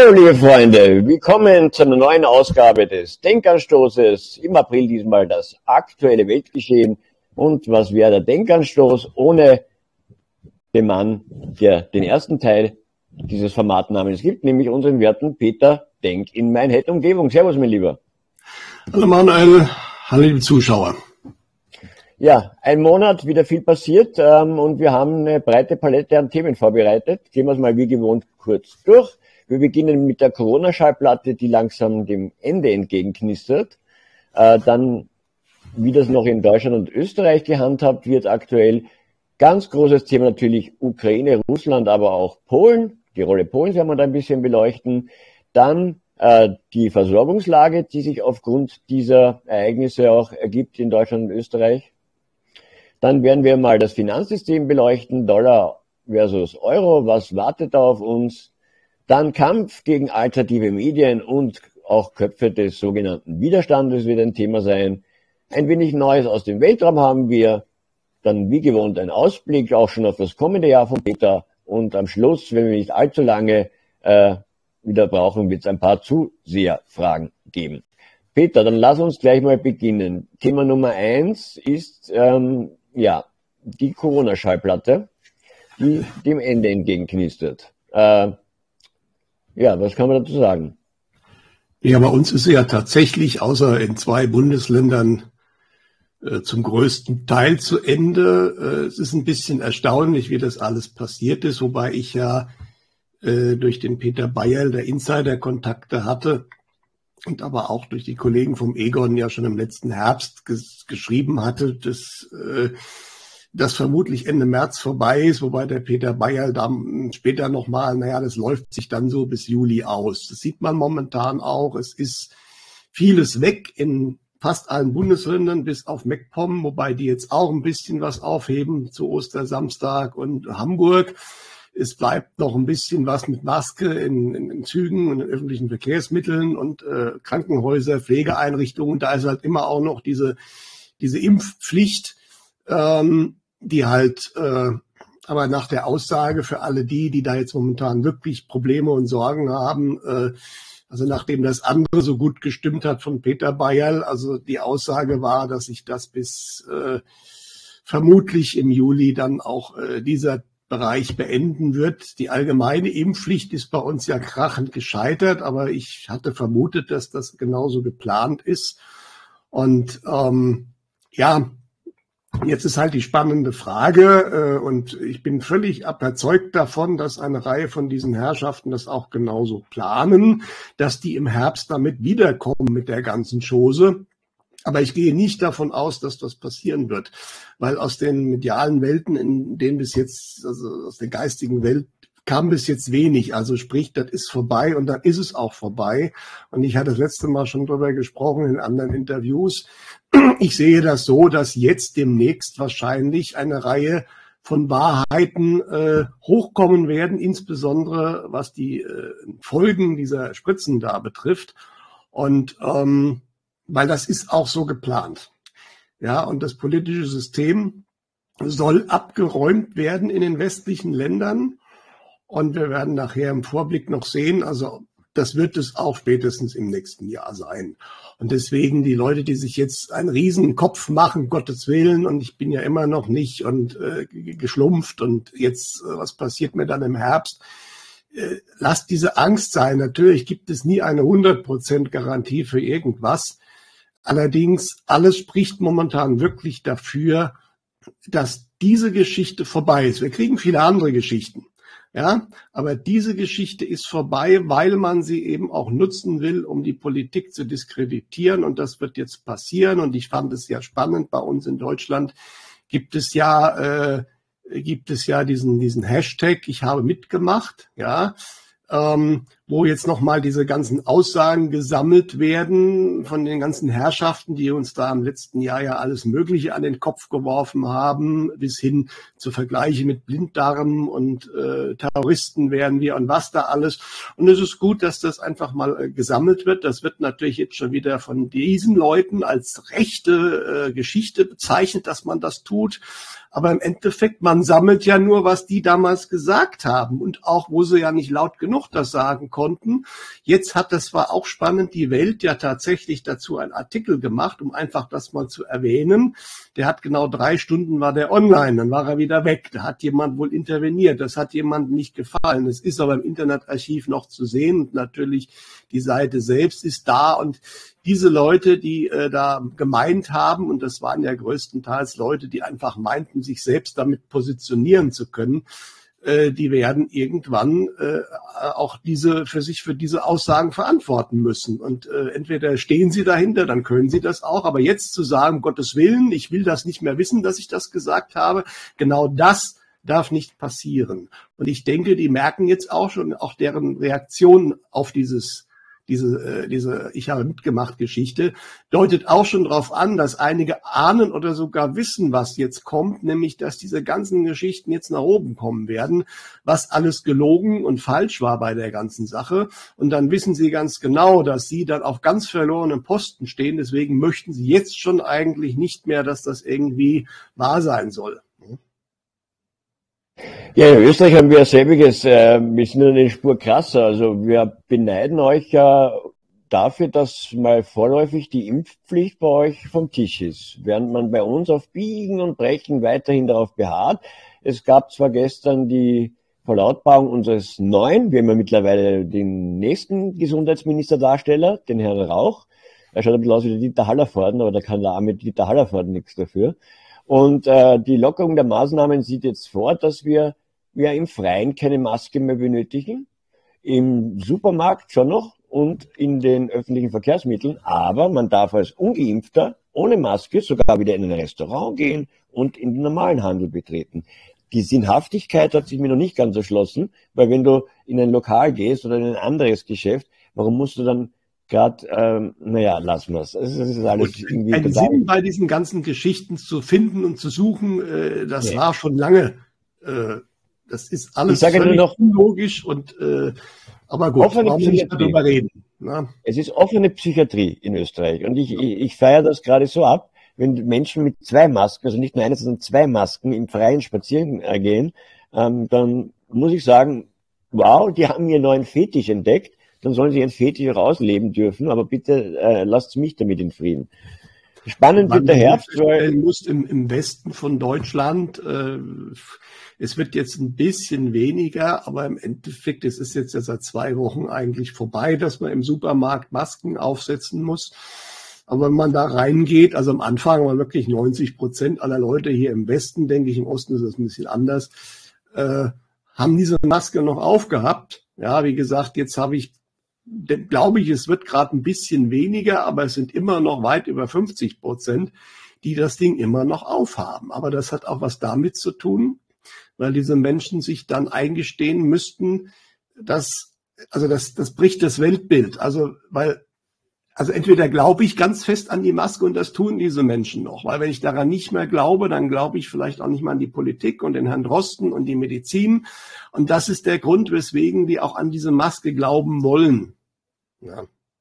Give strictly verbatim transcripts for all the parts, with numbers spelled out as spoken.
Hallo liebe Freunde, willkommen zu einer neuen Ausgabe des Denkanstoßes. Im April diesmal das aktuelle Weltgeschehen. Und was wäre der Denkanstoß ohne den Mann, der den ersten Teil dieses Formatnamens gibt, nämlich unseren werten Peter Denk in Meinheit-Umgebung. Servus, mein Lieber. Hallo Manuel, hallo liebe Zuschauer. Ja, ein Monat, wieder viel passiert ähm, und wir haben eine breite Palette an Themen vorbereitet. Gehen wir es mal wie gewohnt kurz durch. Wir beginnen mit der Corona-Schallplatte, die langsam dem Ende entgegenknistert. Äh, dann, wie das noch in Deutschland und Österreich gehandhabt wird aktuell. Ganz großes Thema natürlich Ukraine, Russland, aber auch Polen. Die Rolle Polens werden wir da ein bisschen beleuchten. Dann äh, die Versorgungslage, die sich aufgrund dieser Ereignisse auch ergibt in Deutschland und Österreich. Dann werden wir mal das Finanzsystem beleuchten, Dollar versus Euro, was wartet da auf uns? Dann Kampf gegen alternative Medien und auch Köpfe des sogenannten Widerstandes wird ein Thema sein. Ein wenig Neues aus dem Weltraum haben wir. Dann wie gewohnt ein Ausblick auch schon auf das kommende Jahr von Peter. Und am Schluss, wenn wir nicht allzu lange äh, wieder brauchen, wird es ein paar Zuseherfragen geben. Peter, dann lass uns gleich mal beginnen. Thema Nummer eins ist ähm, ja die Corona-Schallplatte, die dem Ende entgegenknistert. Äh, ja, was kann man dazu sagen? Ja, bei uns ist sie ja tatsächlich, außer in zwei Bundesländern, äh, zum größten Teil zu Ende. Äh, es ist ein bisschen erstaunlich, wie das alles passiert ist, wobei ich ja äh, durch den Peter Bayerl, der Insider-Kontakte hatte, und aber auch durch die Kollegen vom Egon ja schon im letzten Herbst ges geschrieben hatte, dass äh, das vermutlich Ende März vorbei ist, wobei der Peter Bayerl dann später nochmal, naja, das läuft sich dann so bis Juli aus. Das sieht man momentan auch. Es ist vieles weg in fast allen Bundesländern, bis auf MacPom, wobei die jetzt auch ein bisschen was aufheben zu Ostersamstag und Hamburg. Es bleibt noch ein bisschen was mit Maske in, in, in Zügen und in öffentlichen Verkehrsmitteln und äh, Krankenhäuser, Pflegeeinrichtungen. Da ist halt immer auch noch diese, diese Impfpflicht, ähm, die halt äh, aber nach der Aussage für alle die, die da jetzt momentan wirklich Probleme und Sorgen haben, äh, also nachdem das andere so gut gestimmt hat von Peter Bayerl, also die Aussage war, dass sich das bis äh, vermutlich im Juli dann auch äh, dieser Bereich beenden wird. Die allgemeine Impfpflicht ist bei uns ja krachend gescheitert, aber ich hatte vermutet, dass das genauso geplant ist. Und ähm, ja, jetzt ist halt die spannende Frage, äh, und ich bin völlig überzeugt davon, dass eine Reihe von diesen Herrschaften das auch genauso planen, dass die im Herbst damit wiederkommen mit der ganzen Chose. Aber ich gehe nicht davon aus, dass das passieren wird, weil aus den medialen Welten, in denen bis jetzt, also aus der geistigen Welt, kam bis jetzt wenig. Also sprich, das ist vorbei und dann ist es auch vorbei. Und ich hatte das letzte Mal schon drüber gesprochen in anderen Interviews. Ich sehe das so, dass jetzt demnächst wahrscheinlich eine Reihe von Wahrheiten äh, hochkommen werden, insbesondere was die äh, Folgen dieser Spritzen da betrifft. Und ähm, weil das ist auch so geplant. Ja, und das politische System soll abgeräumt werden in den westlichen Ländern. Und wir werden nachher im Vorblick noch sehen, also das wird es auch spätestens im nächsten Jahr sein. Und deswegen die Leute, die sich jetzt einen riesen Kopf machen, Gottes Willen, und ich bin ja immer noch nicht und äh, geschlumpft und jetzt, äh, was passiert mir dann im Herbst? Äh, lasst diese Angst sein. Natürlich gibt es nie eine hundert Prozent Garantie für irgendwas. Allerdings, alles spricht momentan wirklich dafür, dass diese Geschichte vorbei ist. Wir kriegen viele andere Geschichten, ja, aber diese Geschichte ist vorbei, weil man sie eben auch nutzen will, um die Politik zu diskreditieren. Und das wird jetzt passieren. Und ich fand es ja spannend. Bei uns in Deutschland gibt es ja, äh, gibt es ja diesen diesen Hashtag. Ich habe mitgemacht, ja. Ähm, wo jetzt nochmal diese ganzen Aussagen gesammelt werden von den ganzen Herrschaften, die uns da im letzten Jahr ja alles Mögliche an den Kopf geworfen haben, bis hin zu Vergleiche mit Blinddarm und äh, Terroristen wären wir und was da alles. Und es ist gut, dass das einfach mal äh, gesammelt wird. Das wird natürlich jetzt schon wieder von diesen Leuten als rechte äh, Geschichte bezeichnet, dass man das tut. Aber im Endeffekt, man sammelt ja nur, was die damals gesagt haben und auch, wo sie ja nicht laut genug das sagen konnten. Jetzt hat, das war auch spannend, die Welt ja tatsächlich dazu einen Artikel gemacht, um einfach das mal zu erwähnen. Der hat genau drei Stunden war der online, dann war er wieder weg. Da hat jemand wohl interveniert, das hat jemandem nicht gefallen. Es ist aber im Internetarchiv noch zu sehen und natürlich die Seite selbst ist da und diese Leute, die äh, da gemeint haben, und das waren ja größtenteils Leute, die einfach meinten, sich selbst damit positionieren zu können, äh, die werden irgendwann äh, auch diese für sich für diese Aussagen verantworten müssen. Und äh, entweder stehen sie dahinter, dann können sie das auch. Aber jetzt zu sagen, um Gottes Willen, ich will das nicht mehr wissen, dass ich das gesagt habe, genau das darf nicht passieren. Und ich denke, die merken jetzt auch schon, auch deren Reaktion auf dieses Diese, diese Ich habe mitgemacht Geschichte deutet auch schon darauf an, dass einige ahnen oder sogar wissen, was jetzt kommt, nämlich, dass diese ganzen Geschichten jetzt nach oben kommen werden, was alles gelogen und falsch war bei der ganzen Sache. Und dann wissen sie ganz genau, dass sie dann auf ganz verlorenen Posten stehen. Deswegen möchten sie jetzt schon eigentlich nicht mehr, dass das irgendwie wahr sein soll. Ja, in Österreich haben wir selbiges, äh, wir sind eine Spur krasser. Also wir beneiden euch ja dafür, dass mal vorläufig die Impfpflicht bei euch vom Tisch ist, während man bei uns auf Biegen und Brechen weiterhin darauf beharrt. Es gab zwar gestern die Verlautbarung unseres neuen, wir haben ja mittlerweile den nächsten Gesundheitsministerdarsteller, den Herrn Rauch. Er schaut ein bisschen aus wie der Dieter Hallervorden, aber da kann der arme Dieter Hallervorden nichts dafür. Und äh, die Lockerung der Maßnahmen sieht jetzt vor, dass wir ja im Freien keine Maske mehr benötigen, im Supermarkt schon noch und in den öffentlichen Verkehrsmitteln, aber man darf als Ungeimpfter ohne Maske sogar wieder in ein Restaurant gehen und in den normalen Handel betreten. Die Sinnhaftigkeit hat sich mir noch nicht ganz erschlossen, weil wenn du in ein Lokal gehst oder in ein anderes Geschäft, warum musst du dann gerade, ähm, naja, lassen wir es. Das ist alles irgendwie ein Sinn bei diesen ganzen Geschichten zu finden und zu suchen, äh, das nee. war schon lange, äh, das ist alles völlig nur noch unlogisch und, äh, aber gut, warum nicht darüber reden? Na? Es ist offene Psychiatrie in Österreich und ich, ich, ich feiere das gerade so ab, wenn Menschen mit zwei Masken, also nicht nur eine, sondern zwei Masken im Freien spazieren gehen, ähm, dann muss ich sagen, wow, die haben ihren neuen Fetisch entdeckt. Dann sollen sie ihren Fetisch rausleben dürfen, aber bitte äh, lasst mich damit in Frieden. Spannend wird der Herbst, weil muss im, im Westen von Deutschland, äh, es wird jetzt ein bisschen weniger, aber im Endeffekt, es ist jetzt ja seit zwei Wochen eigentlich vorbei, dass man im Supermarkt Masken aufsetzen muss. Aber wenn man da reingeht, also am Anfang waren wirklich neunzig Prozent aller Leute hier im Westen, denke ich, im Osten ist das ein bisschen anders, äh, haben diese Maske noch aufgehabt. Ja, wie gesagt, jetzt habe ich glaube ich, es wird gerade ein bisschen weniger, aber es sind immer noch weit über fünfzig Prozent, die das Ding immer noch aufhaben. Aber das hat auch was damit zu tun, weil diese Menschen sich dann eingestehen müssten, dass, also das, das bricht das Weltbild. Also, weil, also entweder glaube ich ganz fest an die Maske und das tun diese Menschen noch, weil wenn ich daran nicht mehr glaube, dann glaube ich vielleicht auch nicht mehr an die Politik und den Herrn Drosten und die Medizin. Und das ist der Grund, weswegen die auch an diese Maske glauben wollen. Ja,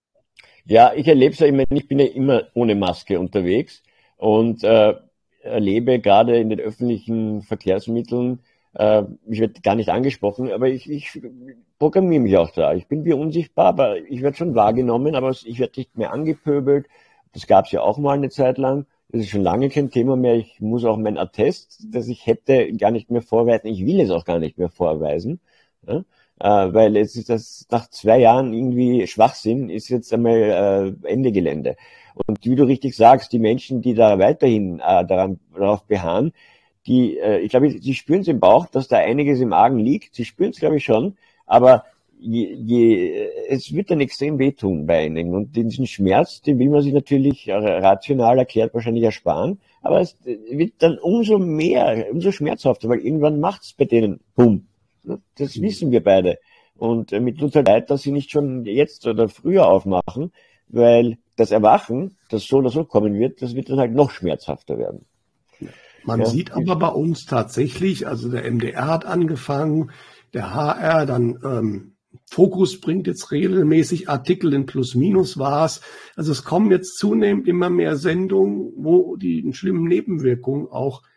ja ich erlebe es ja immer, ich bin ja immer ohne Maske unterwegs und äh, erlebe gerade in den öffentlichen Verkehrsmitteln, äh, ich werde gar nicht angesprochen, aber ich, ich programmiere mich auch da. Ich bin wie unsichtbar, aber ich werde schon wahrgenommen, aber ich werde nicht mehr angepöbelt. Das gab es ja auch mal eine Zeit lang. Das ist schon lange kein Thema mehr. Ich muss auch mein Attest, das ich hätte, gar nicht mehr vorweisen. Ich will es auch gar nicht mehr vorweisen. Ja? Äh, weil es ist das nach zwei Jahren irgendwie Schwachsinn, ist jetzt einmal äh, Ende Gelände. Und wie du richtig sagst, die Menschen, die da weiterhin äh, daran, darauf beharren, die, äh, ich glaube, sie spüren es im Bauch, dass da einiges im Argen liegt. Sie spüren es, glaube ich, schon. Aber je, je, es wird dann extrem wehtun bei einigen. Und diesen Schmerz, den will man sich natürlich rational erklärt wahrscheinlich ersparen. Aber es wird dann umso mehr, umso schmerzhafter, weil irgendwann macht's bei denen Bumm. Das wissen wir beide. Und äh, mit uns halt leid, dass sie nicht schon jetzt oder früher aufmachen, weil das Erwachen, das so oder so kommen wird, das wird dann halt noch schmerzhafter werden. Man ja. sieht aber bei uns tatsächlich, also der M D R hat angefangen, der H R, dann ähm, Fokus bringt jetzt regelmäßig Artikel in Plus Minus war's. Also es kommen jetzt zunehmend immer mehr Sendungen, wo die schlimmen Nebenwirkungen auch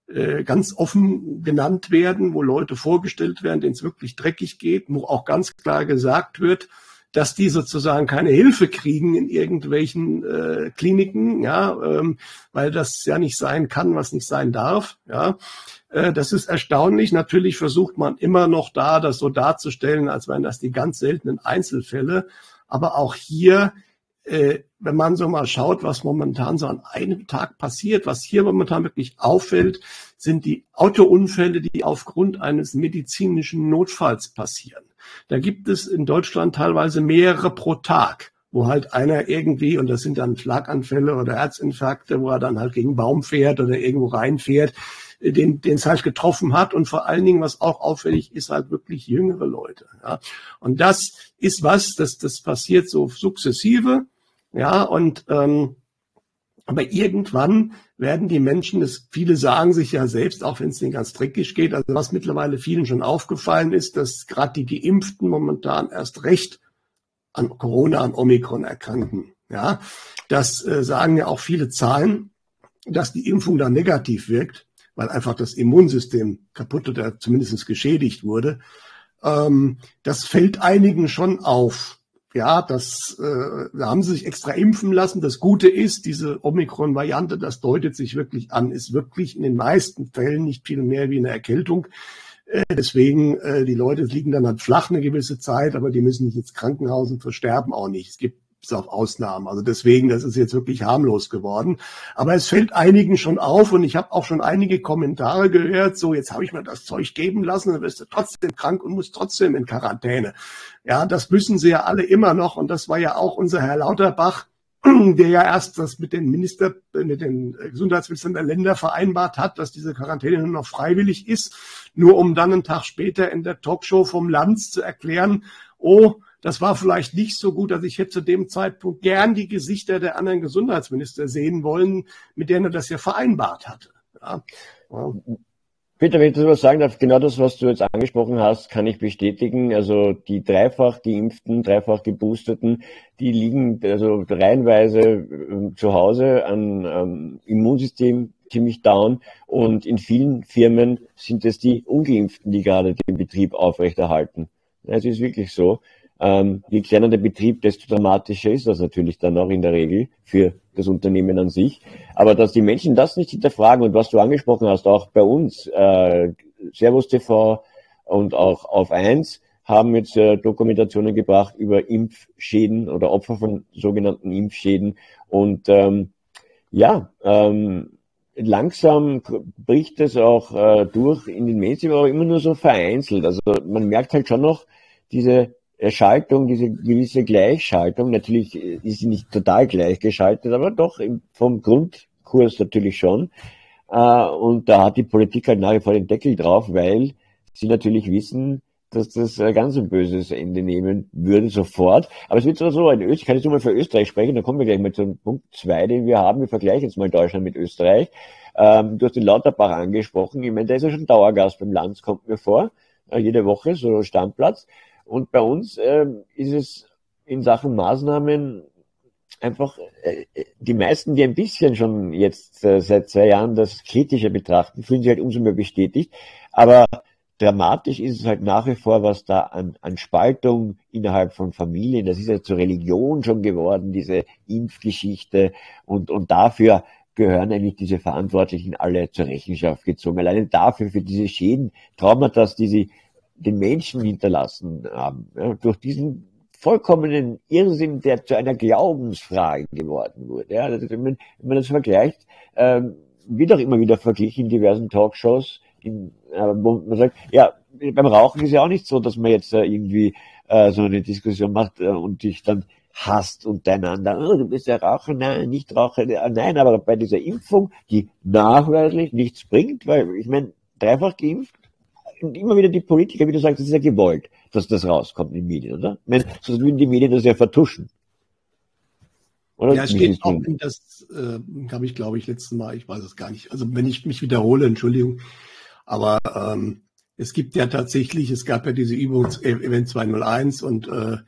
äh, ganz offen genannt werden, wo Leute vorgestellt werden, denen es wirklich dreckig geht, wo auch ganz klar gesagt wird, dass die sozusagen keine Hilfe kriegen in irgendwelchen äh, Kliniken, ja, ähm, weil das ja nicht sein kann, was nicht sein darf, ja. Äh, das ist erstaunlich. Natürlich versucht man immer noch da, das so darzustellen, als wären das die ganz seltenen Einzelfälle. Aber auch hier, äh, wenn man so mal schaut, was momentan so an einem Tag passiert, was hier momentan wirklich auffällt, sind die Autounfälle, die aufgrund eines medizinischen Notfalls passieren. Da gibt es in Deutschland teilweise mehrere pro Tag, wo halt einer irgendwie, und das sind dann Schlaganfälle oder Herzinfarkte, wo er dann halt gegen einen Baum fährt oder irgendwo reinfährt, den den es halt getroffen hat. Und vor allen Dingen, was auch auffällig ist, halt wirklich jüngere Leute. Ja. Und das ist was, das das passiert so sukzessive, ja, und ähm, aber irgendwann werden die Menschen, das, viele sagen sich ja selbst, auch wenn es denen ganz dreckig geht, also was mittlerweile vielen schon aufgefallen ist, dass gerade die Geimpften momentan erst recht an Corona, an Omikron erkranken. Ja, das äh, sagen ja auch viele Zahlen, dass die Impfung da negativ wirkt, weil einfach das Immunsystem kaputt oder zumindest geschädigt wurde. Ähm, das fällt einigen schon auf. Ja, das, äh, da haben sie sich extra impfen lassen. Das Gute ist, diese Omikron-Variante, das deutet sich wirklich an, ist wirklich in den meisten Fällen nicht viel mehr wie eine Erkältung. Äh, deswegen, äh, die Leute liegen dann halt flach eine gewisse Zeit, aber die müssen nicht ins Krankenhaus und versterben auch nicht. Es gibt bis auf Ausnahmen. Also deswegen, das ist jetzt wirklich harmlos geworden. Aber es fällt einigen schon auf und ich habe auch schon einige Kommentare gehört, so jetzt habe ich mir das Zeug geben lassen, dann wirst du trotzdem krank und musst trotzdem in Quarantäne. Ja, das müssen sie ja alle immer noch und das war ja auch unser Herr Lauterbach, der ja erst das mit den Minister, mit den Gesundheitsministern der Länder vereinbart hat, dass diese Quarantäne nur noch freiwillig ist, nur um dann einen Tag später in der Talkshow vom Lanz zu erklären, oh, das war vielleicht nicht so gut, also ich hätte zu dem Zeitpunkt gern die Gesichter der anderen Gesundheitsminister sehen wollen, mit denen er das ja vereinbart hatte. Ja. Ja. Peter, wenn ich das was sagen darf, genau das, was du jetzt angesprochen hast, kann ich bestätigen. Also die dreifach geimpften, dreifach geboosteten, die liegen also reihenweise äh, zu Hause an ähm, Immunsystem ziemlich down und in vielen Firmen sind es die Ungeimpften, die gerade den Betrieb aufrechterhalten. Es ist wirklich so. Ähm, je kleiner der Betrieb, desto dramatischer ist das natürlich dann auch in der Regel für das Unternehmen an sich. Aber dass die Menschen das nicht hinterfragen und was du angesprochen hast, auch bei uns, äh, Servus T V und auch auf eins haben jetzt äh, Dokumentationen gebracht über Impfschäden oder Opfer von sogenannten Impfschäden. Und ähm, ja, ähm, langsam bricht es auch äh, durch in den Mainstream, aber immer nur so vereinzelt. Also man merkt halt schon noch diese Schaltung, diese gewisse Gleichschaltung. Natürlich ist sie nicht total gleichgeschaltet, aber doch vom Grundkurs natürlich schon. Und da hat die Politik halt nach wie vor den Deckel drauf, weil sie natürlich wissen, dass das ganz ein böses Ende nehmen würde sofort. Aber es wird so, in Österreich, kann ich nur mal für Österreich sprechen, dann kommen wir gleich mal zum Punkt zwei, den wir haben. Wir vergleichen jetzt mal Deutschland mit Österreich. Ähm, du hast den Lauterbach angesprochen. Ich meine, der ist ja schon Dauergast beim Lanz, kommt mir vor. Jede Woche, so Stammplatz. Und bei uns ähm, ist es in Sachen Maßnahmen einfach, äh, die meisten, die ein bisschen schon jetzt äh, seit zwei Jahren das kritischer betrachten, fühlen sich halt umso mehr bestätigt. Aber dramatisch ist es halt nach wie vor, was da an, an Spaltung innerhalb von Familien, das ist ja zur Religion schon geworden, diese Impfgeschichte. Und, und dafür gehören eigentlich diese Verantwortlichen alle zur Rechenschaft gezogen. Alleine dafür, für diese Schäden, Traumata, die sie den Menschen hinterlassen haben, ja, durch diesen vollkommenen Irrsinn, der zu einer Glaubensfrage geworden wurde. Ja, also wenn, man, wenn man das vergleicht, ähm, wird auch immer wieder verglichen in diversen Talkshows, in, äh, wo man sagt, ja, beim Rauchen ist ja auch nicht so, dass man jetzt äh, irgendwie äh, so eine Diskussion macht äh, und dich dann hasst untereinander. Oh, du bist ja Raucher, nein, nicht Raucher, nein, aber bei dieser Impfung, die nachweislich nichts bringt, weil ich meine, dreifach geimpft, und immer wieder die Politiker, wie du sagst, das ist ja gewollt, dass das rauskommt in den Medien, oder? Ich meine, sonst würden die Medien das ja vertuschen. Oder? Ja, es steht auch, in das äh, habe ich, glaube ich, letztes Mal, ich weiß es gar nicht, also wenn ich mich wiederhole, Entschuldigung, aber ähm, es gibt ja tatsächlich, es gab ja diese Übung Event zweihunderteins und äh,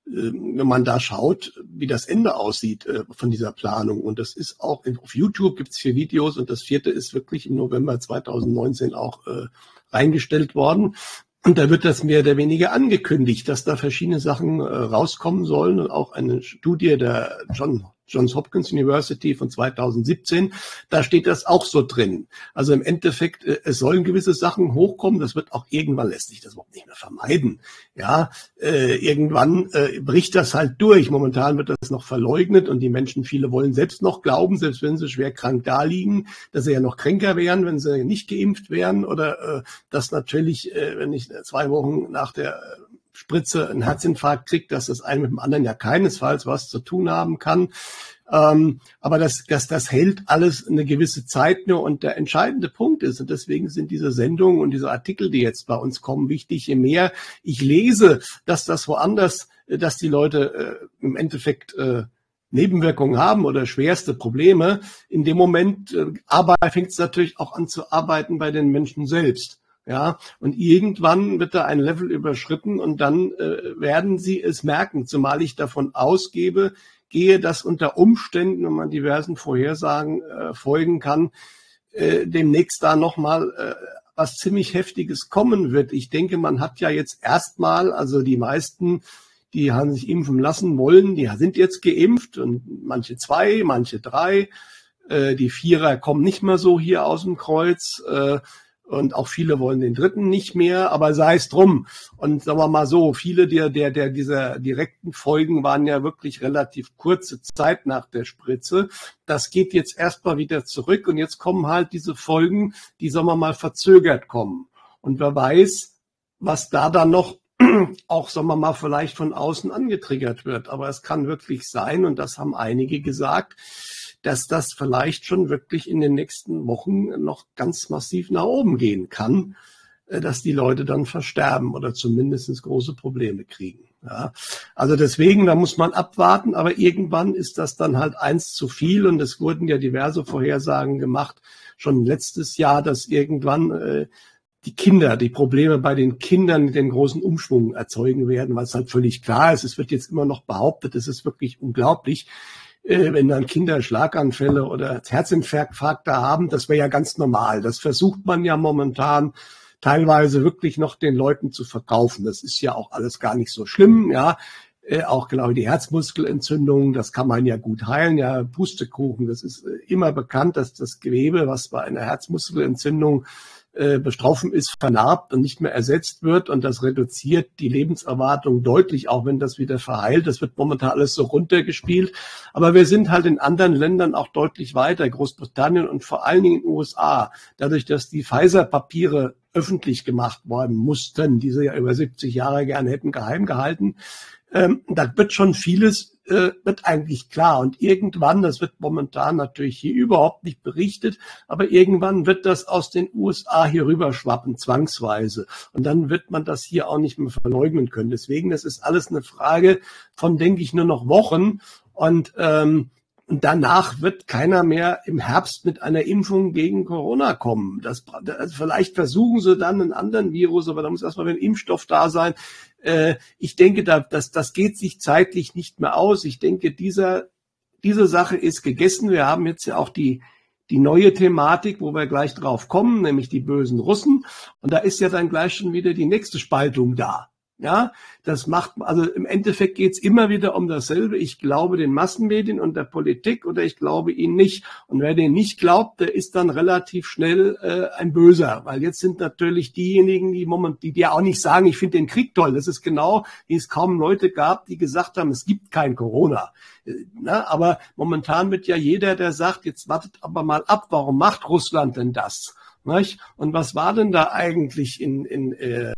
wenn man da schaut, wie das Ende aussieht äh, von dieser Planung. Und das ist auch, auf YouTube gibt es vier Videos und das vierte ist wirklich im November zweitausendneunzehn auch äh, reingestellt worden. Und da wird das mehr oder weniger angekündigt, dass da verschiedene Sachen äh, rauskommen sollen und auch eine Studie der John Johns Hopkins University von zweitausendsiebzehn, da steht das auch so drin. Also im Endeffekt, äh, es sollen gewisse Sachen hochkommen, das wird auch irgendwann, lässt sich das überhaupt nicht mehr vermeiden. Ja, äh, irgendwann äh, bricht das halt durch. Momentan wird das noch verleugnet und die Menschen, viele wollen selbst noch glauben, selbst wenn sie schwer krank da liegen, dass sie ja noch kränker wären, wenn sie nicht geimpft wären oder äh, dass natürlich, äh, wenn ich zwei Wochen nach der Spritze einen Herzinfarkt kriegt, dass das eine mit dem anderen ja keinesfalls was zu tun haben kann. Ähm, aber das, das, das hält alles eine gewisse Zeit nur und der entscheidende Punkt ist, und deswegen sind diese Sendungen und diese Artikel, die jetzt bei uns kommen, wichtig. Je mehr ich lese, dass das woanders, dass die Leute äh, im Endeffekt äh, Nebenwirkungen haben oder schwerste Probleme, in dem Moment äh, fängt es natürlich auch an zu arbeiten bei den Menschen selbst. Ja, und irgendwann wird da ein Level überschritten und dann äh, werden sie es merken, zumal ich davon ausgebe, gehe, dass unter Umständen, wenn man diversen Vorhersagen äh, folgen kann, äh, demnächst da nochmal äh, was ziemlich Heftiges kommen wird. Ich denke, man hat ja jetzt erstmal, also die meisten, die haben sich impfen lassen wollen, die sind jetzt geimpft und manche zwei, manche drei, äh, die Vierer kommen nicht mehr so hier aus dem Kreuz, äh, und auch viele wollen den dritten nicht mehr, aber sei es drum. Und sagen wir mal so, viele der, der, der dieser direkten Folgen waren ja wirklich relativ kurze Zeit nach der Spritze. Das geht jetzt erstmal wieder zurück und jetzt kommen halt diese Folgen, die, sagen wir mal, verzögert kommen. Und wer weiß, was da dann noch auch, sagen wir mal, vielleicht von außen angetriggert wird. Aber es kann wirklich sein, und das haben einige gesagt, dass das vielleicht schon wirklich in den nächsten Wochen noch ganz massiv nach oben gehen kann, dass die Leute dann versterben oder zumindest große Probleme kriegen. Ja, also deswegen, da muss man abwarten, aber irgendwann ist das dann halt eins zu viel und es wurden ja diverse Vorhersagen gemacht, schon letztes Jahr, dass irgendwann äh, die Kinder, die Probleme bei den Kindern den großen Umschwung erzeugen werden, weil es halt völlig klar ist. Es wird jetzt immer noch behauptet, es ist wirklich unglaublich, wenn dann Kinder Schlaganfälle oder Herzinfarkte haben, das wäre ja ganz normal. Das versucht man ja momentan teilweise wirklich noch den Leuten zu verkaufen. Das ist ja auch alles gar nicht so schlimm, ja. Äh, auch genau die Herzmuskelentzündung, das kann man ja gut heilen, ja, Pustekuchen. Das ist äh, immer bekannt, dass das Gewebe, was bei einer Herzmuskelentzündung äh, betroffen ist, vernarbt und nicht mehr ersetzt wird und das reduziert die Lebenserwartung deutlich, auch wenn das wieder verheilt. Das wird momentan alles so runtergespielt. Aber wir sind halt in anderen Ländern auch deutlich weiter, Großbritannien und vor allen Dingen in den U S A. Dadurch, dass die Pfizer-Papiere öffentlich gemacht worden mussten, die sie ja über siebzig Jahre gerne hätten geheim gehalten, ähm, da wird schon vieles, äh, wird eigentlich klar. Und irgendwann, das wird momentan natürlich hier überhaupt nicht berichtet, aber irgendwann wird das aus den U S A hier rüberschwappen, zwangsweise. Und dann wird man das hier auch nicht mehr verleugnen können. Deswegen, das ist alles eine Frage von, denke ich, nur noch Wochen. Und ähm, Und danach wird keiner mehr im Herbst mit einer Impfung gegen Corona kommen. Das, das, vielleicht versuchen sie dann einen anderen Virus, aber da muss erstmal ein Impfstoff da sein. Äh, ich denke, da, das, das geht sich zeitlich nicht mehr aus. Ich denke, dieser, diese Sache ist gegessen. Wir haben jetzt ja auch die, die neue Thematik, wo wir gleich drauf kommen, nämlich die bösen Russen. Und da ist ja dann gleich schon wieder die nächste Spaltung da. Ja, das macht, also im Endeffekt geht's immer wieder um dasselbe. Ich glaube den Massenmedien und der Politik oder ich glaube ihnen nicht. Und wer den nicht glaubt, der ist dann relativ schnell äh, ein Böser. Weil jetzt sind natürlich diejenigen, die moment, die, die auch nicht sagen, ich finde den Krieg toll. Das ist genau, wie es kaum Leute gab, die gesagt haben, es gibt kein Corona. Äh, na, aber momentan wird ja jeder, der sagt, jetzt wartet aber mal ab, warum macht Russland denn das? Nicht? Und was war denn da eigentlich in, in äh,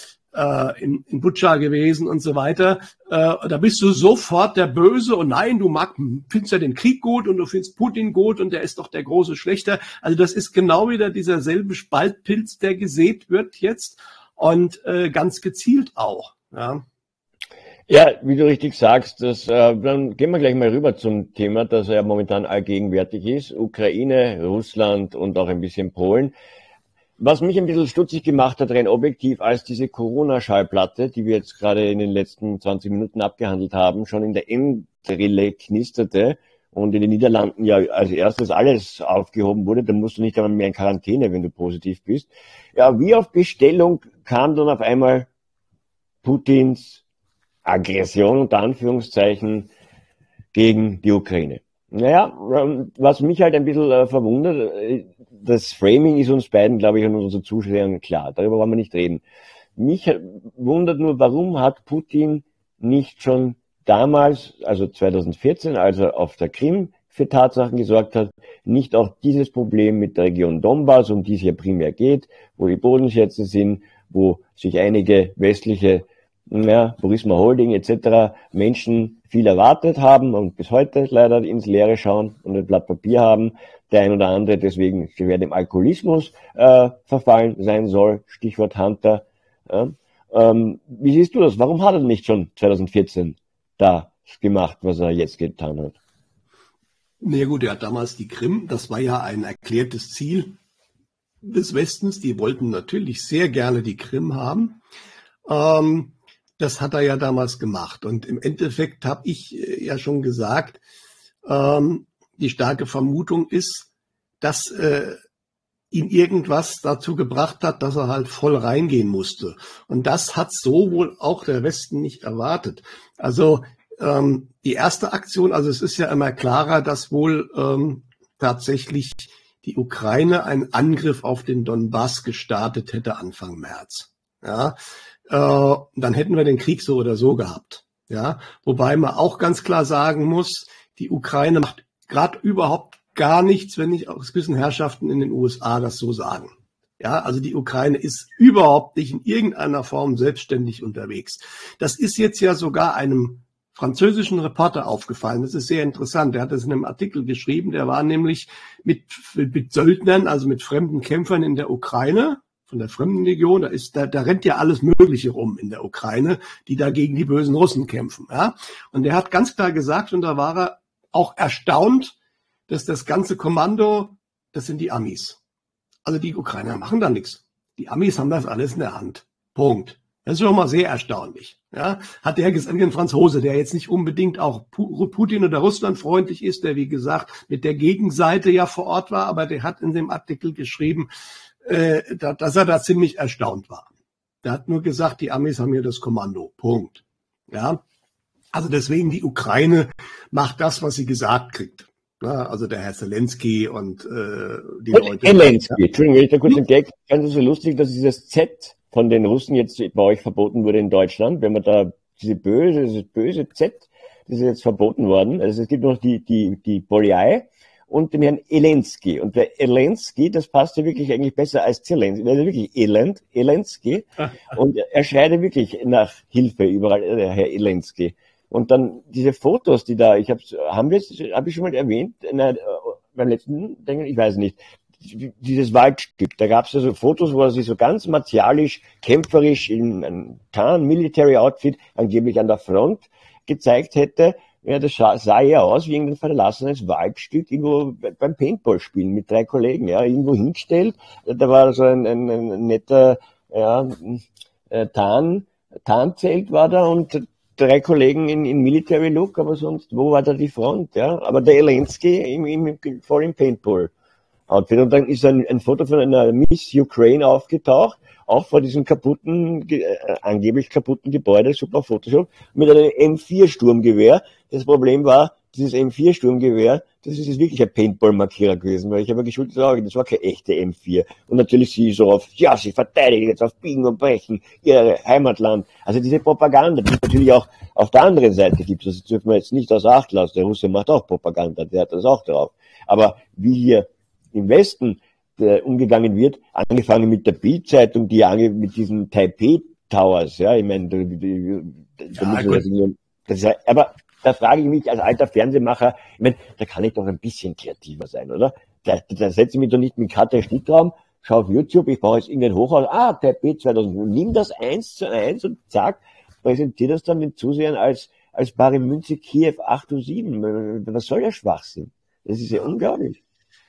In, in Butscha gewesen und so weiter, äh, da bist du sofort der Böse und nein, du mag, findest ja den Krieg gut und du findest Putin gut und der ist doch der große Schlechter. Also das ist genau wieder dieser selbe Spaltpilz, der gesät wird jetzt und äh, ganz gezielt auch. Ja. Ja, wie du richtig sagst, das, äh, dann gehen wir gleich mal rüber zum Thema, das ja momentan allgegenwärtig ist. Ukraine, Russland und auch ein bisschen Polen. was mich ein bisschen stutzig gemacht hat, rein objektiv, als diese Corona-Schallplatte, die wir jetzt gerade in den letzten zwanzig Minuten abgehandelt haben, schon in der Endrille knisterte und in den Niederlanden ja als erstes alles aufgehoben wurde, dann musst du nicht einmal mehr in Quarantäne, wenn du positiv bist. Ja, wie auf Bestellung kam dann auf einmal Putins Aggression unter Anführungszeichen gegen die Ukraine. Naja, was mich halt ein bisschen äh, verwundert, äh, das Framing ist uns beiden, glaube ich, und unseren Zuschauern klar. Darüber wollen wir nicht reden. Mich wundert nur, warum hat Putin nicht schon damals, also zwanzig vierzehn, als er auf der Krim für Tatsachen gesorgt hat, nicht auch dieses Problem mit der Region Donbass, um die es hier primär geht, wo die Bodenschätze sind, wo sich einige westliche, ja, Burisma Holding et cetera Menschen viel erwartet haben und bis heute leider ins Leere schauen und ein Blatt Papier haben. Der ein oder andere deswegen schwer dem Alkoholismus äh, verfallen sein soll, Stichwort Hunter. Ja. Ähm, wie siehst du das? Warum hat er nicht schon zwanzig vierzehn das gemacht, was er jetzt getan hat? Na gut, er hat damals die Krim, das war ja ein erklärtes Ziel des Westens. Die wollten natürlich sehr gerne die Krim haben. Ähm, das hat er ja damals gemacht. Und im Endeffekt habe ich ja schon gesagt, ähm, die starke Vermutung ist, dass äh, ihn irgendwas dazu gebracht hat, dass er halt voll reingehen musste. Und das hat so wohl auch der Westen nicht erwartet. Also ähm, die erste Aktion, also es ist ja immer klarer, dass wohl ähm, tatsächlich die Ukraine einen Angriff auf den Donbass gestartet hätte Anfang März. Ja, äh, dann hätten wir den Krieg so oder so gehabt. Ja, wobei man auch ganz klar sagen muss, die Ukraine macht gerade überhaupt gar nichts, wenn nicht aus gewissen Herrschaften in den U S A das so sagen. Ja, also die Ukraine ist überhaupt nicht in irgendeiner Form selbstständig unterwegs. Das ist jetzt ja sogar einem französischen Reporter aufgefallen. Das ist sehr interessant. Der hat das in einem Artikel geschrieben. Der war nämlich mit, mit Söldnern, also mit fremden Kämpfern in der Ukraine, von der Fremdenlegion. Da ist, da, da rennt ja alles Mögliche rum in der Ukraine, die da gegen die bösen Russen kämpfen. Ja, und der hat ganz klar gesagt, und da war er auch erstaunt, dass das ganze Kommando, das sind die Amis. Also die Ukrainer machen da nichts. Die Amis haben das alles in der Hand. Punkt. Das ist schon mal sehr erstaunlich. Ja, hat der gesagt, ein Franzose, der jetzt nicht unbedingt auch Putin oder Russland freundlich ist, der wie gesagt mit der Gegenseite ja vor Ort war, aber der hat in dem Artikel geschrieben, äh, dass er da ziemlich erstaunt war. Der hat nur gesagt, die Amis haben hier das Kommando. Punkt. Ja, also deswegen die Ukraine macht das, was sie gesagt kriegt. Ja, also der Herr Zelensky und äh, die und Leute. Zelensky, ja. Entschuldigung, wenn ich da kurz im Gag, ganz so lustig, dass dieses Z von den Russen jetzt bei euch verboten wurde in Deutschland, wenn man da diese böse, dieses böse Z, das ist jetzt verboten worden. Also es gibt noch die, die, die Polizei und den Herrn Elensky. Und der Elensky, das passt ja wirklich eigentlich besser als Zelensky, weil er wirklich Elend, Elensky. Und er schreit wirklich nach Hilfe überall, der Herr Elensky. Und dann diese Fotos, die da, ich hab's, haben wir jetzt, habe ich schon mal erwähnt, na, beim letzten, denke ich, weiß nicht, dieses Waldstück, da gab es also Fotos, wo er sich so ganz martialisch, kämpferisch in einem Tarn-Military-Outfit angeblich an der Front gezeigt hätte. Ja, das sah ja aus wie irgendein verlassenes Waldstück irgendwo beim Paintball-Spielen mit drei Kollegen, ja, irgendwo hingestellt. Da war so ein, ein, ein netter, ja, Tarn, Tarnzelt war da und drei Kollegen in, in Military Look, aber sonst, wo war da die Front, ja? Aber der Elensky im, im, voll im Paintball Outfit. Und dann ist ein, ein Foto von einer Miss Ukraine aufgetaucht, auch vor diesem kaputten, äh, angeblich kaputten Gebäude, super Photoshop, mit einem M vier Sturmgewehr. Das Problem war, dieses M vier Sturmgewehr, das ist jetzt wirklich ein Paintball-Markierer gewesen, weil ich habe geschultes Auge, das war keine echte M vier. Und natürlich sie so auf, ja, sie verteidigen jetzt auf Biegen und Brechen ihr Heimatland. Also diese Propaganda, die es natürlich auch auf der anderen Seite gibt, das dürfen wir jetzt nicht außer Acht lassen. Der Russe macht auch Propaganda, der hat das auch drauf. Aber wie hier im Westen äh, umgegangen wird, angefangen mit der Bild-Zeitung, die ange mit diesen Taipei Towers, ja, ich meine, da, da, da ja, das ist ja, aber da frage ich mich als alter Fernsehmacher, ich meine, da kann ich doch ein bisschen kreativer sein, oder? Da, da setze ich mich doch nicht mit Katja Schnittraum, schau auf YouTube, ich brauche jetzt irgendein Hochhaus, ah, Taipei zweitausend, nimm das eins zu eins und zack, präsentiere das dann den Zusehern als, als bare Münze Kiew acht zu sieben. Was soll der Schwachsinn? Das ist ja unglaublich.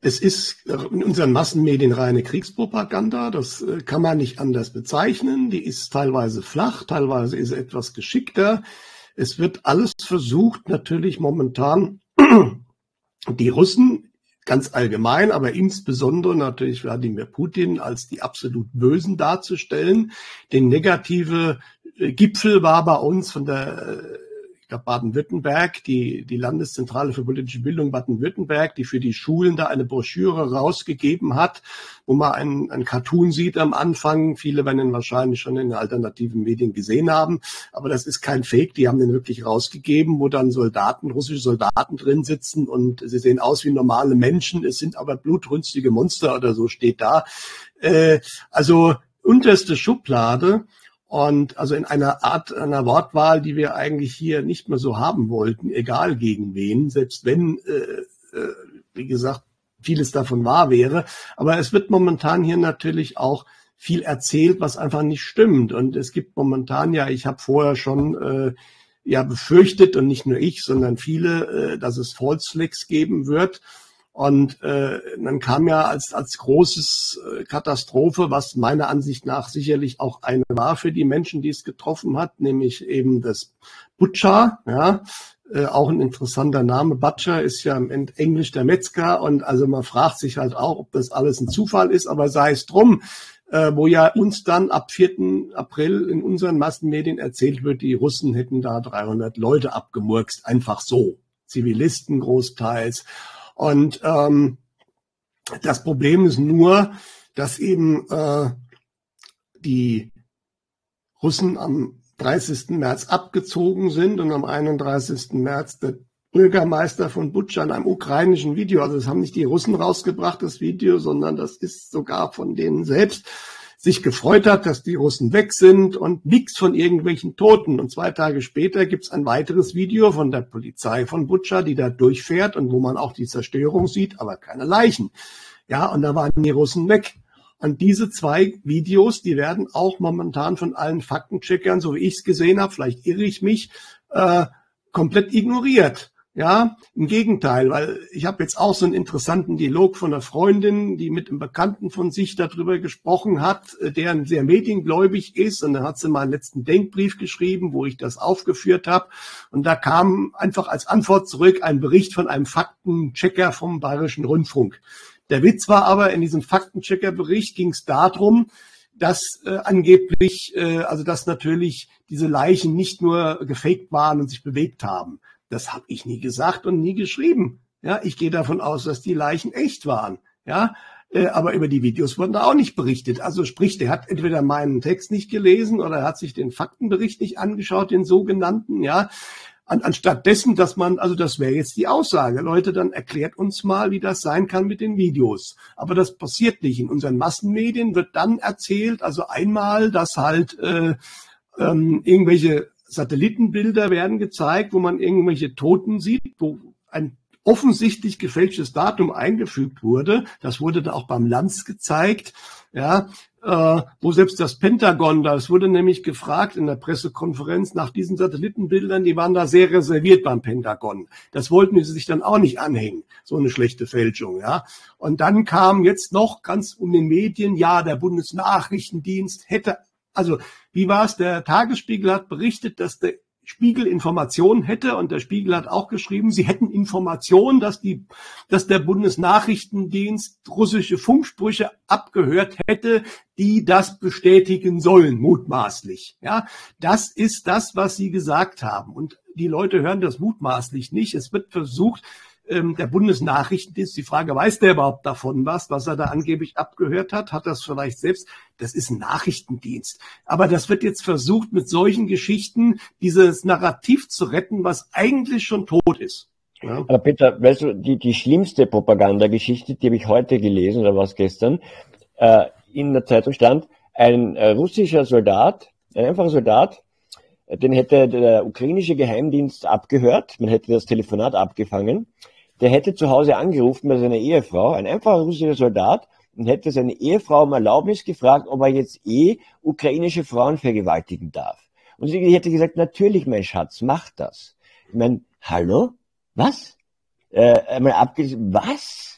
Es ist in unseren Massenmedien reine Kriegspropaganda, das kann man nicht anders bezeichnen. Die ist teilweise flach, teilweise ist sie etwas geschickter. Es wird alles versucht, natürlich momentan die Russen ganz allgemein, aber insbesondere natürlich Wladimir Putin als die absolut Bösen darzustellen. Der negative Gipfel war bei uns von der Ich glaube, Baden-Württemberg, die, die Landeszentrale für politische Bildung Baden-Württemberg, die für die Schulen da eine Broschüre rausgegeben hat, wo man einen, einen Cartoon sieht am Anfang. Viele werden ihn wahrscheinlich schon in den alternativen Medien gesehen haben. Aber das ist kein Fake. Die haben den wirklich rausgegeben, wo dann Soldaten, russische Soldaten drin sitzen und sie sehen aus wie normale Menschen. Es sind aber blutrünstige Monster oder so steht da. Äh, also unterste Schublade. Und also in einer Art, einer Wortwahl, die wir eigentlich hier nicht mehr so haben wollten, egal gegen wen, selbst wenn, äh, äh, wie gesagt, vieles davon wahr wäre. Aber es wird momentan hier natürlich auch viel erzählt, was einfach nicht stimmt. Und es gibt momentan ja, ich habe vorher schon äh, ja befürchtet, und nicht nur ich, sondern viele, äh, dass es False Flags geben wird. Und äh, dann kam ja als als großes äh, Katastrophe, was meiner Ansicht nach sicherlich auch eine war für die Menschen, die es getroffen hat, nämlich eben das Butscha, ja, äh, auch ein interessanter Name. Butcher ist ja im Englisch der Metzger, und also man fragt sich halt auch, ob das alles ein Zufall ist, aber sei es drum, äh, wo ja uns dann ab vierten April in unseren Massenmedien erzählt wird, die Russen hätten da dreihundert Leute abgemurkst, einfach so, Zivilisten großteils. Und ähm, das Problem ist nur, dass eben äh, die Russen am dreißigsten März abgezogen sind und am einunddreißigsten März der Bürgermeister von Butscha in einem ukrainischen Video, also das haben nicht die Russen rausgebracht, das Video, sondern das ist sogar von denen selbst, sich gefreut hat, dass die Russen weg sind und nichts von irgendwelchen Toten. Und zwei Tage später gibt's ein weiteres Video von der Polizei von Butscha, die da durchfährt und wo man auch die Zerstörung sieht, aber keine Leichen. Ja, und da waren die Russen weg. Und diese zwei Videos, die werden auch momentan von allen Faktencheckern, so wie ich es gesehen habe, vielleicht irre ich mich, äh, komplett ignoriert. Ja, im Gegenteil, weil ich habe jetzt auch so einen interessanten Dialog von einer Freundin, die mit einem Bekannten von sich darüber gesprochen hat, der sehr mediengläubig ist, und dann hat sie mal einen letzten Denkbrief geschrieben, wo ich das aufgeführt habe, und da kam einfach als Antwort zurück ein Bericht von einem Faktenchecker vom Bayerischen Rundfunk. Der Witz war aber, in diesem Faktenchecker-Bericht ging es darum, dass äh, angeblich, äh, also dass natürlich diese Leichen nicht nur gefaked waren und sich bewegt haben. Das habe ich nie gesagt und nie geschrieben. Ja, ich gehe davon aus, dass die Leichen echt waren. Ja, äh, aber über die Videos wurden da auch nicht berichtet. Also sprich, der hat entweder meinen Text nicht gelesen oder er hat sich den Faktenbericht nicht angeschaut, den sogenannten. Ja, An, anstatt dessen, dass man, also das wäre jetzt die Aussage, Leute, dann erklärt uns mal, wie das sein kann mit den Videos. Aber das passiert nicht. In unseren Massenmedien wird dann erzählt, also einmal, dass halt äh, ähm, irgendwelche Satellitenbilder werden gezeigt, wo man irgendwelche Toten sieht, wo ein offensichtlich gefälschtes Datum eingefügt wurde. Das wurde da auch beim Lanz gezeigt, ja, äh, wo selbst das Pentagon, das wurde nämlich gefragt in der Pressekonferenz nach diesen Satellitenbildern, die waren da sehr reserviert beim Pentagon. Das wollten sie sich dann auch nicht anhängen, so eine schlechte Fälschung, ja. Und dann kam jetzt noch ganz um den Medien, ja, der Bundesnachrichtendienst hätte, also wie war es, der Tagesspiegel hat berichtet, dass der Spiegel Informationen hätte, und der Spiegel hat auch geschrieben, sie hätten Informationen, dass die, dass der Bundesnachrichtendienst russische Funksprüche abgehört hätte, die das bestätigen sollen, mutmaßlich. Ja, das ist das, was sie gesagt haben. Und die Leute hören das mutmaßlich nicht. Es wird versucht, der Bundesnachrichtendienst, die Frage, weiß der überhaupt davon was, was er da angeblich abgehört hat? Hat das vielleicht selbst? Das ist ein Nachrichtendienst. Aber das wird jetzt versucht, mit solchen Geschichten dieses Narrativ zu retten, was eigentlich schon tot ist. Ja. Aber Peter, weißt du, die, die schlimmste Propagandageschichte, die habe ich heute gelesen, oder was gestern, äh, in der Zeitung stand, ein äh, russischer Soldat, ein einfacher Soldat, den hätte der ukrainische Geheimdienst abgehört, man hätte das Telefonat abgefangen, der hätte zu Hause angerufen bei seiner Ehefrau, ein einfacher russischer Soldat, und hätte seine Ehefrau um Erlaubnis gefragt, ob er jetzt eh ukrainische Frauen vergewaltigen darf. Und sie hätte gesagt, natürlich, mein Schatz, mach das. Ich meine, hallo? Was? Äh, einmal abge... Was?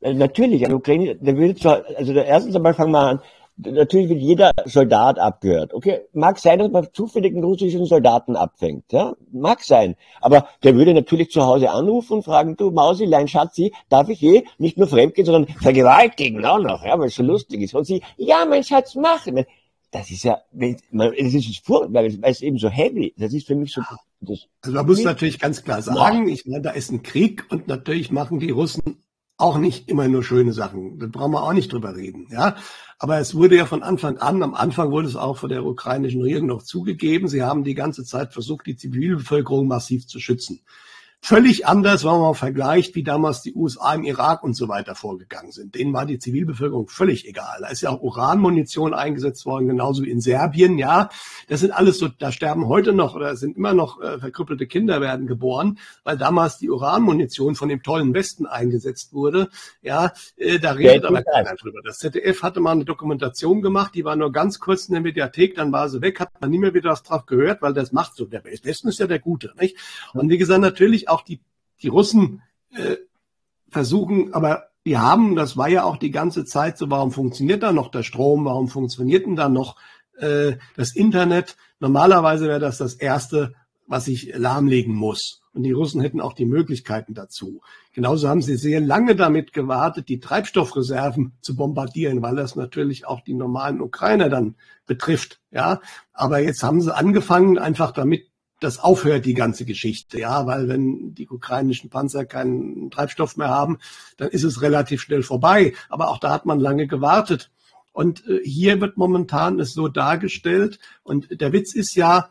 Natürlich, also Ukraine, der will zwar, also der erstens einmal fangen wir an, natürlich wird jeder Soldat abgehört. Okay, mag sein, dass man zufällig einen russischen Soldaten abfängt, ja, mag sein. Aber der würde natürlich zu Hause anrufen und fragen, du Mausilein, Schatzi, darf ich eh nicht nur fremdgehen, sondern vergewaltigen auch noch, ja, weil es so lustig ist. Und sie, ja, mein Schatz, machen. Das ist ja, es ist furchtbar, weil es eben so heavy, das ist für mich so. Das also man muss natürlich ganz klar sagen, ich meine, da ist ein Krieg und natürlich machen die Russen auch nicht immer nur schöne Sachen. Da brauchen wir auch nicht drüber reden, ja. Aber es wurde ja von Anfang an, am Anfang wurde es auch von der ukrainischen Regierung noch zugegeben, sie haben die ganze Zeit versucht, die Zivilbevölkerung massiv zu schützen. Völlig anders, wenn man mal vergleicht, wie damals die U S A im Irak und so weiter vorgegangen sind. Denen war die Zivilbevölkerung völlig egal. Da ist ja auch Uranmunition eingesetzt worden, genauso wie in Serbien, ja. Das sind alles so, da sterben heute noch oder sind immer noch äh, verkrüppelte Kinder werden geboren, weil damals die Uranmunition von dem tollen Westen eingesetzt wurde. Ja, äh, da redet aber keiner drüber. Das Z D F hatte mal eine Dokumentation gemacht, die war nur ganz kurz in der Mediathek, dann war sie weg, hat man nie mehr wieder was drauf gehört, weil das macht so. Der Westen ist ja der Gute, nicht? Und wie gesagt, natürlich auch die, die Russen äh, versuchen, aber die haben, das war ja auch die ganze Zeit so, warum funktioniert da noch der Strom, warum funktioniert denn da noch äh, das Internet? Normalerweise wäre das das Erste, was ich lahmlegen muss. Und die Russen hätten auch die Möglichkeiten dazu. Genauso haben sie sehr lange damit gewartet, die Treibstoffreserven zu bombardieren, weil das natürlich auch die normalen Ukrainer dann betrifft. Ja, aber jetzt haben sie angefangen, einfach damit das aufhört, die ganze Geschichte, ja, weil wenn die ukrainischen Panzer keinen Treibstoff mehr haben, dann ist es relativ schnell vorbei. Aber auch da hat man lange gewartet. Und äh, hier wird momentan es so dargestellt. Und der Witz ist ja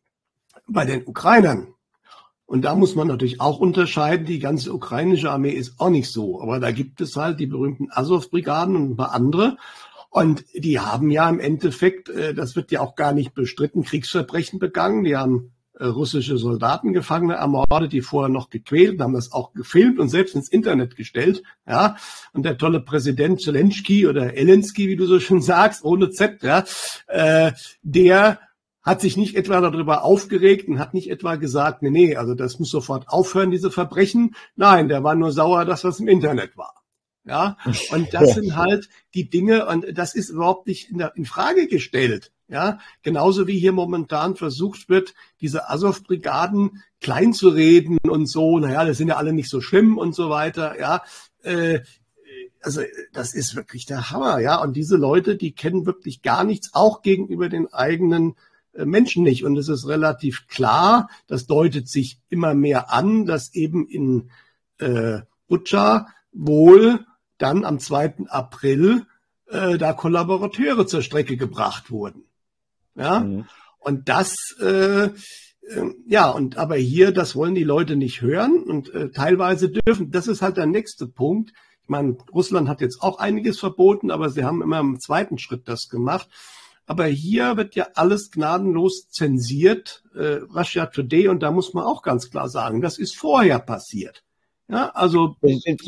bei den Ukrainern. Und da muss man natürlich auch unterscheiden. Die ganze ukrainische Armee ist auch nicht so. Aber da gibt es halt die berühmten Azov-Brigaden und ein paar andere. Und die haben ja im Endeffekt, äh, das wird ja auch gar nicht bestritten, Kriegsverbrechen begangen. Die haben russische Soldaten, Gefangene ermordet, die vorher noch gequält, haben das auch gefilmt und selbst ins Internet gestellt, ja. Und der tolle Präsident Zelensky oder Elensky, wie du so schön sagst, ohne Z, ja, äh, der hat sich nicht etwa darüber aufgeregt und hat nicht etwa gesagt, nee, nee, also das muss sofort aufhören, diese Verbrechen. Nein, der war nur sauer, dass das im Internet war. Ja, und das sind halt die Dinge, und das ist überhaupt nicht in, der, in Frage gestellt. Ja, genauso wie hier momentan versucht wird, diese Azov-Brigaden klein zu reden und so, naja, das sind ja alle nicht so schlimm und so weiter, ja, äh, also das ist wirklich der Hammer, ja, und diese Leute, die kennen wirklich gar nichts, auch gegenüber den eigenen äh, Menschen nicht, und es ist relativ klar, das deutet sich immer mehr an, dass eben in äh, Butscha wohl dann am zweiten April äh, da Kollaborateure zur Strecke gebracht wurden. Ja, mhm. Und das, äh, äh, ja, und aber hier, das wollen die Leute nicht hören und äh, teilweise dürfen, das ist halt der nächste Punkt. Ich meine, Russland hat jetzt auch einiges verboten, aber sie haben immer im zweiten Schritt das gemacht. Aber hier wird ja alles gnadenlos zensiert, äh, Russia Today, und da muss man auch ganz klar sagen, das ist vorher passiert. Ja, also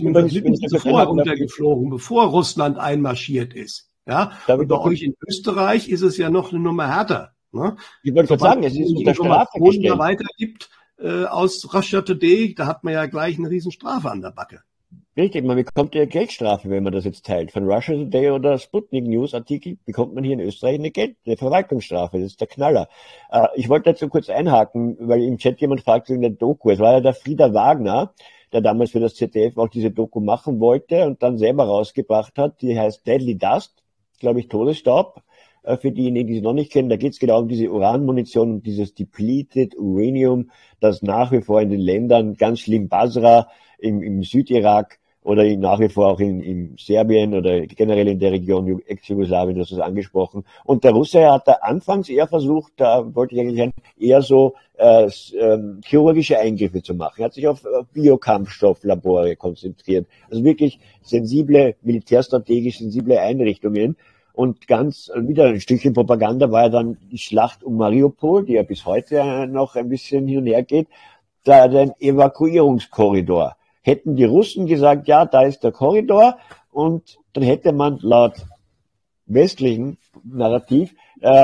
sind sie vorher runtergeflogen, bevor Russland einmarschiert ist. Ja, und bei euch in Österreich ist es ja noch eine Nummer härter. Ne? Ich wollte gerade sagen, es ist unter Strafe gestellt. Da weitergibt äh, aus Russia Today, da hat man ja gleich eine Riesenstrafe an der Backe. Richtig, man bekommt ja Geldstrafe, wenn man das jetzt teilt. Von Russia Today oder Sputnik News Artikel bekommt man hier in Österreich eine Geld, eine Verwaltungsstrafe. Das ist der Knaller. Äh, ich wollte dazu kurz einhaken, weil im Chat jemand fragt wegen der Doku. Es war ja der Frieder Wagner, der damals für das Z D F auch diese Doku machen wollte und dann selber rausgebracht hat. Die heißt Deadly Dust, glaube ich, Todesstaub. Für diejenigen, die sie noch nicht kennen, da geht es genau um diese Uranmunition, um dieses Depleted Uranium, das nach wie vor in den Ländern, ganz schlimm Basra, im, im Südirak oder in, nach wie vor auch in, in Serbien oder generell in der Region Ex-Jugoslawien, du hast es angesprochen. Und der Russe hat da anfangs eher versucht, da wollte ich eigentlich sagen, eher so äh, ähm, chirurgische Eingriffe zu machen. Er hat sich auf, auf Biokampfstofflabore konzentriert. Also wirklich sensible, militärstrategisch sensible Einrichtungen. Und ganz wieder ein Stückchen Propaganda war ja dann die Schlacht um Mariupol, die ja bis heute noch ein bisschen hin und her geht. Da ein Evakuierungskorridor. Hätten die Russen gesagt, ja, da ist der Korridor, und dann hätte man laut westlichen Narrativ äh,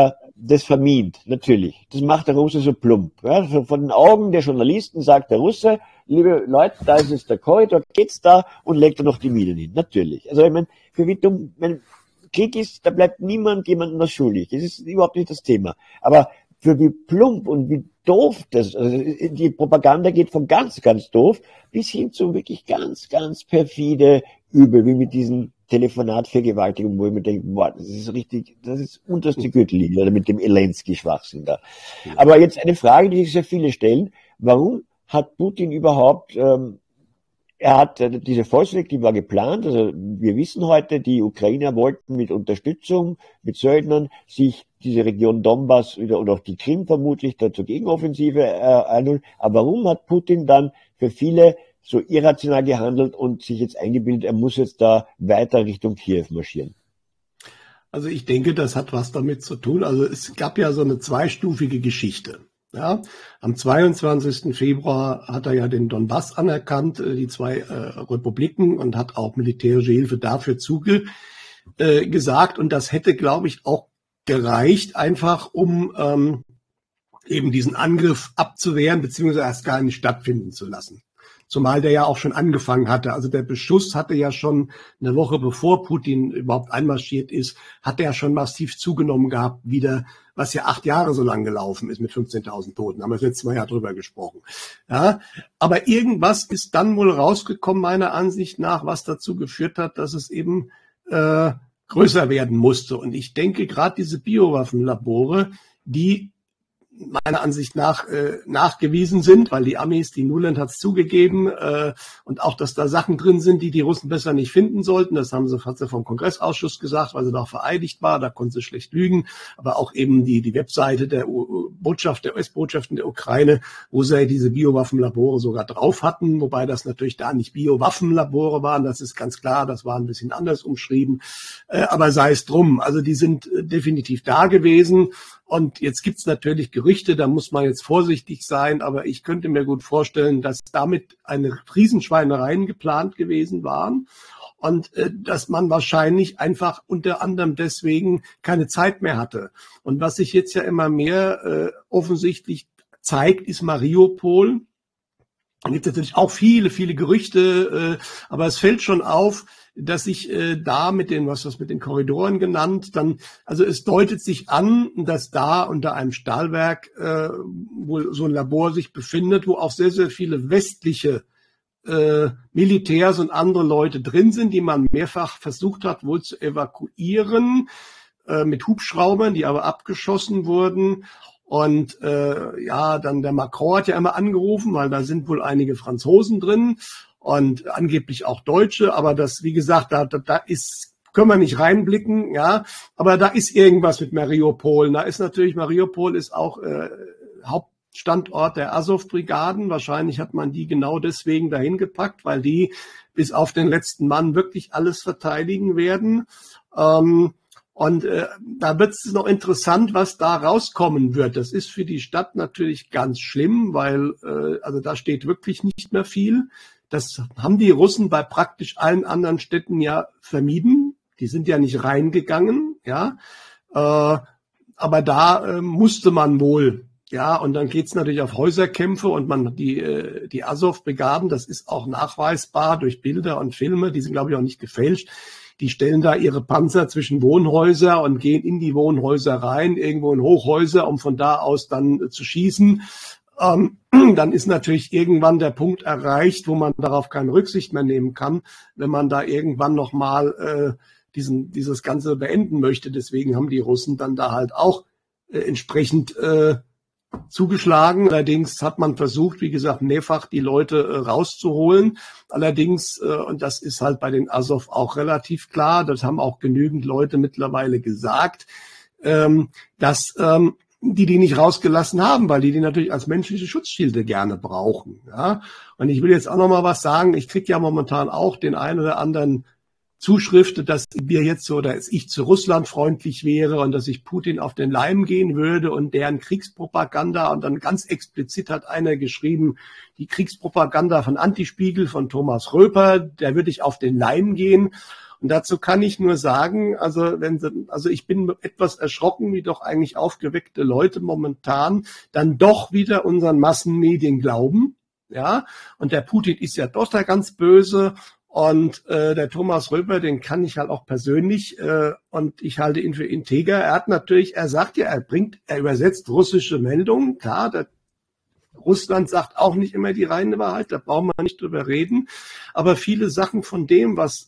das vermint, natürlich. Das macht der Russe so plump. Ja, so von den Augen der Journalisten sagt der Russe, liebe Leute, da ist jetzt der Korridor, geht's da und legt er noch die Minen hin. Natürlich. Also ich meine, für wie dumm, wenn Krieg ist, da bleibt niemand jemandem was schuldig. Das ist überhaupt nicht das Thema. Aber für wie plump und wie doof das, also die Propaganda geht von ganz, ganz doof bis hin zu wirklich ganz, ganz perfide Übel, wie mit diesen Telefonatvergewaltigung, wo ich mir denke, boah, das ist richtig, das ist unterste Gürtellinie, oder mit dem Elensky-Schwachsinn da. Ja. Aber jetzt eine Frage, die sich sehr viele stellen, warum hat Putin überhaupt, ähm, er hat äh, diese Volksrepublik, die war geplant, also wir wissen heute, die Ukrainer wollten mit Unterstützung, mit Söldnern sich diese Region Donbass oder, oder auch die Krim vermutlich da zur Gegenoffensive äh, einholen. Aber warum hat Putin dann für viele so irrational gehandelt und sich jetzt eingebildet, er muss jetzt da weiter Richtung Kiew marschieren? Also ich denke, das hat was damit zu tun. Also es gab ja so eine zweistufige Geschichte. Ja, am zweiundzwanzigsten Februar hat er ja den Donbass anerkannt, die zwei äh, Republiken, und hat auch militärische Hilfe dafür zugesagt. Äh, und das hätte, glaube ich, auch gereicht, einfach um ähm, eben diesen Angriff abzuwehren, beziehungsweise erst gar nicht stattfinden zu lassen. Zumal der ja auch schon angefangen hatte. Also der Beschuss hatte ja schon eine Woche bevor Putin überhaupt einmarschiert ist, hat er ja schon massiv zugenommen gehabt wieder, was ja acht Jahre so lang gelaufen ist mit fünfzehntausend Toten. Haben wir das letzte Mal ja drüber gesprochen. Ja, aber irgendwas ist dann wohl rausgekommen, meiner Ansicht nach, was dazu geführt hat, dass es eben äh, größer werden musste. Und ich denke, gerade diese Biowaffenlabore, die meiner Ansicht nach äh, nachgewiesen sind, weil die Amis, die Nuland hat es zugegeben, äh, und auch, dass da Sachen drin sind, die die Russen besser nicht finden sollten. Das haben sie, hat sie vom Kongressausschuss gesagt, weil sie da auch vereidigt war. Da konnte sie schlecht lügen. Aber auch eben die die Webseite der U- Botschaft, der U S-Botschaft in der Ukraine, wo sie diese Biowaffenlabore sogar drauf hatten, wobei das natürlich da nicht Biowaffenlabore waren. Das ist ganz klar, das war ein bisschen anders umschrieben. Äh, aber sei es drum. Also die sind äh, definitiv da gewesen. Und jetzt gibt's natürlich Gerüchte, da muss man jetzt vorsichtig sein, aber ich könnte mir gut vorstellen, dass damit eine Riesenschweinereien geplant gewesen waren und äh, dass man wahrscheinlich einfach unter anderem deswegen keine Zeit mehr hatte. Und was sich jetzt ja immer mehr äh, offensichtlich zeigt, ist Mariupol. Da gibt es natürlich auch viele, viele Gerüchte, äh, aber es fällt schon auf, dass sich äh, da mit den, was das mit den Korridoren genannt, dann, also es deutet sich an, dass da unter einem Stahlwerk äh, wohl so ein Labor sich befindet, wo auch sehr, sehr viele westliche äh, Militärs und andere Leute drin sind, die man mehrfach versucht hat, wohl zu evakuieren, äh, mit Hubschraubern, die aber abgeschossen wurden. Und äh, ja, dann der Macron hat ja immer angerufen, weil da sind wohl einige Franzosen drin und angeblich auch Deutsche, aber das, wie gesagt, da, da, da ist, können wir nicht reinblicken, ja, aber da ist irgendwas mit Mariupol. Da ist natürlich, Mariupol ist auch äh, Hauptstandort der Azov-Brigaden. Wahrscheinlich hat man die genau deswegen dahin gepackt, weil die bis auf den letzten Mann wirklich alles verteidigen werden. Ähm, Und äh, da wird es noch interessant, was da rauskommen wird. Das ist für die Stadt natürlich ganz schlimm, weil äh, also da steht wirklich nicht mehr viel. Das haben die Russen bei praktisch allen anderen Städten ja vermieden. Die sind ja nicht reingegangen, ja. Äh, aber da äh, musste man wohl, ja. Und dann geht's natürlich auf Häuserkämpfe und man die äh, die Azov-Brigaden, das ist auch nachweisbar durch Bilder und Filme. Die sind, glaube ich, auch nicht gefälscht. Die stellen da ihre Panzer zwischen Wohnhäuser und gehen in die Wohnhäuser rein, irgendwo in Hochhäuser, um von da aus dann äh, zu schießen. Ähm, dann ist natürlich irgendwann der Punkt erreicht, wo man darauf keine Rücksicht mehr nehmen kann, wenn man da irgendwann nochmal äh, diesen, dieses Ganze beenden möchte. Deswegen haben die Russen dann da halt auch äh, entsprechend äh, zugeschlagen. Allerdings hat man versucht, wie gesagt, mehrfach die Leute äh, rauszuholen. Allerdings, äh, und das ist halt bei den Azov auch relativ klar, das haben auch genügend Leute mittlerweile gesagt, ähm, dass ähm, die die nicht rausgelassen haben, weil die die natürlich als menschliche Schutzschilde gerne brauchen. Ja? Und ich will jetzt auch noch mal was sagen. Ich kriege ja momentan auch den einen oder anderen Zuschrift, dass wir jetzt so, oder dass ich zu Russland freundlich wäre und dass ich Putin auf den Leim gehen würde und deren Kriegspropaganda. Und dann ganz explizit hat einer geschrieben, die Kriegspropaganda von Antispiegel, von Thomas Röper, der würde ich auf den Leim gehen. Und dazu kann ich nur sagen, also wenn sie, also ich bin etwas erschrocken, wie doch eigentlich aufgeweckte Leute momentan dann doch wieder unseren Massenmedien glauben. Ja, und der Putin ist ja doch da ganz böse. Und äh, der Thomas Röper, den kann ich halt auch persönlich äh, und ich halte ihn für integer. Er hat natürlich, er sagt ja, er bringt, er übersetzt russische Meldungen. Klar, der, Russland sagt auch nicht immer die reine Wahrheit, da brauchen wir nicht drüber reden. Aber viele Sachen von dem, was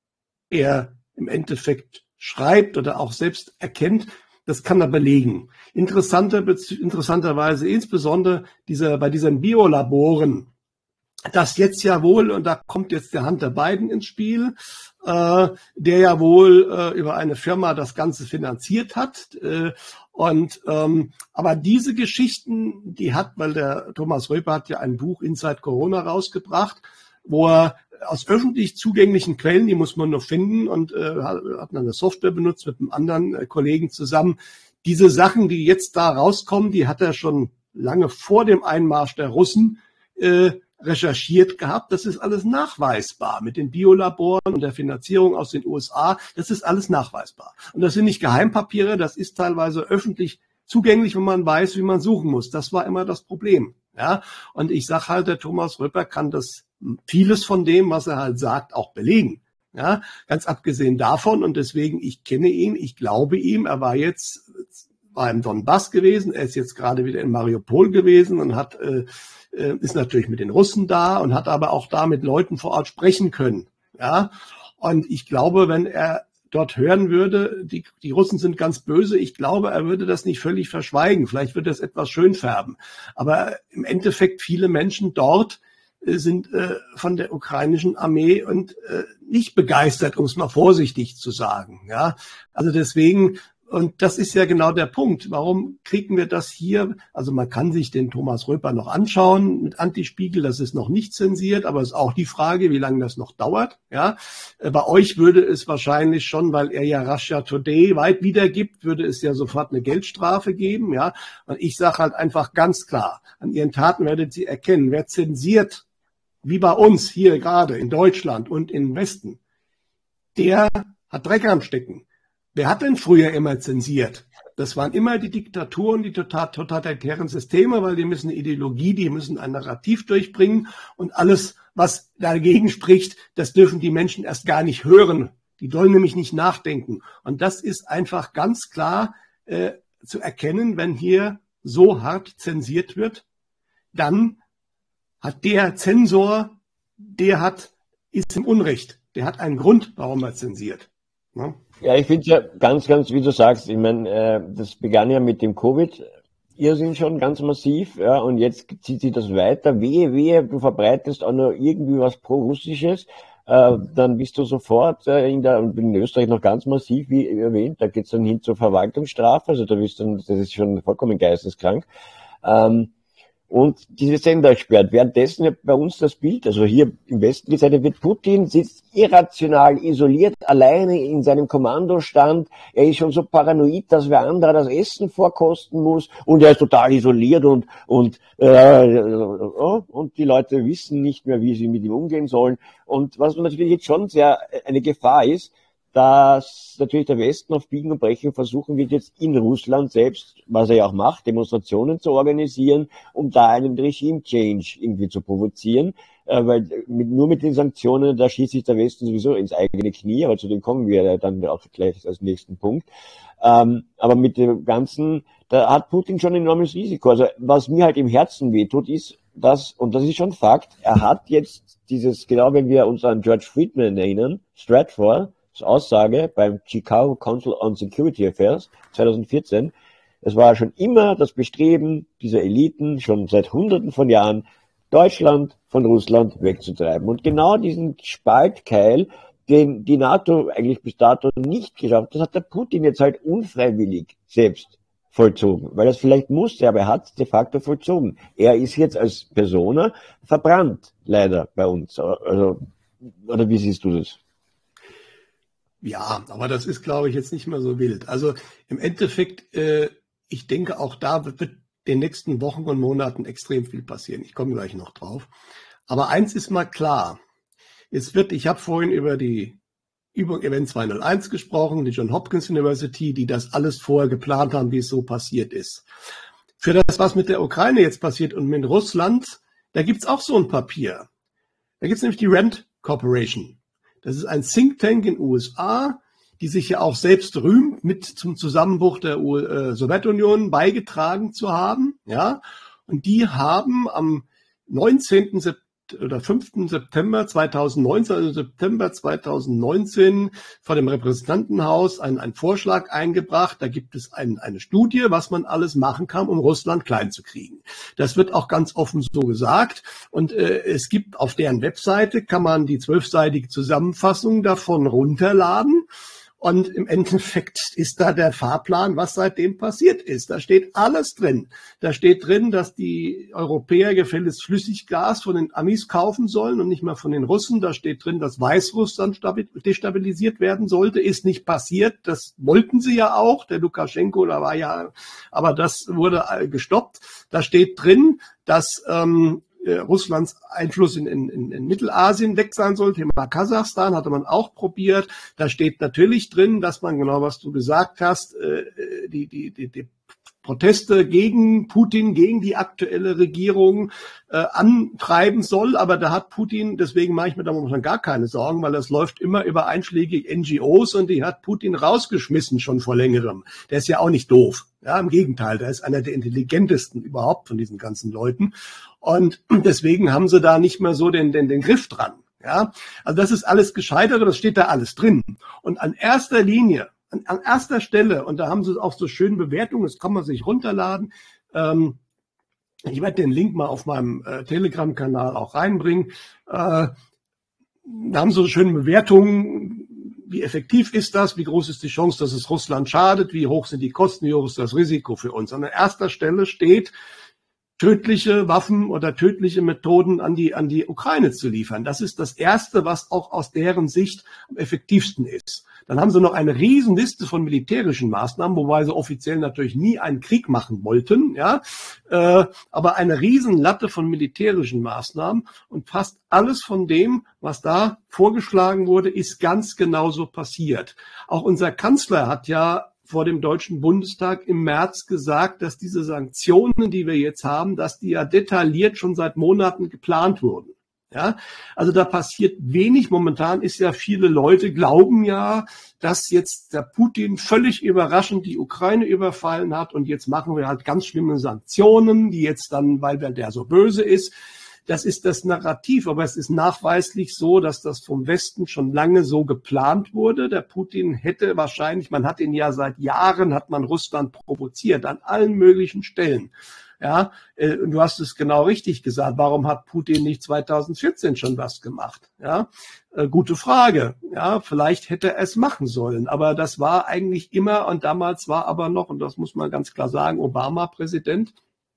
er im Endeffekt schreibt oder auch selbst erkennt, das kann er belegen. Interessanter, interessanterweise insbesondere dieser, bei diesen Biolaboren, das jetzt ja wohl, und da kommt jetzt der Hunter Biden ins Spiel, äh, der ja wohl äh, über eine Firma das Ganze finanziert hat. Äh, und ähm, aber diese Geschichten, die hat, weil der Thomas Röper hat ja ein Buch Inside Corona rausgebracht, wo er aus öffentlich zugänglichen Quellen, die muss man noch finden, und äh, hat dann eine Software benutzt mit einem anderen äh, Kollegen zusammen. Diese Sachen, die jetzt da rauskommen, die hat er schon lange vor dem Einmarsch der Russen äh, recherchiert gehabt. Das ist alles nachweisbar mit den Biolaboren und der Finanzierung aus den U S A. Das ist alles nachweisbar. Und das sind nicht Geheimpapiere, das ist teilweise öffentlich zugänglich, wenn man weiß, wie man suchen muss. Das war immer das Problem. Ja, und ich sage halt, der Thomas Röper kann das vieles von dem, was er halt sagt, auch belegen. Ja, ganz abgesehen davon, und deswegen, ich kenne ihn, ich glaube ihm, er war jetzt, war im Donbass gewesen, er ist jetzt gerade wieder in Mariupol gewesen und hat, äh, ist natürlich mit den Russen da und hat aber auch da mit Leuten vor Ort sprechen können. Ja, und ich glaube, wenn er dort hören würde, die, die Russen sind ganz böse, ich glaube, er würde das nicht völlig verschweigen. Vielleicht würde er es etwas schön färben. Aber im Endeffekt, viele Menschen dort äh, sind äh, von der ukrainischen Armee und äh, nicht begeistert, um es mal vorsichtig zu sagen. Ja, also deswegen, und das ist ja genau der Punkt. Warum kriegen wir das hier? Also man kann sich den Thomas Röper noch anschauen mit Antispiegel, das ist noch nicht zensiert, aber es ist auch die Frage, wie lange das noch dauert. Ja, bei euch würde es wahrscheinlich schon, weil er ja Russia Today weit wiedergibt, würde es ja sofort eine Geldstrafe geben. Ja, und ich sage halt einfach ganz klar, an ihren Taten werdet ihr erkennen, wer zensiert, wie bei uns hier gerade in Deutschland und im Westen, der hat Dreck am Stecken. Wer hat denn früher immer zensiert? Das waren immer die Diktaturen, die totalitären Systeme, weil die müssen eine Ideologie, die müssen ein Narrativ durchbringen und alles, was dagegen spricht, das dürfen die Menschen erst gar nicht hören. Die sollen nämlich nicht nachdenken. Und das ist einfach ganz klar äh, zu erkennen, wenn hier so hart zensiert wird, dann hat der Zensor, der hat, ist im Unrecht. Der hat einen Grund, warum er zensiert. Ne? Ja, ich finde es ja ganz, ganz, wie du sagst, ich meine, äh, das begann ja mit dem Covid-Irrsinn schon ganz massiv, ja, und jetzt zieht sich das weiter. Wehe, wehe, du verbreitest auch noch irgendwie was Pro-Russisches, äh, dann bist du sofort äh, in der, und in Österreich noch ganz massiv, wie erwähnt, da geht's dann hin zur Verwaltungsstrafe, also da bist dann, das ist schon vollkommen geisteskrank. Ähm, Und diese Sender sperrt. Währenddessen bei uns das Bild, also hier im Westen gezeichnet wird, Putin sitzt irrational isoliert, alleine in seinem Kommandostand. Er ist schon so paranoid, dass wer anderer das Essen vorkosten muss und er ist total isoliert und und äh, und die Leute wissen nicht mehr, wie sie mit ihm umgehen sollen. Und was natürlich jetzt schon sehr eine Gefahr ist, dass natürlich der Westen auf Biegen und Brechen versuchen wird, jetzt in Russland selbst, was er ja auch macht, Demonstrationen zu organisieren, um da einen Regime-Change irgendwie zu provozieren, äh, weil mit, nur mit den Sanktionen, da schießt sich der Westen sowieso ins eigene Knie, aber zu dem kommen wir dann auch gleich als nächsten Punkt. Ähm, aber mit dem Ganzen, da hat Putin schon ein enormes Risiko. Also was mir halt im Herzen wehtut, ist, dass, und das ist schon Fakt, er hat jetzt dieses, genau wenn wir uns an George Friedman erinnern, Stratfor, Aussage beim Chicago Council on Security Affairs zwanzig vierzehn. Es war schon immer das Bestreben dieser Eliten, schon seit Hunderten von Jahren, Deutschland von Russland wegzutreiben. Und genau diesen Spaltkeil, den die NATO eigentlich bis dato nicht geschafft hat, das hat der Putin jetzt halt unfreiwillig selbst vollzogen. Weil er es vielleicht musste, aber er hat es de facto vollzogen. Er ist jetzt als Persona verbrannt, leider bei uns. Also, oder wie siehst du das? Ja, aber das ist, glaube ich, jetzt nicht mehr so wild. Also im Endeffekt, äh, ich denke, auch da wird, wird in den nächsten Wochen und Monaten extrem viel passieren. Ich komme gleich noch drauf. Aber eins ist mal klar. Es wird, ich habe vorhin über die über Event zweihunderteins gesprochen, die Johns Hopkins University, die das alles vorher geplant haben, wie es so passiert ist. Für das, was mit der Ukraine jetzt passiert und mit Russland, da gibt's auch so ein Papier. Da gibt's nämlich die RAND Corporation. Das ist ein Think Tank in den U S A, die sich ja auch selbst rühmt, mit zum Zusammenbruch der U- äh, Sowjetunion beigetragen zu haben. Ja, und die haben am neunzehnten September oder fünften September zweitausendneunzehn, also September zweitausendneunzehn, vor dem Repräsentantenhaus einen, einen Vorschlag eingebracht. Da gibt es ein, eine Studie, was man alles machen kann, um Russland klein zu kriegen. Das wird auch ganz offen so gesagt. Und äh, es gibt auf deren Webseite, kann man die zwölfseitige Zusammenfassung davon runterladen. Und im Endeffekt ist da der Fahrplan, was seitdem passiert ist. Da steht alles drin. Da steht drin, dass die Europäer gefälligst Flüssiggas von den Amis kaufen sollen und nicht mehr von den Russen. Da steht drin, dass Weißrussland destabilisiert werden sollte. Ist nicht passiert. Das wollten sie ja auch. Der Lukaschenko, da war ja, aber das wurde gestoppt. Da steht drin, dass ähm, Russlands Einfluss in, in, in Mittelasien weg sein soll. Thema Kasachstan hatte man auch probiert. Da steht natürlich drin, dass man, genau was du gesagt hast, die, die, die, die Proteste gegen Putin, gegen die aktuelle Regierung äh, antreiben soll. Aber da hat Putin, deswegen mache ich mir da momentan gar keine Sorgen, weil das läuft immer über einschlägige N G Os und die hat Putin rausgeschmissen schon vor längerem. Der ist ja auch nicht doof. Ja, im Gegenteil, der ist einer der intelligentesten überhaupt von diesen ganzen Leuten. Und deswegen haben sie da nicht mehr so den, den, den Griff dran. Ja, also das ist alles gescheitert und das steht da alles drin. Und an erster Linie, an, an erster Stelle, und da haben sie auch so schöne Bewertungen, das kann man sich runterladen. Ähm, ich werde den Link mal auf meinem äh, Telegram-Kanal auch reinbringen. Äh, da haben sie so schöne Bewertungen. Wie effektiv ist das? Wie groß ist die Chance, dass es Russland schadet? Wie hoch sind die Kosten? Wie hoch ist das Risiko für uns? An erster Stelle steht, tödliche Waffen oder tödliche Methoden an die, an die Ukraine zu liefern. Das ist das Erste, was auch aus deren Sicht am effektivsten ist. Dann haben sie noch eine Riesenliste von militärischen Maßnahmen, wobei sie offiziell natürlich nie einen Krieg machen wollten, ja, äh, aber eine Riesenlatte von militärischen Maßnahmen und fast alles von dem, was da vorgeschlagen wurde, ist ganz genauso passiert. Auch unser Kanzler hat ja vor dem Deutschen Bundestag im März gesagt, dass diese Sanktionen, die wir jetzt haben, dass die ja detailliert schon seit Monaten geplant wurden. Ja, also da passiert wenig. Momentan ist ja, viele Leute glauben ja, dass jetzt der Putin völlig überraschend die Ukraine überfallen hat und jetzt machen wir halt ganz schlimme Sanktionen, die jetzt dann, weil der so böse ist. Das ist das Narrativ, aber es ist nachweislich so, dass das vom Westen schon lange so geplant wurde. Der Putin hätte wahrscheinlich, man hat ihn ja seit Jahren, hat man Russland provoziert an allen möglichen Stellen. Ja, äh, du hast es genau richtig gesagt. Warum hat Putin nicht zweitausendvierzehn schon was gemacht? Ja, äh, gute Frage. Ja, vielleicht hätte er es machen sollen, aber das war eigentlich immer, und damals war aber noch, und das muss man ganz klar sagen, Obama Präsident.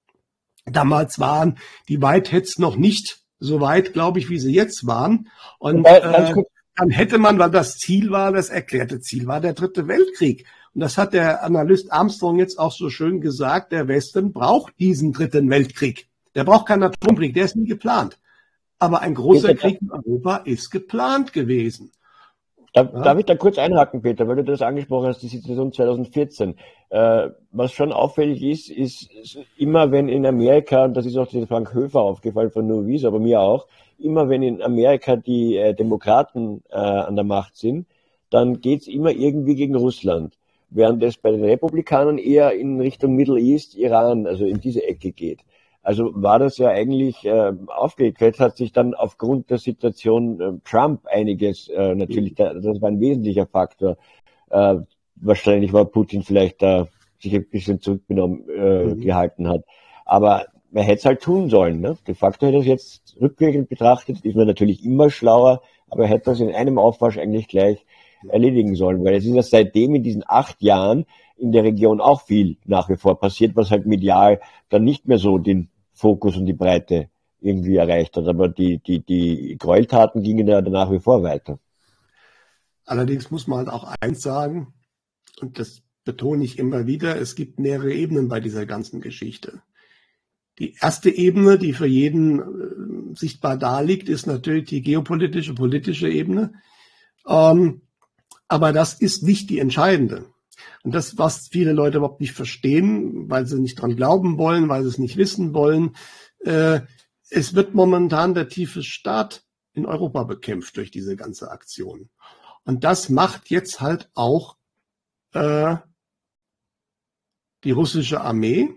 Damals waren die Whiteheads noch nicht so weit, glaube ich, wie sie jetzt waren. Und äh, dann hätte man, weil das Ziel war, das erklärte Ziel war der Dritte Weltkrieg. Und das hat der Analyst Armstrong jetzt auch so schön gesagt, der Westen braucht diesen Dritten Weltkrieg. Der braucht keinen Atomkrieg, der ist nie geplant. Aber ein großer Krieg in Europa ist geplant gewesen. Darf, ja. darf ich da kurz einhaken, Peter, weil du das angesprochen hast, die Situation zweitausendvierzehn. Äh, was schon auffällig ist, ist, ist immer wenn in Amerika, und das ist auch der Frank Höfer aufgefallen von Nuvis, aber mir auch, immer wenn in Amerika die äh, Demokraten äh, an der Macht sind, dann geht's immer irgendwie gegen Russland. Während es bei den Republikanern eher in Richtung Middle East, Iran, also in diese Ecke geht. Also war das ja eigentlich äh, aufgelegt. Jetzt hat sich dann aufgrund der Situation äh, Trump einiges, äh, natürlich, da, das war ein wesentlicher Faktor. Äh, wahrscheinlich war Putin vielleicht da sich ein bisschen zurückgenommen äh, mhm. gehalten hat. Aber man hätte es halt tun sollen. Ne? De facto hätte es jetzt rückwirkend betrachtet, ist man natürlich immer schlauer, aber er hätte das in einem Aufwasch eigentlich gleich erledigen sollen, weil es ist ja seitdem in diesen acht Jahren in der Region auch viel nach wie vor passiert, was halt medial dann nicht mehr so den Fokus und die Breite irgendwie erreicht hat. Aber die, die, die Gräueltaten gingen ja nach wie vor weiter. Allerdings muss man halt auch eins sagen, und das betone ich immer wieder, es gibt mehrere Ebenen bei dieser ganzen Geschichte. Die erste Ebene, die für jeden äh, sichtbar da liegt, ist natürlich die geopolitische, politische Ebene. Ähm, Aber das ist nicht die entscheidende. Und das, was viele Leute überhaupt nicht verstehen, weil sie nicht dran glauben wollen, weil sie es nicht wissen wollen, äh, es wird momentan der tiefe Staat in Europa bekämpft durch diese ganze Aktion. Und das macht jetzt halt auch äh, die russische Armee,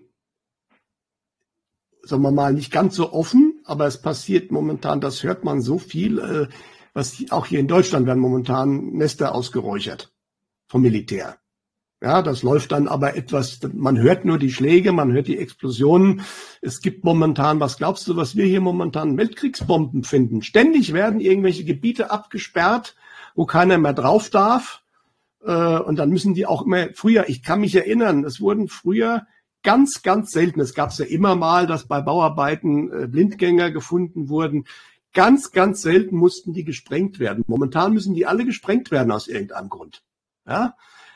sagen wir mal, nicht ganz so offen, aber es passiert momentan, das hört man so viel, äh, was auch hier in Deutschland werden momentan Nester ausgeräuchert vom Militär. Ja, das läuft dann aber etwas, man hört nur die Schläge, man hört die Explosionen. Es gibt momentan, was glaubst du, was wir hier momentan Weltkriegsbomben finden? Ständig werden irgendwelche Gebiete abgesperrt, wo keiner mehr drauf darf. Und dann müssen die auch immer, früher, ich kann mich erinnern, es wurden früher ganz, ganz selten, es gab es ja immer mal, dass bei Bauarbeiten Blindgänger gefunden wurden. Ganz, ganz selten mussten die gesprengt werden. Momentan müssen die alle gesprengt werden aus irgendeinem Grund. Ja,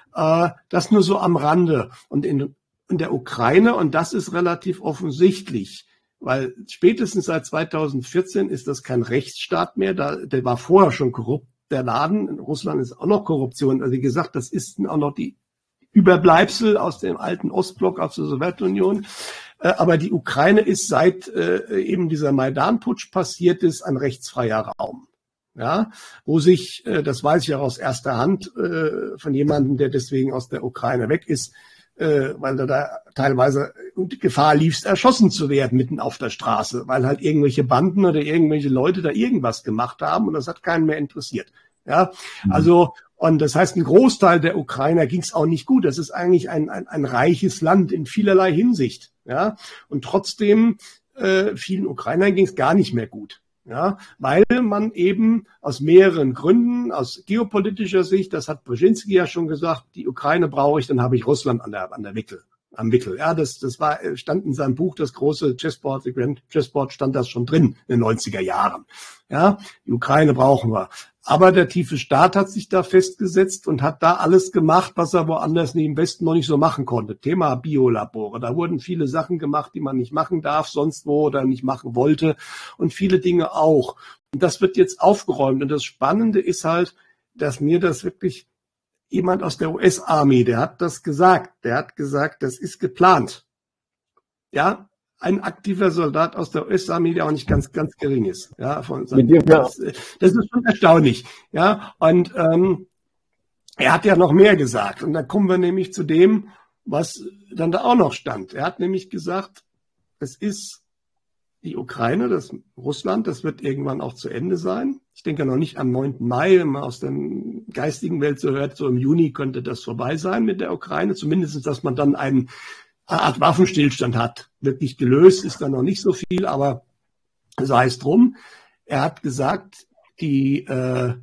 das nur so am Rande. Und in, in der Ukraine, und das ist relativ offensichtlich, weil spätestens seit zweitausendvierzehn ist das kein Rechtsstaat mehr, da, der war vorher schon korrupt, der Laden. In Russland ist auch noch Korruption. Also wie gesagt, das ist auch noch die Überbleibsel aus dem alten Ostblock, aus der Sowjetunion. Aber die Ukraine ist seit äh, eben dieser Maidan-Putsch passiert ist, ein rechtsfreier Raum. Ja, wo sich, äh, das weiß ich auch aus erster Hand äh, von jemandem, der deswegen aus der Ukraine weg ist, äh, weil da, da teilweise Gefahr lief, erschossen zu werden mitten auf der Straße, weil halt irgendwelche Banden oder irgendwelche Leute da irgendwas gemacht haben und das hat keinen mehr interessiert. Ja, mhm. Also, und das heißt, ein Großteil der Ukrainer ging es auch nicht gut. Das ist eigentlich ein, ein, ein reiches Land in vielerlei Hinsicht. Ja, und trotzdem, äh, vielen Ukrainern ging es gar nicht mehr gut. Ja, weil man eben aus mehreren Gründen, aus geopolitischer Sicht, das hat Brzezinski ja schon gesagt, die Ukraine brauche ich, dann habe ich Russland an der, an der Wickel, am Wickel. Ja, das, das war, stand in seinem Buch, das große Chessboard, The Grand Chessboard, stand das schon drin in den neunziger Jahren. Ja, die Ukraine brauchen wir. Aber der tiefe Staat hat sich da festgesetzt und hat da alles gemacht, was er woanders im Westen noch nicht so machen konnte. Thema Biolabore. Da wurden viele Sachen gemacht, die man nicht machen darf, sonst wo oder nicht machen wollte. Und viele Dinge auch. Und das wird jetzt aufgeräumt. Und das Spannende ist halt, dass mir das wirklich jemand aus der U S-Army, der hat das gesagt. Der hat gesagt, das ist geplant. Ja, ein aktiver Soldat aus der U S-Armee, der auch nicht ganz, ganz gering ist. Ja, von seinem, das, das ist schon erstaunlich. Ja, und ähm, er hat ja noch mehr gesagt. Und dann kommen wir nämlich zu dem, was dann da auch noch stand. Er hat nämlich gesagt, es ist die Ukraine, das Russland, das wird irgendwann auch zu Ende sein. Ich denke noch nicht am neunten Mai, wenn man aus der geistigen Welt so hört, so im Juni könnte das vorbei sein mit der Ukraine. Zumindest, dass man dann einen eine Art Waffenstillstand hat. Wirklich gelöst ist da noch nicht so viel, aber sei es drum. Er hat gesagt, die, äh,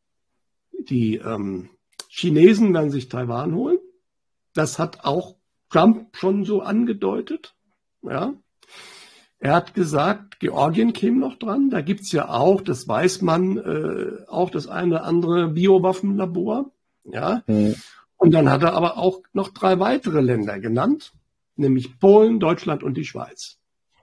die ähm, Chinesen werden sich Taiwan holen. Das hat auch Trump schon so angedeutet. Ja. Er hat gesagt, Georgien käme noch dran. Da gibt's ja auch, das weiß man, äh, auch das eine oder andere Biowaffenlabor. Ja. Mhm. Und dann hat er aber auch noch drei weitere Länder genannt, nämlich Polen, Deutschland und die Schweiz.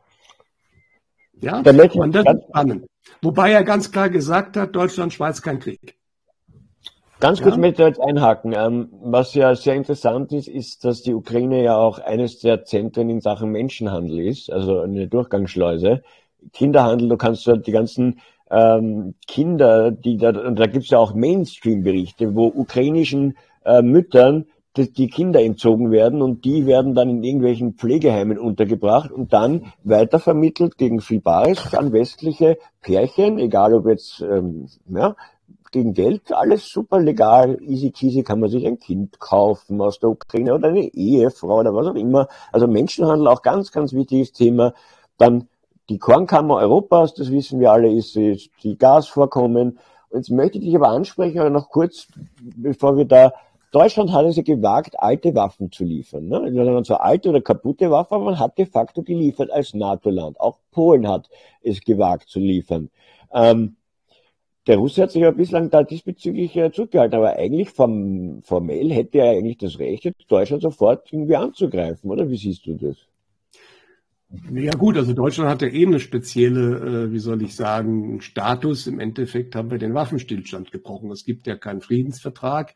Ja, und das ist spannend. Wobei er ganz klar gesagt hat, Deutschland, Schweiz, kein Krieg. Ganz kurz ja. möchte ich jetzt einhaken. Ähm, was ja sehr interessant ist, ist, dass die Ukraine ja auch eines der Zentren in Sachen Menschenhandel ist, also eine Durchgangsschleuse. Kinderhandel, du kannst ja die ganzen ähm, Kinder, die da, und da gibt's ja auch Mainstream-Berichte, wo ukrainischen äh, Müttern die Kinder entzogen werden und die werden dann in irgendwelchen Pflegeheimen untergebracht und dann weitervermittelt gegen viel Bares an westliche Pärchen, egal ob jetzt, ähm, ja, gegen Geld, alles super legal, easy cheesy, kann man sich ein Kind kaufen aus der Ukraine oder eine Ehefrau oder was auch immer. Also Menschenhandel auch ganz, ganz wichtiges Thema. Dann die Kornkammer Europas, das wissen wir alle, ist, ist die Gasvorkommen. Und jetzt möchte ich dich aber ansprechen, aber noch kurz, bevor wir da Deutschland hat es ja gewagt, alte Waffen zu liefern. Ne? Das so alte oder kaputte Waffen, aber man hat de facto geliefert als NATO-Land. Auch Polen hat es gewagt zu liefern. Ähm, der Russe hat sich ja bislang da diesbezüglich äh, zurückgehalten, aber eigentlich vom, formell hätte er eigentlich das Recht, jetzt Deutschland sofort irgendwie anzugreifen, oder? Wie siehst du das? Ja gut, also Deutschland hat ja eh eine spezielle, äh, wie soll ich sagen, Status. Im Endeffekt haben wir den Waffenstillstand gebrochen. Es gibt ja keinen Friedensvertrag.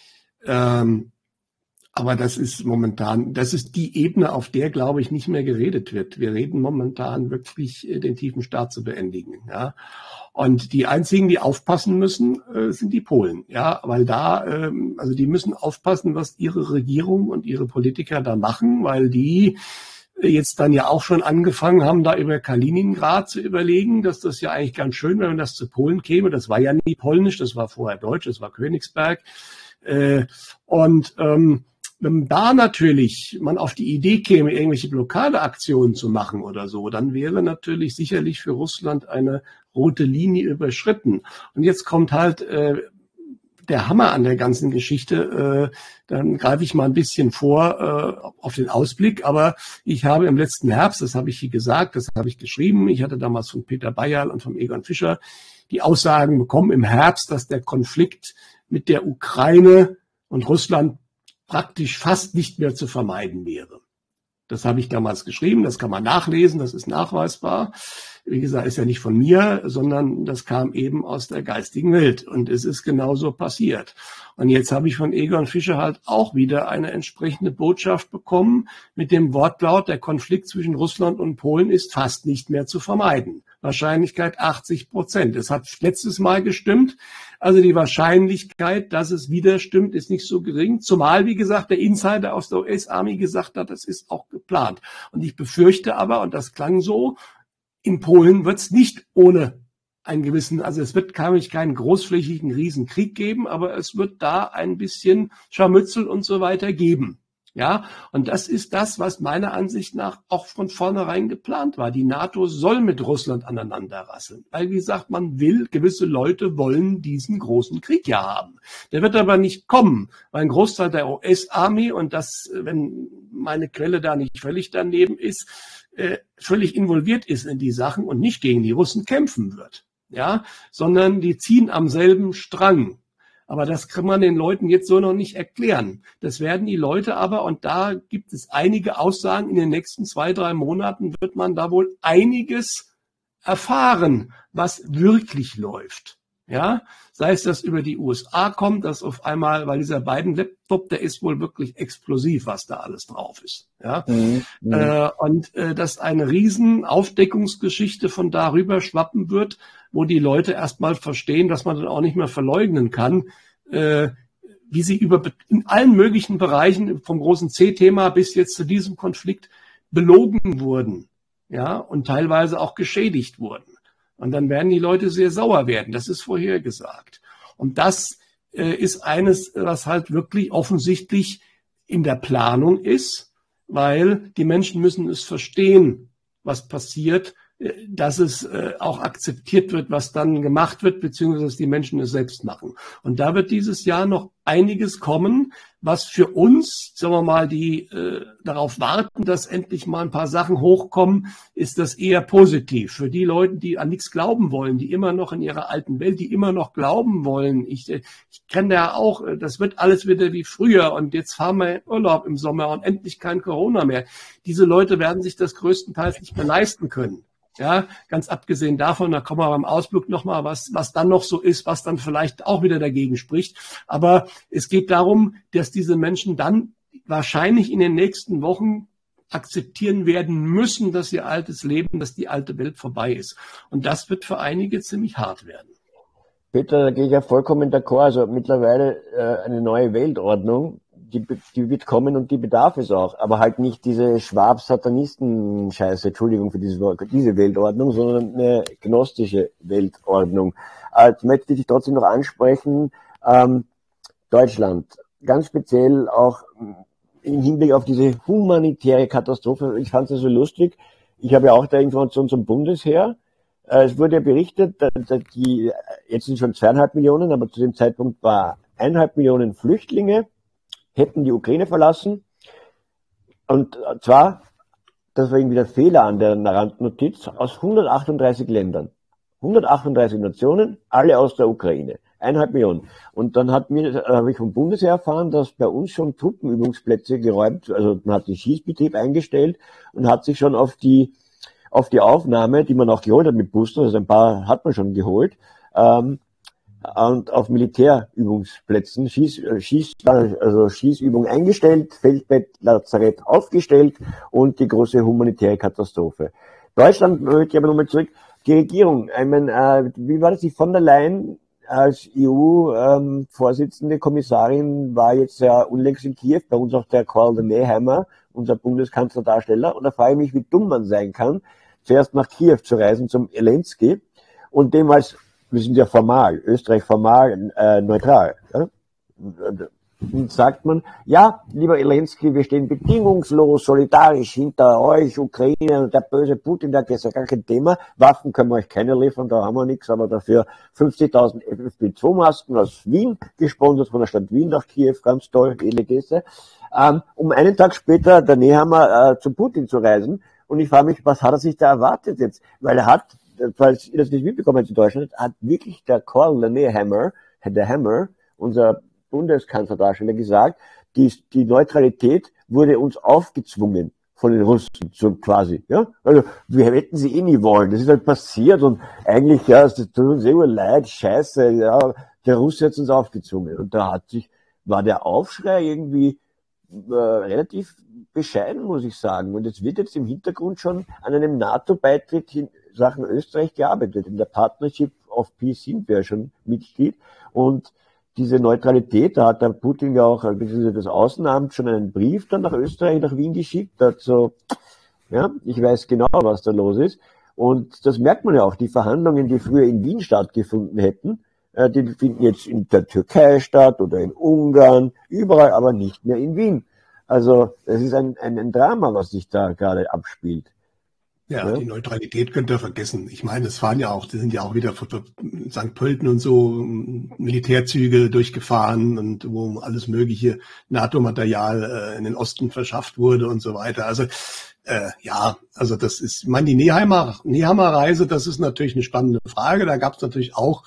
Ähm, aber das ist momentan, das ist die Ebene, auf der, glaube ich, nicht mehr geredet wird. Wir reden momentan wirklich, äh, den tiefen Staat zu beendigen. Ja. Und die einzigen, die aufpassen müssen, äh, sind die Polen. Ja, weil da, ähm, also die müssen aufpassen, was ihre Regierung und ihre Politiker da machen, weil die jetzt dann ja auch schon angefangen haben, da über Kaliningrad zu überlegen, dass das ja eigentlich ganz schön wäre, wenn das zu Polen käme. Das war ja nie polnisch, das war vorher deutsch, das war Königsberg. Äh, und ähm, wenn da natürlich man auf die Idee käme, irgendwelche Blockadeaktionen zu machen oder so, dann wäre natürlich sicherlich für Russland eine rote Linie überschritten. Und jetzt kommt halt äh, der Hammer an der ganzen Geschichte. Äh, dann greife ich mal ein bisschen vor äh, auf den Ausblick. Aber ich habe im letzten Herbst, das habe ich hier gesagt, das habe ich geschrieben, ich hatte damals von Peter Bayerl und von Egon Fischer die Aussagen bekommen im Herbst, dass der Konflikt mit der Ukraine und Russland praktisch fast nicht mehr zu vermeiden wäre. Das habe ich damals geschrieben, das kann man nachlesen, das ist nachweisbar. Wie gesagt, ist ja nicht von mir, sondern das kam eben aus der geistigen Welt. Und es ist genauso passiert. Und jetzt habe ich von Egon Fischer halt auch wieder eine entsprechende Botschaft bekommen mit dem Wortlaut, der Konflikt zwischen Russland und Polen ist fast nicht mehr zu vermeiden. Wahrscheinlichkeit achtzig Prozent. Es hat letztes Mal gestimmt. Also die Wahrscheinlichkeit, dass es wieder stimmt, ist nicht so gering. Zumal, wie gesagt, der Insider aus der U S-Army gesagt hat, das ist auch geplant. Und ich befürchte aber, und das klang so, in Polen wird es nicht ohne einen gewissen, also es wird eigentlich keinen großflächigen Riesenkrieg geben, aber es wird da ein bisschen Scharmützel und so weiter geben. Ja, und das ist das, was meiner Ansicht nach auch von vornherein geplant war. Die NATO soll mit Russland aneinander rasseln. Weil, wie gesagt, man will, gewisse Leute wollen diesen großen Krieg ja haben. Der wird aber nicht kommen, weil ein Großteil der U S-Army, und das, wenn meine Quelle da nicht völlig daneben ist, äh, völlig involviert ist in die Sachen und nicht gegen die Russen kämpfen wird. Ja, sondern die ziehen am selben Strang. Aber das kann man den Leuten jetzt so noch nicht erklären. Das werden die Leute aber, und da gibt es einige Aussagen, in den nächsten zwei, drei Monaten wird man da wohl einiges erfahren, was wirklich läuft. Ja, sei es, dass über die U S A kommt, dass auf einmal, weil dieser Biden-Laptop, der ist wohl wirklich explosiv, was da alles drauf ist. Ja, mhm. äh, und äh, dass eine riesen Aufdeckungsgeschichte von darüber schwappen wird, wo die Leute erstmal verstehen, dass man dann auch nicht mehr verleugnen kann, äh, wie sie über in allen möglichen Bereichen vom großen C-Thema bis jetzt zu diesem Konflikt belogen wurden, ja, und teilweise auch geschädigt wurden. Und dann werden die Leute sehr sauer werden. Das ist vorhergesagt. Und das äh, ist eines, was halt wirklich offensichtlich in der Planung ist, weil die Menschen müssen es verstehen, was passiert, äh, dass es äh, auch akzeptiert wird, was dann gemacht wird, beziehungsweise dass die Menschen es selbst machen. Und da wird dieses Jahr noch einiges kommen, was für uns, sagen wir mal, die äh, darauf warten, dass endlich mal ein paar Sachen hochkommen, ist das eher positiv. Für die Leute, die an nichts glauben wollen, die immer noch in ihrer alten Welt, die immer noch glauben wollen. Ich, ich kenne ja auch, das wird alles wieder wie früher und jetzt fahren wir in Urlaub im Sommer und endlich kein Corona mehr. Diese Leute werden sich das größtenteils nicht mehr leisten können. Ja, ganz abgesehen davon, da kommen wir beim Ausblick nochmal, was, was dann noch so ist, was dann vielleicht auch wieder dagegen spricht. Aber es geht darum, dass diese Menschen dann wahrscheinlich in den nächsten Wochen akzeptieren werden müssen, dass ihr altes Leben, dass die alte Welt vorbei ist. Und das wird für einige ziemlich hart werden. Peter, da gehe ich ja vollkommen d'accord. Also mittlerweile äh, eine neue Weltordnung, die, die wird kommen und die bedarf es auch. Aber halt nicht diese Schwab-Satanisten-Scheiße, Entschuldigung für diese, diese Weltordnung, sondern eine gnostische Weltordnung. Äh, jetzt möchte ich trotzdem noch ansprechen, ähm, Deutschland, ganz speziell auch im Hinblick auf diese humanitäre Katastrophe. Ich fand es so lustig. Ich habe ja auch da Informationen zum Bundesheer. Es wurde ja berichtet, dass die, jetzt sind schon zweieinhalb Millionen, aber zu dem Zeitpunkt war eineinhalb Millionen Flüchtlinge, hätten die Ukraine verlassen. Und zwar, das war irgendwie der Fehler an der Randnotiz, aus hundertachtunddreißig Ländern. hundertachtunddreißig Nationen, alle aus der Ukraine. Eineinhalb Millionen. Und dann hat mir, äh, habe ich vom Bundesheer erfahren, dass bei uns schon Truppenübungsplätze geräumt, also man hat den Schießbetrieb eingestellt und hat sich schon auf die, auf die Aufnahme, die man auch geholt hat mit Booster, also ein paar hat man schon geholt, ähm, und auf Militärübungsplätzen Schieß, Schieß, also Schießübungen eingestellt, Feldbett, Lazarett aufgestellt und die große humanitäre Katastrophe. Deutschland, möchte ich aber nochmal zurück, die Regierung, ich meine, äh, wie war das, die von der Leyen als E U-Vorsitzende ähm, Kommissarin war jetzt ja unlängst in Kiew, bei uns auch der Karl Nehammer, unser Bundeskanzlerdarsteller, und da frage ich mich, wie dumm man sein kann, zuerst nach Kiew zu reisen zum Zelensky und dem als, wir sind ja formal, Österreich formal äh, neutral, ja? Und sagt man, ja, lieber Zelensky, wir stehen bedingungslos, solidarisch hinter euch, Ukraine und der böse Putin, der ist ja gar kein Thema. Waffen können wir euch keine liefern, da haben wir nichts, aber dafür fünfzigtausend F F P zwei Masken aus Wien, gesponsert von der Stadt Wien nach Kiew, ganz toll, edle Geste. Ähm, um einen Tag später der Nehammer äh, zu Putin zu reisen. Und ich frage mich, was hat er sich da erwartet jetzt? Weil er hat, falls ihr das nicht mitbekommen habt in Deutschland, hat wirklich der Karl Nehammer, der Hammer, unser Bundeskanzlerdarsteller gesagt, die, die Neutralität wurde uns aufgezwungen von den Russen, so quasi, ja. Also, wir hätten sie eh nie wollen. Das ist halt passiert und eigentlich, ja, es tut uns eh leid, scheiße, ja, der Russe hat uns aufgezwungen. Und da hat sich, war der Aufschrei irgendwie äh, relativ bescheiden, muss ich sagen. Und es wird jetzt im Hintergrund schon an einem NATO-Beitritt in Sachen Österreich gearbeitet. In der Partnership of Peace sind wir schon Mitglied und diese Neutralität, da hat der Putin ja auch, beziehungsweise das Außenamt, schon einen Brief dann nach Österreich, nach Wien geschickt, dazu, ja, ich weiß genau, was da los ist. Und das merkt man ja auch, die Verhandlungen, die früher in Wien stattgefunden hätten, äh, die finden jetzt in der Türkei statt oder in Ungarn, überall, aber nicht mehr in Wien. Also, es ist ein, ein, ein Drama, was sich da gerade abspielt. Ja, ja, die Neutralität könnt ihr vergessen. Ich meine, es fahren ja auch, die sind ja auch wieder von Sankt Pölten und so Militärzüge durchgefahren und wo alles mögliche NATO-Material äh, in den Osten verschafft wurde und so weiter. Also äh, ja, also das ist, ich meine, die Nehammer, Nehammer Reise, das ist natürlich eine spannende Frage. Da gab es natürlich auch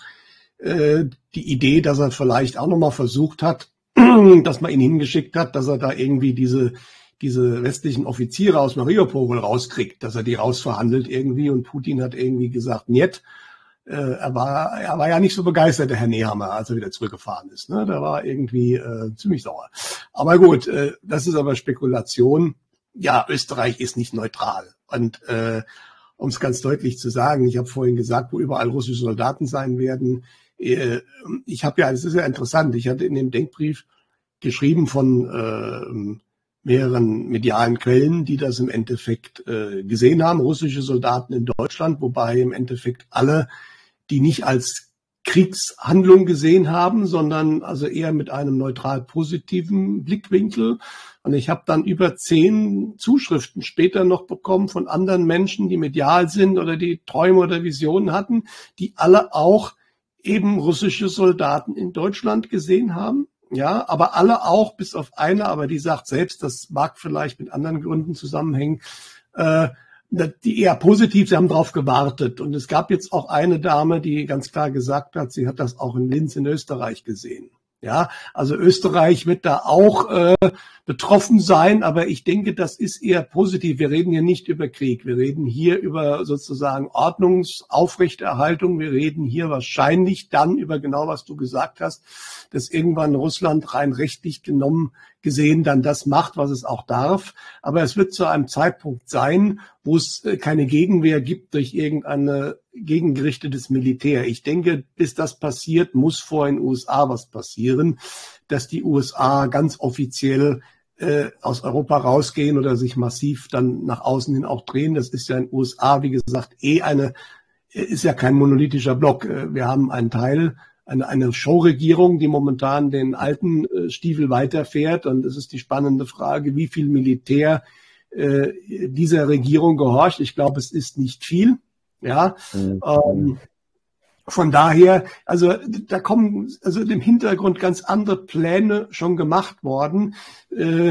äh, die Idee, dass er vielleicht auch nochmal versucht hat, dass man ihn hingeschickt hat, dass er da irgendwie diese diese westlichen Offiziere aus Mariupol rauskriegt, dass er die rausverhandelt irgendwie und Putin hat irgendwie gesagt, niet. Äh, er war er war ja nicht so begeistert, der Herr Nehammer, als er wieder zurückgefahren ist. Ne? Da war irgendwie äh, ziemlich sauer. Aber gut, äh, das ist aber Spekulation. Ja, Österreich ist nicht neutral. Und äh, um es ganz deutlich zu sagen, ich habe vorhin gesagt, wo überall russische Soldaten sein werden. Äh, ich habe ja, das ist ja interessant, ich hatte in dem Denkbrief geschrieben von äh, mehreren medialen Quellen, die das im Endeffekt äh, gesehen haben, russische Soldaten in Deutschland, wobei im Endeffekt alle, die nicht als Kriegshandlung gesehen haben, sondern also eher mit einem neutral positiven Blickwinkel. Und ich habe dann über zehn Zuschriften später noch bekommen von anderen Menschen, die medial sind oder die Träume oder Visionen hatten, die alle auch eben russische Soldaten in Deutschland gesehen haben. Ja, aber alle auch, bis auf eine, aber die sagt selbst, das mag vielleicht mit anderen Gründen zusammenhängen, äh, die eher positiv, sie haben drauf gewartet. Und es gab jetzt auch eine Dame, die ganz klar gesagt hat, sie hat das auch in Linz in Österreich gesehen. Ja, also Österreich wird da auch äh, betroffen sein, aber ich denke, das ist eher positiv. Wir reden hier nicht über Krieg, wir reden hier über sozusagen Ordnungsaufrechterhaltung, wir reden hier wahrscheinlich dann über genau, was du gesagt hast, dass irgendwann Russland rein rechtlich genommen gesehen dann das macht, was es auch darf. Aber es wird zu einem Zeitpunkt sein, wo es keine Gegenwehr gibt durch irgendeine gegengerichtetes Militär. Ich denke, bis das passiert, muss vor den U S A was passieren, dass die U S A ganz offiziell äh, aus Europa rausgehen oder sich massiv dann nach außen hin auch drehen. Das ist ja in den U S A, wie gesagt, eh eine, ist ja kein monolithischer Block. Wir haben einen Teil, eine, eine Showregierung, die momentan den alten äh, Stiefel weiterfährt. Und es ist die spannende Frage, wie viel Militär äh, dieser Regierung gehorcht. Ich glaube, es ist nicht viel. Ja, mhm. ähm, von daher, also da kommen also im Hintergrund ganz andere Pläne schon gemacht worden. Äh,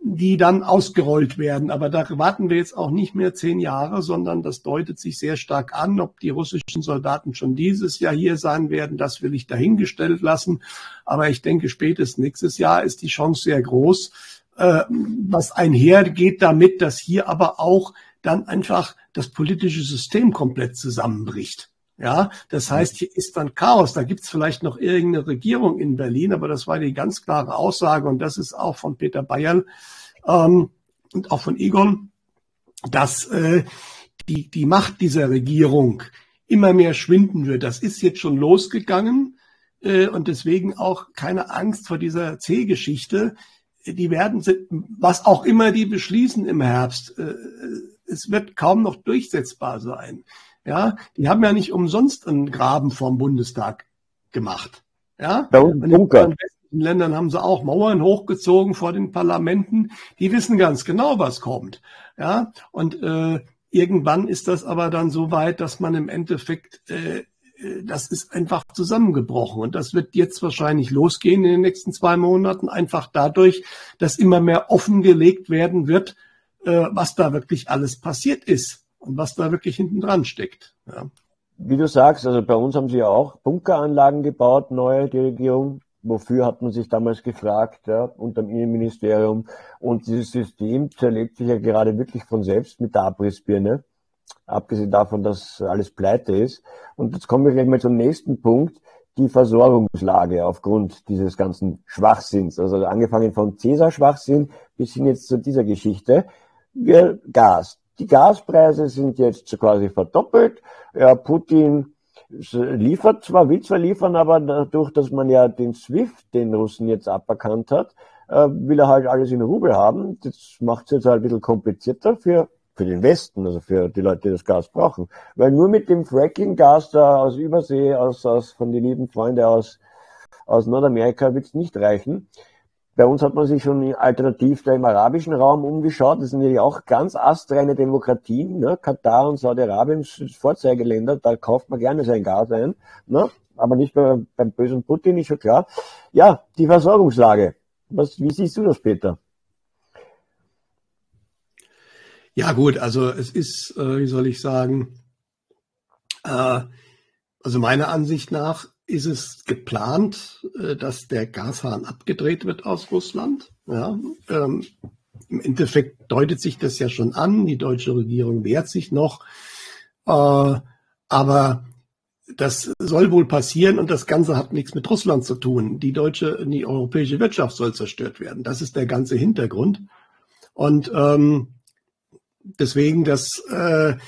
die dann ausgerollt werden. Aber da warten wir jetzt auch nicht mehr zehn Jahre, sondern das deutet sich sehr stark an. Ob die russischen Soldaten schon dieses Jahr hier sein werden, das will ich dahingestellt lassen. Aber ich denke, spätestens nächstes Jahr ist die Chance sehr groß, äh, was einhergeht damit, dass hier aber auch dann einfach das politische System komplett zusammenbricht. Ja, das heißt, hier ist dann Chaos. Da gibt's vielleicht noch irgendeine Regierung in Berlin, aber das war die ganz klare Aussage und das ist auch von Peter Bayerl ähm, und auch von Egon, dass äh, die die Macht dieser Regierung immer mehr schwinden wird. Das ist jetzt schon losgegangen äh, und deswegen auch keine Angst vor dieser C-Geschichte. Die werden, was auch immer die beschließen im Herbst, äh, es wird kaum noch durchsetzbar sein. Ja, die haben ja nicht umsonst einen Graben vorm Bundestag gemacht. Ja, und in den westlichen Ländern haben sie auch Mauern hochgezogen vor den Parlamenten. Die wissen ganz genau, was kommt. Ja, und äh, irgendwann ist das aber dann so weit, dass man im Endeffekt, äh, das ist einfach zusammengebrochen. Und das wird jetzt wahrscheinlich losgehen in den nächsten zwei Monaten, einfach dadurch, dass immer mehr offengelegt werden wird, äh, was da wirklich alles passiert ist. Und was da wirklich hinten dran steckt. Ja. Wie du sagst, also bei uns haben sie ja auch Bunkeranlagen gebaut, neue, die Regierung. Wofür hat man sich damals gefragt, ja, unter dem Innenministerium. Und dieses System zerlegt sich ja gerade wirklich von selbst mit der Abrissbirne. Abgesehen davon, dass alles pleite ist. Und jetzt kommen wir gleich mal zum nächsten Punkt. Die Versorgungslage aufgrund dieses ganzen Schwachsinns. Also angefangen von Cäsar-Schwachsinn bis hin jetzt zu dieser Geschichte. Wir, Gas. Die Gaspreise sind jetzt quasi verdoppelt. Ja, Putin liefert zwar, will zwar liefern, aber dadurch, dass man ja den SWIFT den Russen jetzt aberkannt hat, will er halt alles in Rubel haben. Das macht es jetzt halt ein bisschen komplizierter für, für den Westen, also für die Leute, die das Gas brauchen. Weil nur mit dem Fracking-Gas da aus Übersee, aus, aus, von den lieben Freunden aus, aus Nordamerika wird es nicht reichen. Bei uns hat man sich schon alternativ da im arabischen Raum umgeschaut. Das sind ja auch ganz astreine Demokratien. Ne? Katar und Saudi-Arabien sind Vorzeigeländer. Da kauft man gerne sein Gas ein. Ne? Aber nicht bei, beim bösen Putin, ist schon klar. Ja, die Versorgungslage. Was, wie siehst du das, Peter? Ja gut, also es ist, äh, wie soll ich sagen, äh, also meiner Ansicht nach ist es geplant, dass der Gashahn abgedreht wird aus Russland. Ja, ähm, im Endeffekt deutet sich das ja schon an. Die deutsche Regierung wehrt sich noch. Äh, aber das soll wohl passieren und das Ganze hat nichts mit Russland zu tun. Die deutsche, die europäische Wirtschaft soll zerstört werden. Das ist der ganze Hintergrund. Und ähm, deswegen das... Äh,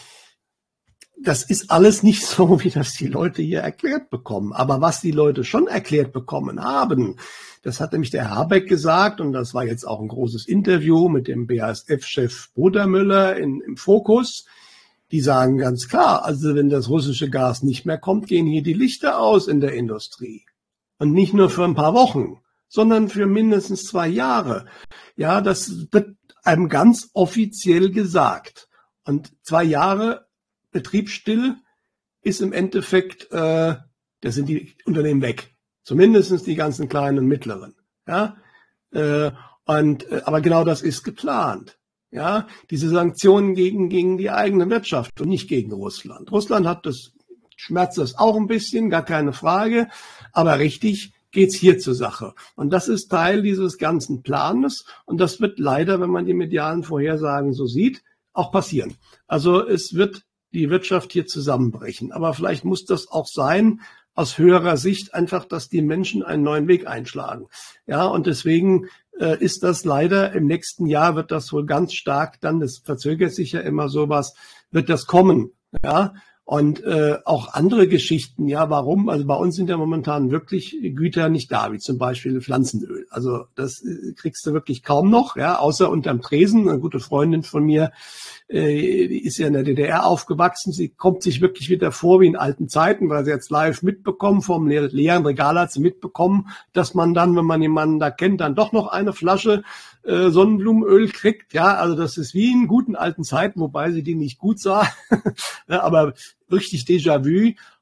Das ist alles nicht so, wie das die Leute hier erklärt bekommen. Aber was die Leute schon erklärt bekommen haben, das hat nämlich der Habeck gesagt, und das war jetzt auch ein großes Interview mit dem B A S F-Chef Brudermüller in, im Fokus. Die sagen ganz klar, also wenn das russische Gas nicht mehr kommt, gehen hier die Lichter aus in der Industrie. Und nicht nur für ein paar Wochen, sondern für mindestens zwei Jahre. Ja, das wird einem ganz offiziell gesagt. Und zwei Jahre Betriebsstill ist im Endeffekt, äh, da sind die Unternehmen weg. Zumindest die ganzen kleinen und mittleren. Ja, äh, und äh, aber genau das ist geplant. Ja, diese Sanktionen gegen gegen die eigene Wirtschaft und nicht gegen Russland. Russland hat das, schmerzt das auch ein bisschen, gar keine Frage. Aber richtig geht's hier zur Sache. Und das ist Teil dieses ganzen Planes. Und das wird leider, wenn man die medialen Vorhersagen so sieht, auch passieren. Also es wird die Wirtschaft hier zusammenbrechen. Aber vielleicht muss das auch sein, aus höherer Sicht einfach, dass die Menschen einen neuen Weg einschlagen. Ja, und deswegen äh, ist das leider im nächsten Jahr wird das wohl ganz stark dann, das verzögert sich ja immer sowas, wird das kommen. Ja, und äh, auch andere Geschichten, ja, warum? Also bei uns sind ja momentan wirklich Güter nicht da, wie zum Beispiel Pflanzenöl. Also das äh, kriegst du wirklich kaum noch, ja, außer unterm Tresen. Eine gute Freundin von mir, äh, die ist ja in der D D R aufgewachsen. Sie kommt sich wirklich wieder vor wie in alten Zeiten, weil sie jetzt live mitbekommen, vom le- leeren Regal hat sie mitbekommen, dass man dann, wenn man jemanden da kennt, dann doch noch eine Flasche äh, Sonnenblumenöl kriegt. Ja, also das ist wie in guten alten Zeiten, wobei sie die nicht gut sah, ja, aber richtig Déjà-vu.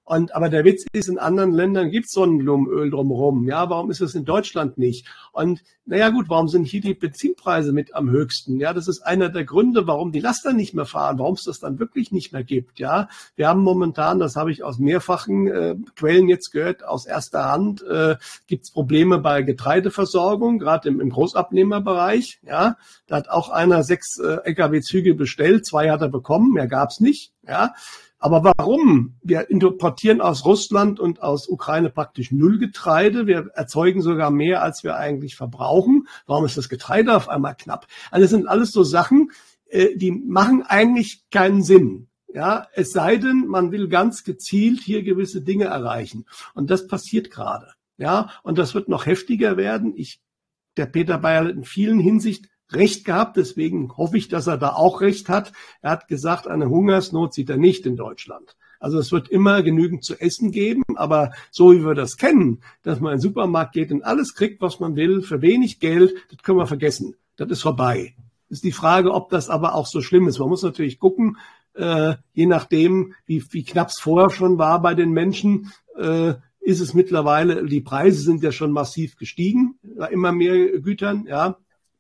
Und, aber der Witz ist, in anderen Ländern gibt es Sonnenblumenöl drumherum. Ja, warum ist das in Deutschland nicht? Und, naja, gut, warum sind hier die Benzinpreise mit am höchsten? Ja, das ist einer der Gründe, warum die Laster nicht mehr fahren, warum es das dann wirklich nicht mehr gibt. Ja, wir haben momentan, das habe ich aus mehrfachen äh, Quellen jetzt gehört, aus erster Hand, äh, gibt es Probleme bei Getreideversorgung, gerade im, im Großabnehmerbereich. Ja, da hat auch einer sechs äh, L K W-Züge bestellt, zwei hat er bekommen, mehr gab's nicht. Ja. Aber warum? Wir importieren aus Russland und aus Ukraine praktisch null Getreide. Wir erzeugen sogar mehr, als wir eigentlich verbrauchen. Warum ist das Getreide auf einmal knapp? Also das sind alles so Sachen, die machen eigentlich keinen Sinn. Ja, es sei denn, man will ganz gezielt hier gewisse Dinge erreichen. Und das passiert gerade. Ja, und das wird noch heftiger werden. Ich, der Peter Bayer hat in vielen Hinsichten Recht gehabt, deswegen hoffe ich, dass er da auch Recht hat. Er hat gesagt, eine Hungersnot sieht er nicht in Deutschland. Also es wird immer genügend zu essen geben, aber so wie wir das kennen, dass man in den Supermarkt geht und alles kriegt, was man will, für wenig Geld, das können wir vergessen. Das ist vorbei. Das ist die Frage, ob das aber auch so schlimm ist. Man muss natürlich gucken, äh, je nachdem, wie, wie knapp es vorher schon war bei den Menschen, äh, ist es mittlerweile, die Preise sind ja schon massiv gestiegen, bei immer mehr Gütern, ja.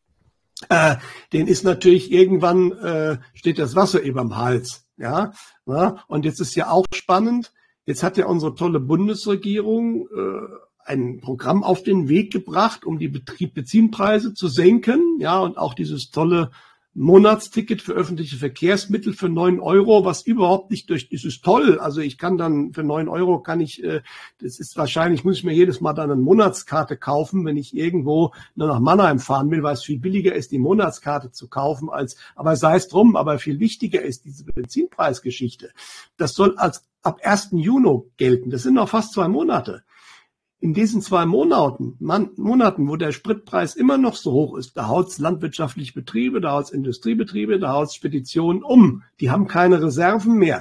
Äh, den ist natürlich irgendwann, äh, steht das Wasser überm Hals, ja, ja. Und jetzt ist ja auch spannend, jetzt hat ja unsere tolle Bundesregierung äh, ein Programm auf den Weg gebracht, um die Betrieb Benzinpreise zu senken, ja, und auch dieses tolle Monatsticket für öffentliche Verkehrsmittel für neun Euro, was überhaupt nicht durch, das ist toll. Also ich kann dann für neun Euro kann ich, äh, das ist wahrscheinlich, muss ich mir jedes Mal dann eine Monatskarte kaufen, wenn ich irgendwo nur nach Mannheim fahren will, weil es viel billiger ist, die Monatskarte zu kaufen als, aber sei es drum, aber viel wichtiger ist diese Benzinpreisgeschichte. Das soll als ab ersten Juni gelten. Das sind noch fast zwei Monate. In diesen zwei Monaten, man, Monaten, wo der Spritpreis immer noch so hoch ist, da haut's landwirtschaftliche Betriebe, da haut's Industriebetriebe, da haut's Speditionen um. Die haben keine Reserven mehr.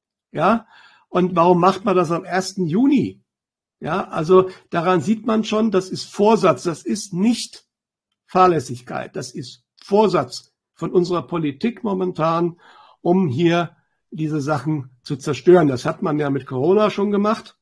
Ja. Und warum macht man das am ersten Juni? Ja, also daran sieht man schon, das ist Vorsatz, das ist nicht Fahrlässigkeit, das ist Vorsatz von unserer Politik momentan, um hier diese Sachen zu zerstören. Das hat man ja mit Corona schon gemacht.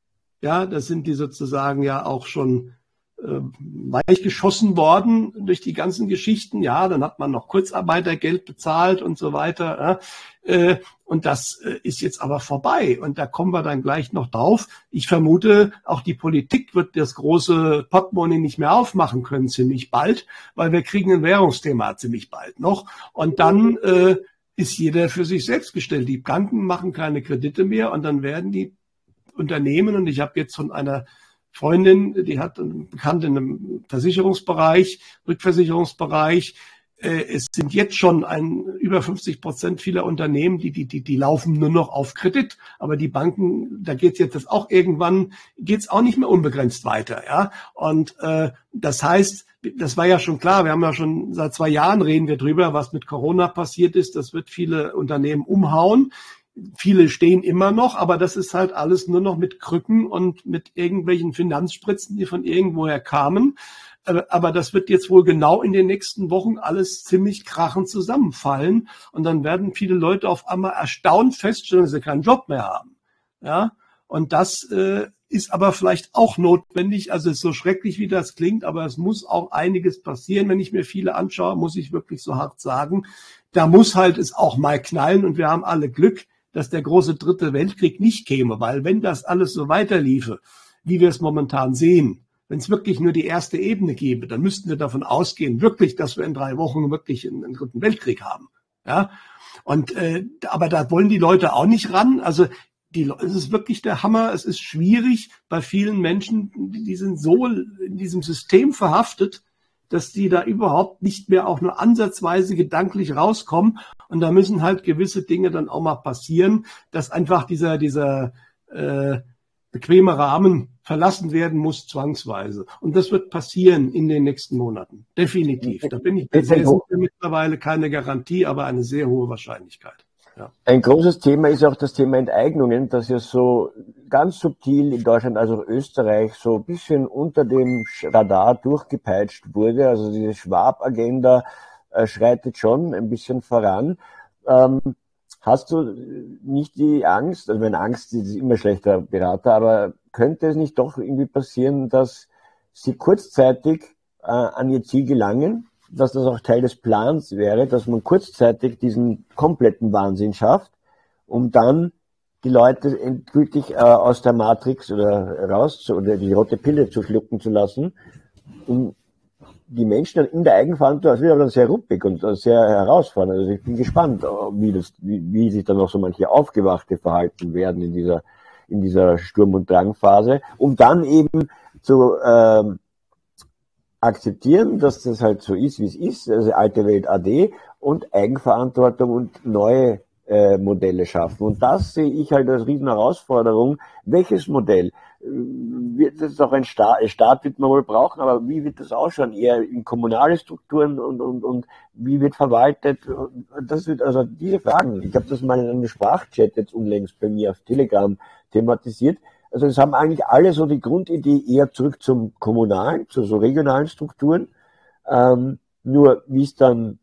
Ja, da sind die sozusagen ja auch schon äh, weichgeschossen worden durch die ganzen Geschichten. Ja, dann hat man noch Kurzarbeitergeld bezahlt und so weiter. Ja. Äh, und das äh, ist jetzt aber vorbei. Und da kommen wir dann gleich noch drauf. Ich vermute, auch die Politik wird das große Portemonnaie nicht mehr aufmachen können ziemlich bald, weil wir kriegen ein Währungsthema ziemlich bald noch. Und dann äh, ist jeder für sich selbst gestellt. Die Banken machen keine Kredite mehr und dann werden die Unternehmen, und ich habe jetzt von einer Freundin, die hat einen Bekannten im Versicherungsbereich, Rückversicherungsbereich, äh, es sind jetzt schon ein, über fünfzig Prozent vieler Unternehmen, die, die, die, die laufen nur noch auf Kredit, aber die Banken, da geht jetzt das auch irgendwann, geht's auch nicht mehr unbegrenzt weiter, ja, und äh, das heißt, das war ja schon klar, wir haben ja schon seit zwei Jahren reden wir drüber, was mit Corona passiert ist, das wird viele Unternehmen umhauen. Viele stehen immer noch, aber das ist halt alles nur noch mit Krücken und mit irgendwelchen Finanzspritzen, die von irgendwoher kamen. Aber das wird jetzt wohl genau in den nächsten Wochen alles ziemlich krachend zusammenfallen. Und dann werden viele Leute auf einmal erstaunt feststellen, dass sie keinen Job mehr haben. Ja, und das äh, ist aber vielleicht auch notwendig. Also es ist so schrecklich, wie das klingt, aber es muss auch einiges passieren. Wenn ich mir viele anschaue, muss ich wirklich so hart sagen, da muss halt es auch mal knallen. Und wir haben alle Glück, dass der große dritte Weltkrieg nicht käme, weil wenn das alles so weiterliefe, wie wir es momentan sehen, wenn es wirklich nur die erste Ebene gäbe, dann müssten wir davon ausgehen, wirklich, dass wir in drei Wochen wirklich einen, einen dritten Weltkrieg haben. Ja, und äh, aber da wollen die Leute auch nicht ran. Also die, es ist wirklich der Hammer. Es ist schwierig bei vielen Menschen, die sind so in diesem System verhaftet, dass die da überhaupt nicht mehr auch nur ansatzweise gedanklich rauskommen. Und da müssen halt gewisse Dinge dann auch mal passieren, dass einfach dieser, dieser äh, bequeme Rahmen verlassen werden muss, zwangsweise. Und das wird passieren in den nächsten Monaten. Definitiv. Da bin ich sehr sicher, mittlerweile keine Garantie, aber eine sehr hohe Wahrscheinlichkeit. Ja. Ein großes Thema ist auch das Thema Enteignungen, das ja so ganz subtil in Deutschland, also auch Österreich, so ein bisschen unter dem Radar durchgepeitscht wurde. Also diese Schwab-Agenda äh, schreitet schon ein bisschen voran. Ähm, Hast du nicht die Angst, also meine Angst ist immer schlechter Berater, aber könnte es nicht doch irgendwie passieren, dass sie kurzzeitig äh, an ihr Ziel gelangen, dass das auch Teil des Plans wäre, dass man kurzzeitig diesen kompletten Wahnsinn schafft, um dann die Leute endgültig äh, aus der Matrix oder raus zu, oder die rote Pille zu schlucken zu lassen, um die Menschen dann in der Eigenverantwortung, das wird aber dann sehr ruppig und sehr herausfordernd. Also ich bin gespannt, wie das, wie, wie sich dann auch so manche Aufgewachte verhalten werden in dieser, in dieser Sturm- und Drangphase, um dann eben zu ähm, akzeptieren, dass das halt so ist, wie es ist, also alte Welt A D und Eigenverantwortung und neue äh, Modelle schaffen. Und das sehe ich halt als riesen Herausforderung. Welches Modell? Wird das auch ein Staat, ein Staat wird man wohl brauchen, aber wie wird das ausschauen? Eher in kommunale Strukturen und, und, und wie wird verwaltet? Das wird, also diese Fragen, ich habe das mal in einem Sprachchat jetzt unlängst bei mir auf Telegram thematisiert. Also es haben eigentlich alle so die Grundidee eher zurück zum kommunalen, zu so regionalen Strukturen. Ähm, nur wie es dann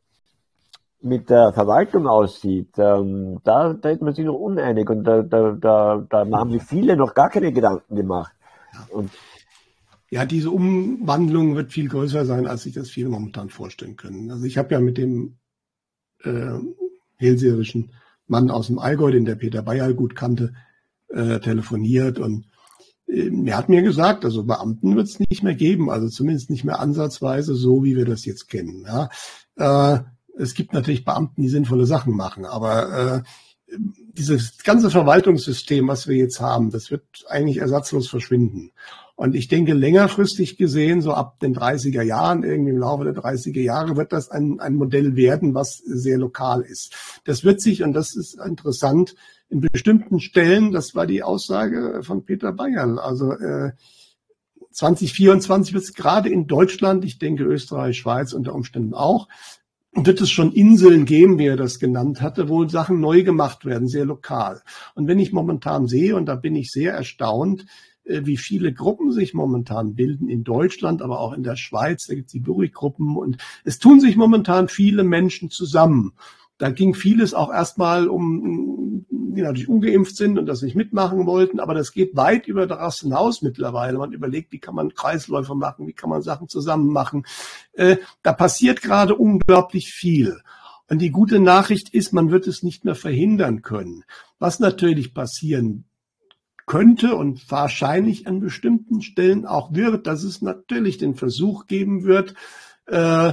mit der Verwaltung aussieht, ähm, da, da ist man sich noch uneinig und da, da, da, da haben sich viele noch gar keine Gedanken gemacht. Und ja, diese Umwandlung wird viel größer sein, als sich das viele momentan vorstellen können. Also ich habe ja mit dem äh, hellseherischen Mann aus dem Allgäu, den der Peter Bayer gut kannte, äh, telefoniert und äh, er hat mir gesagt, also Beamten wird es nicht mehr geben, also zumindest nicht mehr ansatzweise so, wie wir das jetzt kennen. Ja. Äh, Es gibt natürlich Beamten, die sinnvolle Sachen machen, aber äh, dieses ganze Verwaltungssystem, was wir jetzt haben, das wird eigentlich ersatzlos verschwinden. Und ich denke, längerfristig gesehen, so ab den dreißiger Jahren, irgendwie im Laufe der dreißiger Jahre, wird das ein, ein Modell werden, was sehr lokal ist. Das wird sich, und das ist interessant, in bestimmten Stellen, das war die Aussage von Peter Bayer, also äh, zwanzig vierundzwanzig wird es gerade in Deutschland, ich denke Österreich, Schweiz unter Umständen auch, wird es schon Inseln geben, wie er das genannt hatte, wo Sachen neu gemacht werden, sehr lokal. Und wenn ich momentan sehe, und da bin ich sehr erstaunt, wie viele Gruppen sich momentan bilden in Deutschland, aber auch in der Schweiz, da gibt es die Buri-Gruppen und es tun sich momentan viele Menschen zusammen. Da ging vieles auch erstmal um, die natürlich ungeimpft sind und das nicht mitmachen wollten, aber das geht weit über das hinaus mittlerweile. Man überlegt, wie kann man Kreisläufe machen, wie kann man Sachen zusammen machen. Äh, da passiert gerade unglaublich viel. Und die gute Nachricht ist, man wird es nicht mehr verhindern können. Was natürlich passieren könnte und wahrscheinlich an bestimmten Stellen auch wird, dass es natürlich den Versuch geben wird, äh,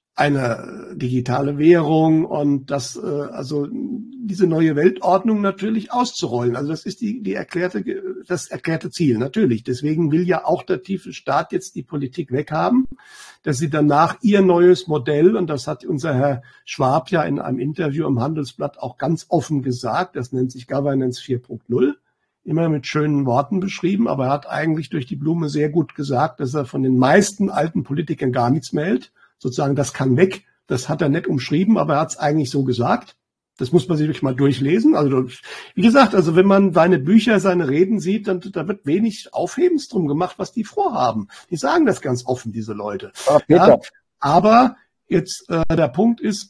eine digitale Währung und das, also diese neue Weltordnung natürlich auszurollen. Also das ist die, die erklärte, das erklärte Ziel, natürlich. Deswegen will ja auch der tiefe Staat jetzt die Politik weghaben, dass sie danach ihr neues Modell, und das hat unser Herr Schwab ja in einem Interview im Handelsblatt auch ganz offen gesagt, das nennt sich Governance vier Punkt null, immer mit schönen Worten beschrieben, aber er hat eigentlich durch die Blume sehr gut gesagt, dass er von den meisten alten Politikern gar nichts mehr hält. Sozusagen, das kann weg. Das hat er nicht umschrieben, aber er hat es eigentlich so gesagt. Das muss man sich wirklich mal durchlesen. Also, wie gesagt, also wenn man seine Bücher, seine Reden sieht, dann da wird wenig Aufhebens drum gemacht, was die vorhaben. Die sagen das ganz offen, diese Leute. Ach, ja, aber jetzt äh, der Punkt ist,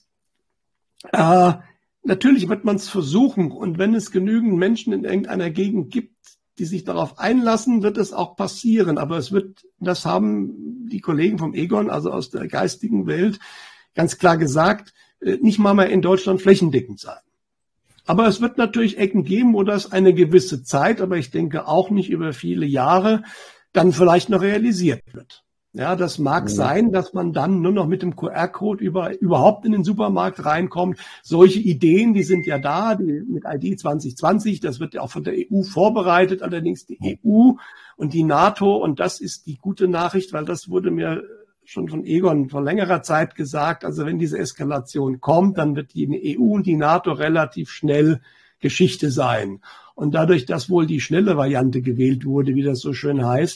äh, natürlich wird man es versuchen. Und wenn es genügend Menschen in irgendeiner Gegend gibt, die sich darauf einlassen, wird es auch passieren. Aber es wird, das haben die Kollegen vom Egon, also aus der geistigen Welt, ganz klar gesagt, nicht mal mehr in Deutschland flächendeckend sein. Aber es wird natürlich Ecken geben, wo das eine gewisse Zeit, aber ich denke auch nicht über viele Jahre, dann vielleicht noch realisiert wird. Ja, das mag mhm. sein, dass man dann nur noch mit dem Q R-Code über, überhaupt in den Supermarkt reinkommt. Solche Ideen, die sind ja da, die, mit I D zwanzig zwanzig, das wird ja auch von der E U vorbereitet, allerdings die E U und die NATO, und das ist die gute Nachricht, weil das wurde mir schon von Egon vor längerer Zeit gesagt, also wenn diese Eskalation kommt, dann wird die E U und die NATO relativ schnell Geschichte sein. Und dadurch, dass wohl die schnelle Variante gewählt wurde, wie das so schön heißt,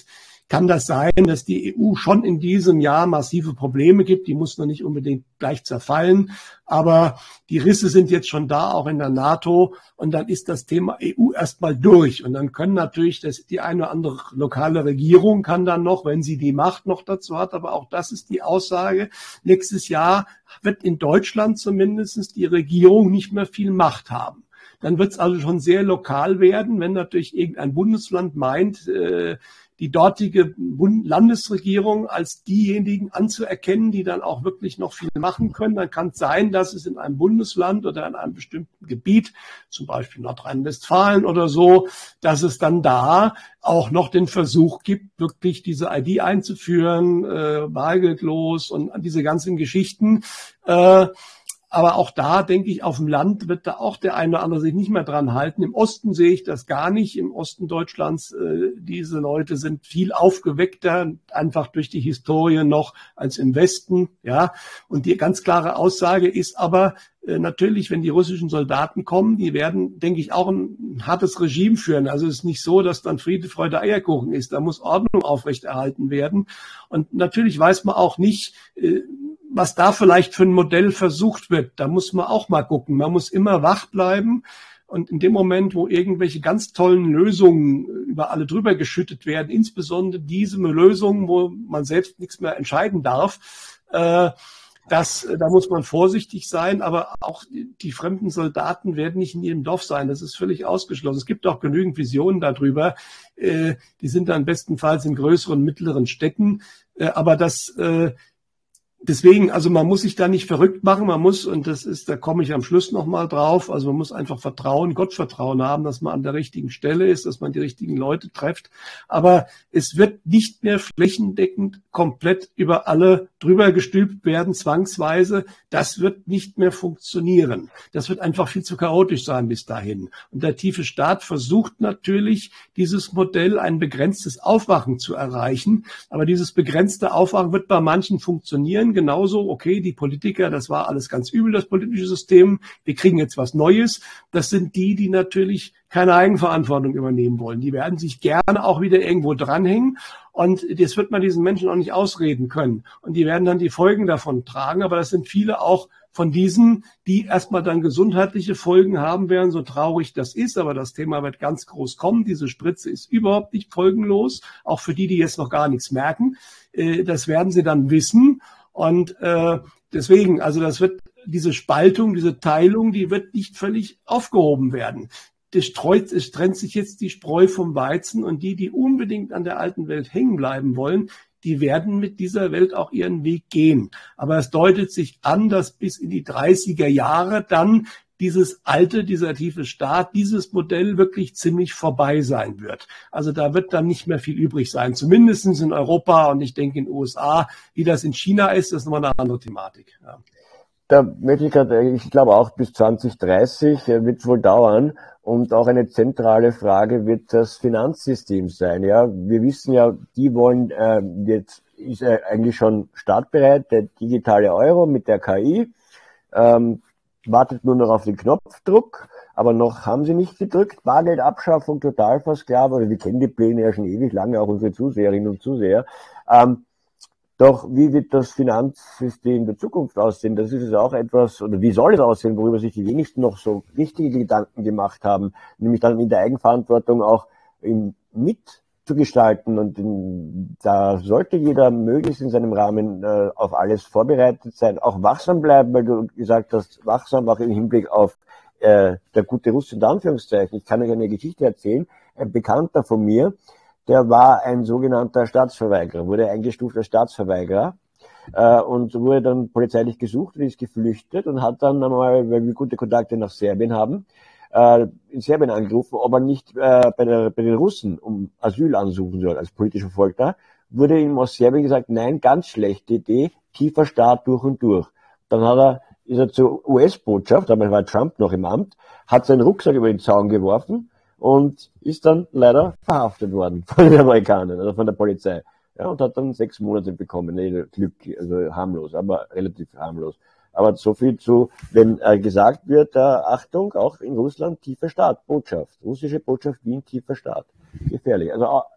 kann das sein, dass die E U schon in diesem Jahr massive Probleme gibt. Die muss noch nicht unbedingt gleich zerfallen, aber die Risse sind jetzt schon da, auch in der NATO. Und dann ist das Thema E U erstmal durch. Und dann können natürlich das, die eine oder andere lokale Regierung kann dann noch, wenn sie die Macht noch dazu hat, aber auch das ist die Aussage, nächstes Jahr wird in Deutschland zumindest die Regierung nicht mehr viel Macht haben. Dann wird es also schon sehr lokal werden, wenn natürlich irgendein Bundesland meint, äh, die dortige Bund- Landesregierung als diejenigen anzuerkennen, die dann auch wirklich noch viel machen können. Dann kann es sein, dass es in einem Bundesland oder in einem bestimmten Gebiet, zum Beispiel Nordrhein-Westfalen oder so, dass es dann da auch noch den Versuch gibt, wirklich diese I D einzuführen, äh, bargeldlos und diese ganzen Geschichten. Äh, Aber auch da, denke ich, auf dem Land wird da auch der eine oder andere sich nicht mehr dran halten. Im Osten sehe ich das gar nicht. Im Osten Deutschlands, äh, diese Leute sind viel aufgeweckter, einfach durch die Historie noch als im Westen. Ja, und die ganz klare Aussage ist aber, äh, natürlich, wenn die russischen Soldaten kommen, die werden, denke ich, auch ein, ein hartes Regime führen. Also es ist nicht so, dass dann Friede, Freude, Eierkuchen ist. Da muss Ordnung aufrechterhalten werden. Und natürlich weiß man auch nicht, äh, was da vielleicht für ein Modell versucht wird. Da muss man auch mal gucken. Man muss immer wach bleiben. Und in dem Moment, wo irgendwelche ganz tollen Lösungen über alle drüber geschüttet werden, insbesondere diese Lösungen, wo man selbst nichts mehr entscheiden darf, äh, das, da muss man vorsichtig sein, aber auch die fremden Soldaten werden nicht in jedem Dorf sein. Das ist völlig ausgeschlossen. Es gibt auch genügend Visionen darüber. Äh, die sind dann bestenfalls in größeren, mittleren Städten. Äh, aber das, äh, Deswegen, also man muss sich da nicht verrückt machen, man muss, und das ist, da komme ich am Schluss nochmal drauf, also man muss einfach Vertrauen, Gottvertrauen haben, dass man an der richtigen Stelle ist, dass man die richtigen Leute trifft. Aber es wird nicht mehr flächendeckend komplett über alle drüber gestülpt werden, zwangsweise. Das wird nicht mehr funktionieren. Das wird einfach viel zu chaotisch sein bis dahin. Und der tiefe Staat versucht natürlich, dieses Modell, ein begrenztes Aufwachen zu erreichen. Aber dieses begrenzte Aufwachen wird bei manchen funktionieren. Genauso, okay, die Politiker, das war alles ganz übel, das politische System. Wir kriegen jetzt was Neues. Das sind die, die natürlich keine Eigenverantwortung übernehmen wollen. Die werden sich gerne auch wieder irgendwo dranhängen. Und das wird man diesen Menschen auch nicht ausreden können. Und die werden dann die Folgen davon tragen. Aber das sind viele auch von diesen, die erstmal dann gesundheitliche Folgen haben werden, so traurig das ist. Aber das Thema wird ganz groß kommen. Diese Spritze ist überhaupt nicht folgenlos. Auch für die, die jetzt noch gar nichts merken. Das werden sie dann wissen. Und äh, deswegen, also das wird, diese Spaltung, diese Teilung, die wird nicht völlig aufgehoben werden. Das streut, es trennt sich jetzt die Spreu vom Weizen, und die, die unbedingt an der alten Welt hängen bleiben wollen, die werden mit dieser Welt auch ihren Weg gehen. Aber es deutet sich an, dass bis in die dreißiger Jahre dann dieses alte, dieser tiefe Staat, dieses Modell wirklich ziemlich vorbei sein wird. Also da wird dann nicht mehr viel übrig sein, zumindest in Europa, und ich denke in den U S A. Wie das in China ist, das ist nochmal eine andere Thematik. Ja. Da möchte ich gerade, ich glaube auch bis zwanzig dreißig wird es wohl dauern, und auch eine zentrale Frage wird das Finanzsystem sein. Ja, wir wissen ja, die wollen, äh, jetzt ist er eigentlich schon startbereit, der digitale Euro mit der K I, ähm, wartet nur noch auf den Knopfdruck, aber noch haben sie nicht gedrückt. Bargeldabschaffung, Totalversklavung, wir kennen die Pläne ja schon ewig lange, auch unsere Zuseherinnen und Zuseher. Ähm, Doch wie wird das Finanzsystem der Zukunft aussehen? Das ist es auch etwas, oder wie soll es aussehen, worüber sich die wenigsten noch so richtige Gedanken gemacht haben, nämlich dann in der Eigenverantwortung auch in, mitzugestalten. Und in, da sollte jeder möglichst in seinem Rahmen äh, auf alles vorbereitet sein, auch wachsam bleiben, weil du gesagt hast, wachsam auch im Hinblick auf äh, der gute Russe in Anführungszeichen. Ich kann euch eine Geschichte erzählen, ein Bekannter von mir, der war ein sogenannter Staatsverweigerer, wurde eingestuft als Staatsverweigerer äh, und wurde dann polizeilich gesucht und ist geflüchtet und hat dann einmal, weil wir gute Kontakte nach Serbien haben, äh, in Serbien angerufen, ob er nicht äh, bei, der, bei den Russen um Asyl ansuchen soll, als politisch Verfolgter. Wurde ihm aus Serbien gesagt, nein, ganz schlechte Idee, tiefer Staat durch und durch. Dann hat er, ist er zur U S-Botschaft, damals war Trump noch im Amt, hat seinen Rucksack über den Zaun geworfen und ist dann leider verhaftet worden von den Amerikanern, also von der Polizei. Ja, und hat dann sechs Monate bekommen. Nee, Glück, also harmlos, aber relativ harmlos. Aber so viel zu, wenn äh, gesagt wird, äh, Achtung, auch in Russland tiefer Staat, Botschaft. Russische Botschaft Wien, tiefer Staat. Gefährlich. Also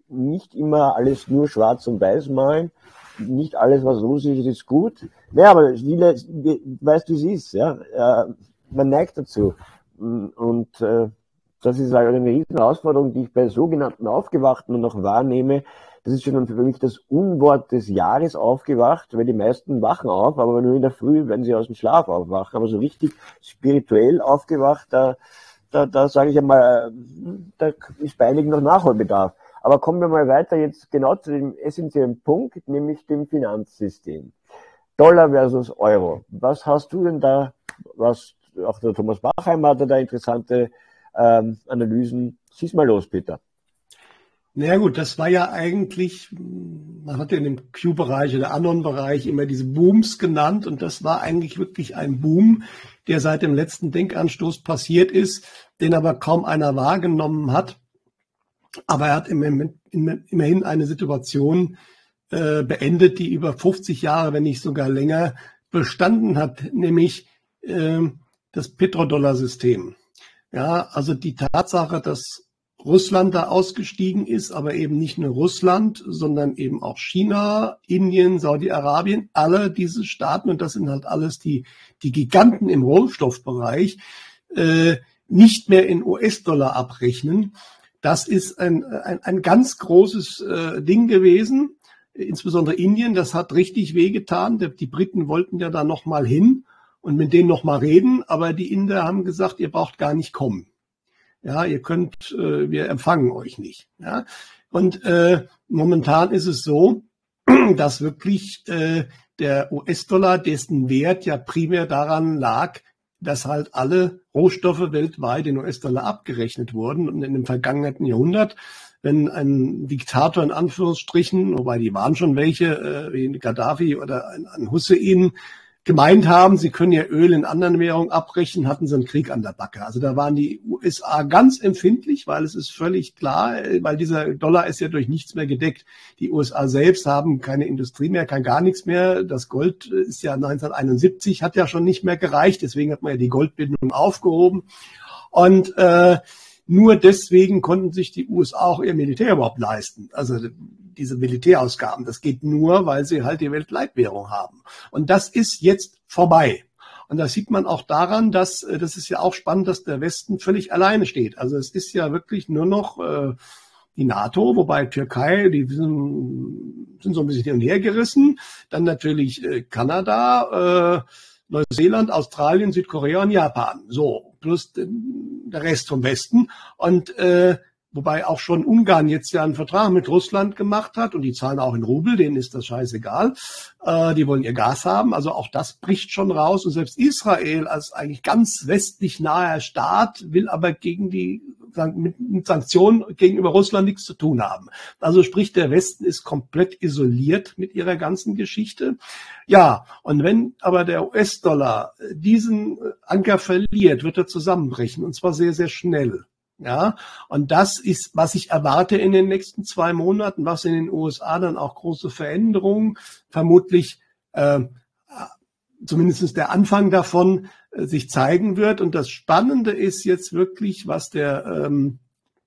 nicht immer alles nur schwarz und weiß malen. Nicht alles, was russisch ist, ist gut. Ja, aber viele, weißt du, wie es ist, ja. Äh, man neigt dazu. Und äh, das ist halt eine riesen Herausforderung, die ich bei sogenannten Aufgewachten und noch wahrnehme. Das ist schon für mich das Unwort des Jahres, aufgewacht, weil die meisten wachen auf, aber nur in der Früh, wenn sie aus dem Schlaf aufwachen. Aber so richtig spirituell aufgewacht, da, da, da sage ich einmal, da ist bei einigen noch Nachholbedarf. Aber kommen wir mal weiter jetzt genau zu dem essentiellen Punkt, nämlich dem Finanzsystem. Dollar versus Euro. Was hast du denn da, was auch der Thomas Bachheim hatte da interessante ähm, Analysen. Schieß mal los, Peter. Naja gut, das war ja eigentlich, man hat ja in dem Q-Bereich oder anderen Bereich immer diese Booms genannt und das war eigentlich wirklich ein Boom, der seit dem letzten Denkanstoß passiert ist, den aber kaum einer wahrgenommen hat. Aber er hat immerhin eine Situation äh, beendet, die über fünfzig Jahre, wenn nicht sogar länger, bestanden hat, nämlich äh, das Petrodollar-System. Ja, also die Tatsache, dass Russland da ausgestiegen ist, aber eben nicht nur Russland, sondern eben auch China, Indien, Saudi-Arabien, alle diese Staaten, und das sind halt alles die, die Giganten im Rohstoffbereich, äh, nicht mehr in U S-Dollar abrechnen. Das ist ein, ein, ein ganz großes äh, Ding gewesen, insbesondere Indien, das hat richtig wehgetan. Die Briten wollten ja da nochmal hin und mit denen nochmal reden, aber die Inder haben gesagt, ihr braucht gar nicht kommen. Ja, ihr könnt, äh, wir empfangen euch nicht. Ja, und äh, momentan ist es so, dass wirklich äh, der U S-Dollar, dessen Wert ja primär daran lag, dass halt alle Rohstoffe weltweit in U S-Dollar abgerechnet wurden. Und in dem vergangenen Jahrhundert, wenn ein Diktator in Anführungsstrichen, wobei die waren schon welche, äh, wie Gaddafi oder ein, ein Hussein, gemeint haben, sie können ja Öl in anderen Währungen abbrechen, hatten sie einen Krieg an der Backe. Also da waren die U S A ganz empfindlich, weil es ist völlig klar, weil dieser Dollar ist ja durch nichts mehr gedeckt. Die U S A selbst haben keine Industrie mehr, kein gar nichts mehr. Das Gold ist ja neunzehnhunderteinundsiebzig, hat ja schon nicht mehr gereicht. Deswegen hat man ja die Goldbindung aufgehoben. Und äh, nur deswegen konnten sich die U S A auch ihr Militär überhaupt leisten. Also diese Militärausgaben, das geht nur, weil sie halt die Weltleitwährung haben. Und das ist jetzt vorbei. Und das sieht man auch daran, dass, das ist ja auch spannend, dass der Westen völlig alleine steht. Also es ist ja wirklich nur noch äh, die NATO, wobei Türkei, die sind, sind so ein bisschen hin und her gerissen. Dann natürlich äh, Kanada, äh, Neuseeland, Australien, Südkorea und Japan. So, plus der Rest vom Westen. Und äh, wobei auch schon Ungarn jetzt ja einen Vertrag mit Russland gemacht hat und die zahlen auch in Rubel, denen ist das scheißegal. Äh, die wollen ihr Gas haben, also auch das bricht schon raus. Und selbst Israel als eigentlich ganz westlich naher Staat will aber gegen die mit Sanktionen gegenüber Russland nichts zu tun haben. Also sprich, der Westen ist komplett isoliert mit ihrer ganzen Geschichte. Ja, und wenn aber der U S-Dollar diesen Anker verliert, wird er zusammenbrechen und zwar sehr, sehr schnell. Ja, und das ist, was ich erwarte in den nächsten zwei Monaten, was in den U S A dann auch große Veränderungen, vermutlich äh, zumindest der Anfang davon äh, sich zeigen wird. Und das Spannende ist jetzt wirklich, was der ähm,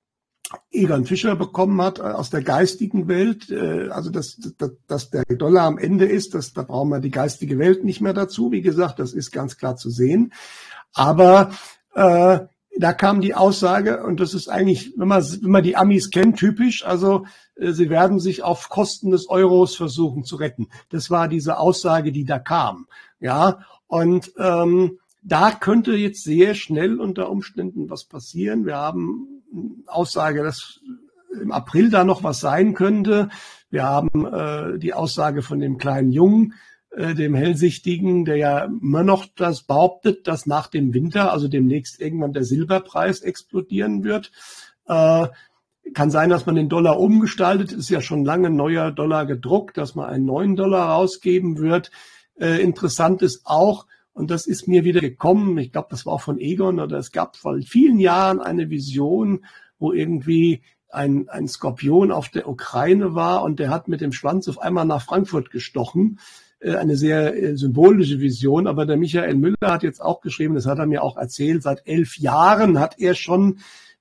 Egon Fischer bekommen hat äh, aus der geistigen Welt. Äh, also dass, dass, dass der Dollar am Ende ist, das, da brauchen wir die geistige Welt nicht mehr dazu. Wie gesagt, das ist ganz klar zu sehen. Aber äh, da kam die Aussage, und das ist eigentlich, wenn man, wenn man die Amis kennt, typisch, also äh, sie werden sich auf Kosten des Euros versuchen zu retten. Das war diese Aussage, die da kam. Ja, und ähm, da könnte jetzt sehr schnell unter Umständen was passieren. Wir haben eine Aussage, dass im April da noch was sein könnte. Wir haben äh, die Aussage von dem kleinen Jungen, dem Hellsichtigen, der ja immer noch das behauptet, dass nach dem Winter, also demnächst irgendwann der Silberpreis explodieren wird. Äh, kann sein, dass man den Dollar umgestaltet, ist ja schon lange ein neuer Dollar gedruckt, dass man einen neuen Dollar rausgeben wird. Äh, interessant ist auch, und das ist mir wieder gekommen, ich glaube, das war auch von Egon, oder es gab vor vielen Jahren eine Vision, wo irgendwie ein, ein Skorpion auf der Ukraine war und der hat mit dem Schwanz auf einmal nach Frankfurt gestochen. Eine sehr symbolische Vision, aber der Michael Müller hat jetzt auch geschrieben, das hat er mir auch erzählt, seit elf Jahren hat er schon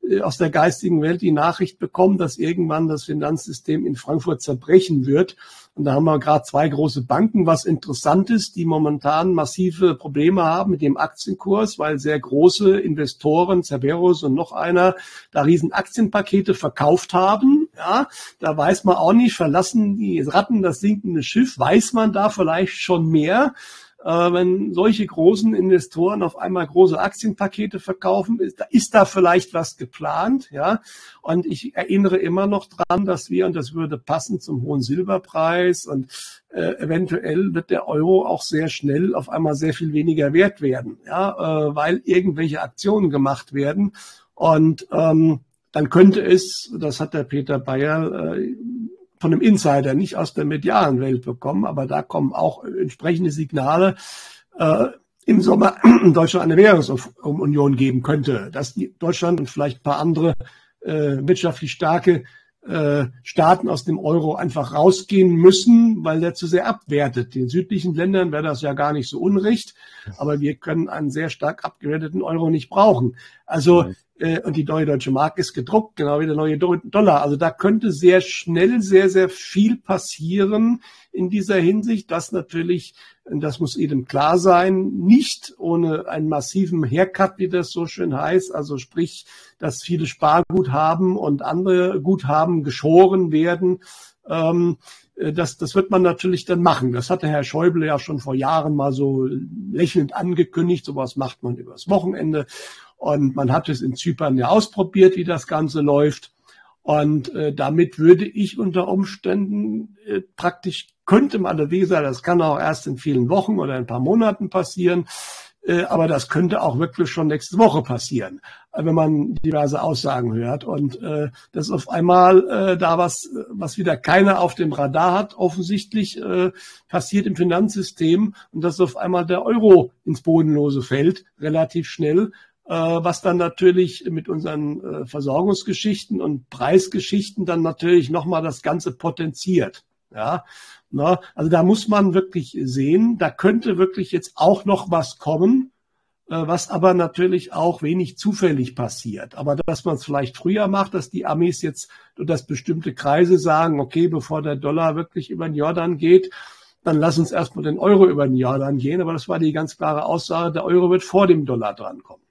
äh, aus der geistigen Welt die Nachricht bekommen, dass irgendwann das Finanzsystem in Frankfurt zerbrechen wird. Und da haben wir gerade zwei große Banken, was interessant ist, die momentan massive Probleme haben mit dem Aktienkurs, weil sehr große Investoren, Cerberus und noch einer, da riesen Aktienpakete verkauft haben. Ja, da weiß man auch nicht, verlassen die Ratten das sinkende Schiff, weiß man da vielleicht schon mehr. Äh, wenn solche großen Investoren auf einmal große Aktienpakete verkaufen, ist, ist da vielleicht was geplant, ja. Und ich erinnere immer noch dran, dass wir, und das würde passen zum hohen Silberpreis, und äh, eventuell wird der Euro auch sehr schnell auf einmal sehr viel weniger wert werden, ja, äh, weil irgendwelche Aktionen gemacht werden. Und ähm, dann könnte es, das hat der Peter Bayer äh, von einem Insider, nicht aus der medialen Welt bekommen, aber da kommen auch entsprechende Signale, äh, im Sommer in Deutschland eine Währungsunion geben könnte, dass die Deutschland und vielleicht ein paar andere äh, wirtschaftlich starke äh, Staaten aus dem Euro einfach rausgehen müssen, weil der zu sehr abwertet. Den südlichen Ländern wäre das ja gar nicht so unrecht, aber wir können einen sehr stark abgewerteten Euro nicht brauchen. Also und die neue deutsche Mark ist gedruckt, genau wie der neue Dollar. Also da könnte sehr schnell sehr, sehr viel passieren in dieser Hinsicht, dass natürlich, das muss jedem klar sein, nicht ohne einen massiven Haircut, wie das so schön heißt, also sprich, dass viele Sparguthaben und andere Guthaben geschoren werden, ähm, Das, das wird man natürlich dann machen. Das hatte Herr Schäuble ja schon vor Jahren mal so lächelnd angekündigt. Sowas macht man übers Wochenende. Und man hat es in Zypern ja ausprobiert, wie das Ganze läuft. Und äh, damit würde ich unter Umständen äh, praktisch, könnte man, wie gesagt, das kann auch erst in vielen Wochen oder ein paar Monaten passieren, äh, aber das könnte auch wirklich schon nächste Woche passieren, wenn man diverse Aussagen hört. Und äh, dass auf einmal äh, da was, was wieder keiner auf dem Radar hat, offensichtlich äh, passiert im Finanzsystem, und dass auf einmal der Euro ins Bodenlose fällt, relativ schnell, was dann natürlich mit unseren Versorgungsgeschichten und Preisgeschichten dann natürlich nochmal das Ganze potenziert. Ja, na, also da muss man wirklich sehen, da könnte wirklich jetzt auch noch was kommen, was aber natürlich auch wenig zufällig passiert. Aber dass man es vielleicht früher macht, dass die Amis jetzt, dass bestimmte Kreise sagen, okay, bevor der Dollar wirklich über den Jordan geht, dann lass uns erstmal den Euro über den Jordan gehen. Aber das war die ganz klare Aussage, der Euro wird vor dem Dollar drankommen.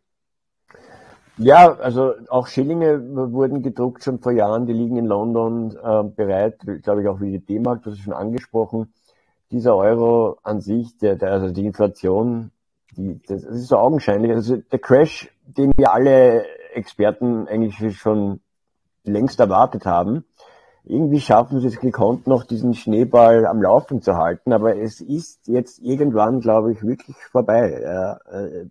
Ja, also auch Schillinge wurden gedruckt schon vor Jahren, die liegen in London äh, bereit, glaube ich auch wie die D-Mark, das ist schon angesprochen. Dieser Euro an sich, der, der, also die Inflation, die, das ist so augenscheinlich. Also der Crash, den wir alle Experten eigentlich schon längst erwartet haben, irgendwie schaffen sie es gekonnt, noch diesen Schneeball am Laufen zu halten, aber es ist jetzt irgendwann, glaube ich, wirklich vorbei. Ja, äh,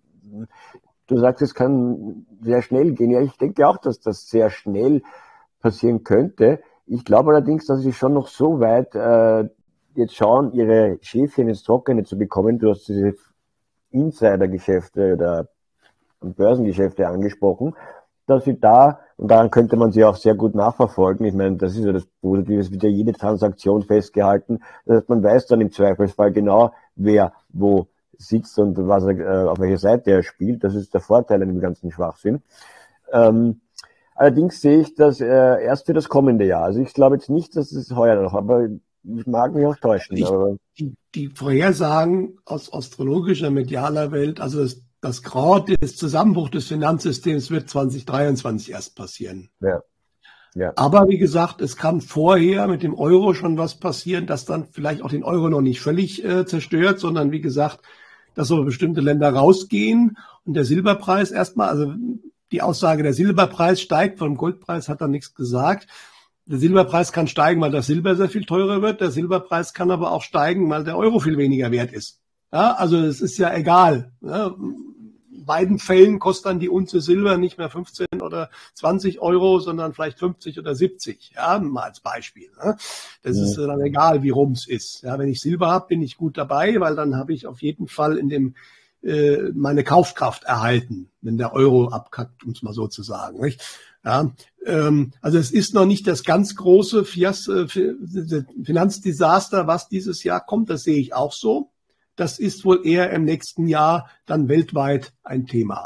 Du sagst, es kann sehr schnell gehen. Ja, ich denke auch, dass das sehr schnell passieren könnte. Ich glaube allerdings, dass sie schon noch so weit äh, jetzt schauen, ihre Schäfchen ins Trockene zu bekommen. Du hast diese Insider-Geschäfte oder Börsengeschäfte angesprochen, dass sie da, und daran könnte man sie auch sehr gut nachverfolgen. Ich meine, das ist ja das Positive, es wird ja jede Transaktion festgehalten. Das heißt, man weiß dann im Zweifelsfall genau, wer wo sitzt und was er, äh, auf welcher Seite er spielt. Das ist der Vorteil an dem ganzen Schwachsinn. Ähm, allerdings sehe ich das äh, erst für das kommende Jahr. Also ich glaube jetzt nicht, dass es heuer noch, aber ich mag mich auch täuschen. Ich, aber die, die Vorhersagen aus astrologischer, medialer Welt, also das, das Grand, das Zusammenbruch des Finanzsystems wird zwanzig dreiundzwanzig erst passieren. Ja. Ja. Aber wie gesagt, es kann vorher mit dem Euro schon was passieren, das dann vielleicht auch den Euro noch nicht völlig äh, zerstört, sondern wie gesagt, dass so bestimmte Länder rausgehen und der Silberpreis erstmal, also die Aussage, der Silberpreis steigt, vom Goldpreis hat er nichts gesagt. Der Silberpreis kann steigen, weil das Silber sehr viel teurer wird. Der Silberpreis kann aber auch steigen, weil der Euro viel weniger wert ist. Ja, also es ist ja egal. Ja, in beiden Fällen kostet dann die Unze Silber nicht mehr fünfzehn oder zwanzig Euro, sondern vielleicht fünfzig oder siebzig. Ja, mal als Beispiel. Ne? Das ja. ist dann egal, wie rum es ist. Ja, wenn ich Silber habe, bin ich gut dabei, weil dann habe ich auf jeden Fall in dem äh, meine Kaufkraft erhalten, wenn der Euro abkackt, um es mal so zu sagen. Nicht? Ja, ähm, also es ist noch nicht das ganz große Fias, äh, Finanzdesaster, was dieses Jahr kommt. Das sehe ich auch so. Das ist wohl eher im nächsten Jahr dann weltweit ein Thema.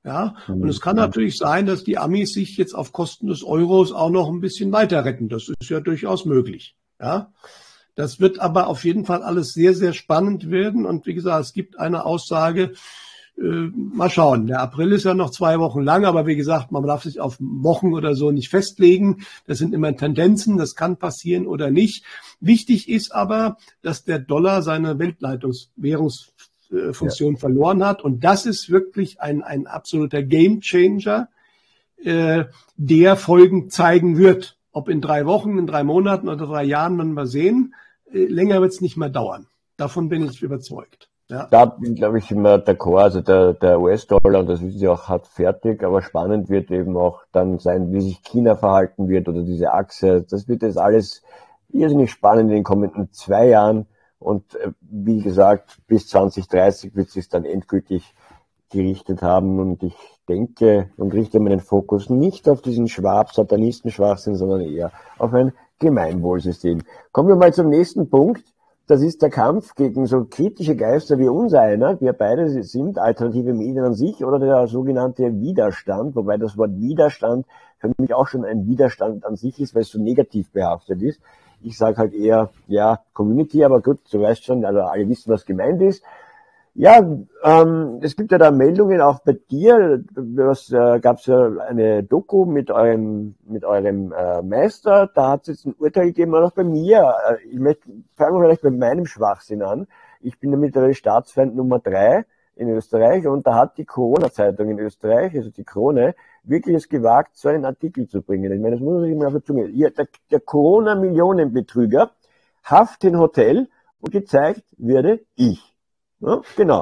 Ja, und es kann natürlich sein, dass die Amis sich jetzt auf Kosten des Euros auch noch ein bisschen weiter retten. Das ist ja durchaus möglich. Ja, das wird aber auf jeden Fall alles sehr, sehr spannend werden. Und wie gesagt, es gibt eine Aussage, äh, mal schauen. Der April ist ja noch zwei Wochen lang, aber wie gesagt, man darf sich auf Wochen oder so nicht festlegen. Das sind immer Tendenzen, das kann passieren oder nicht. Wichtig ist aber, dass der Dollar seine Weltleitungswährungs Funktion ja. verloren hat. Und das ist wirklich ein, ein absoluter Gamechanger, äh, der Folgen zeigen wird. Ob in drei Wochen, in drei Monaten oder drei Jahren, werden wir sehen. Äh, länger wird es nicht mehr dauern. Davon bin ich überzeugt. Ja. Da bin, glaube ich, immer d'accord. Also der, der U S-Dollar, und das wissen Sie auch, hat fertig. Aber spannend wird eben auch dann sein, wie sich China verhalten wird oder diese Achse. Das wird jetzt alles irrsinnig spannend in den kommenden zwei Jahren. Und äh, wie gesagt, bis zwanzig dreißig wird es sich dann endgültig gerichtet haben. Und ich denke und richte meinen Fokus nicht auf diesen Schwab-Satanisten-Schwachsinn, sondern eher auf ein Gemeinwohlsystem. Kommen wir mal zum nächsten Punkt. Das ist der Kampf gegen so kritische Geister wie unser einer. Wir beide sind alternative Medien an sich oder der sogenannte Widerstand, wobei das Wort Widerstand für mich auch schon ein Widerstand an sich ist, weil es so negativ behaftet ist. Ich sage halt eher, ja, Community, aber gut, du weißt schon, also alle wissen, was gemeint ist. Ja, ähm, es gibt ja da Meldungen auch bei dir. Es äh, gab ja eine Doku mit eurem mit eurem äh, Meister. Da hat es jetzt ein Urteil gegeben, auch bei mir. Äh, ich möchte, fangen wir vielleicht mit meinem Schwachsinn an. Ich bin damit der Staatsfeind Nummer drei in Österreich und da hat die Corona-Zeitung in Österreich, also die Krone, wirklich es gewagt, so einen Artikel zu bringen. Ich meine, das muss man sich mal auf der Zunge. Hier, der, der Corona-Millionenbetrüger, Haft in Hotel und gezeigt werde ich. Ja, genau.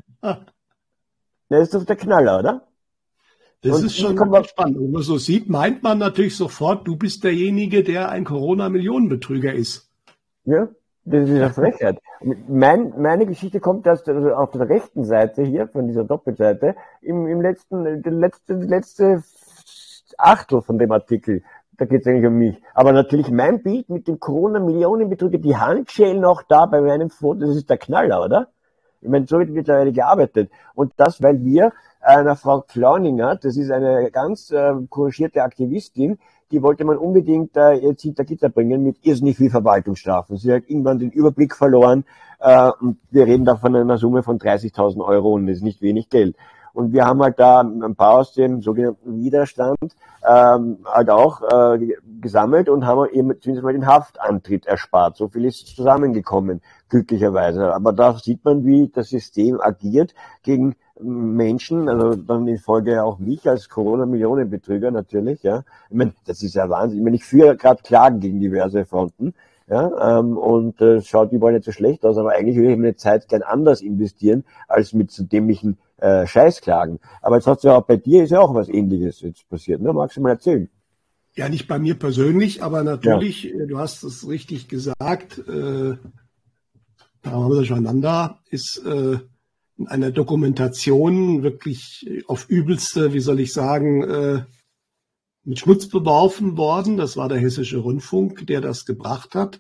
Das ist doch der Knaller, oder? Das und ist schon mal spannend. Wenn man so sieht, meint man natürlich sofort, du bist derjenige, der ein Corona-Millionenbetrüger ist. Ja, das ist eine Frechheit. Mein, meine Geschichte kommt erst also auf der rechten Seite hier, von dieser Doppelseite, im, im letzten, der letzte, letzte Achtel von dem Artikel. Da geht es eigentlich um mich. Aber natürlich mein Bild mit dem Corona-Millionenbetrüger, die Handschellen auch da bei meinem Foto, das ist der Knaller, oder? Ich meine, so wird mittlerweile gearbeitet. Und das, weil wir einer Frau Klauninger, das ist eine ganz äh, couragierte Aktivistin, die wollte man unbedingt äh, jetzt hinter Gitter bringen mit irrsinnig viel Verwaltungsstrafen. Sie hat irgendwann den Überblick verloren äh, und wir reden da von einer Summe von dreißigtausend Euro und das ist nicht wenig Geld. Und wir haben halt da ein paar aus dem sogenannten Widerstand ähm, halt auch äh, gesammelt und haben eben zumindest mal den Haftantritt erspart. So viel ist zusammengekommen, glücklicherweise. Aber da sieht man, wie das System agiert gegen Menschen, also dann in Folge auch mich als Corona-Millionenbetrüger natürlich. Ja, ich meine, das ist ja Wahnsinn. Ich meine, ich führe gerade Klagen gegen diverse Fronten. Ja, ähm, und äh, schaut überall nicht so schlecht aus, aber eigentlich würde ich meine Zeit gern anders investieren, als mit so dämlichen äh, Scheißklagen. Aber jetzt hast du ja auch bei dir ist ja auch was Ähnliches jetzt passiert, ne? Magst du mal erzählen? Ja, nicht bei mir persönlich, aber natürlich, ja. Du hast es richtig gesagt, äh, da haben wir durcheinander, ist äh, in einer Dokumentation wirklich auf übelste, wie soll ich sagen, äh, mit Schmutz beworfen worden. Das war der Hessische Rundfunk, der das gebracht hat.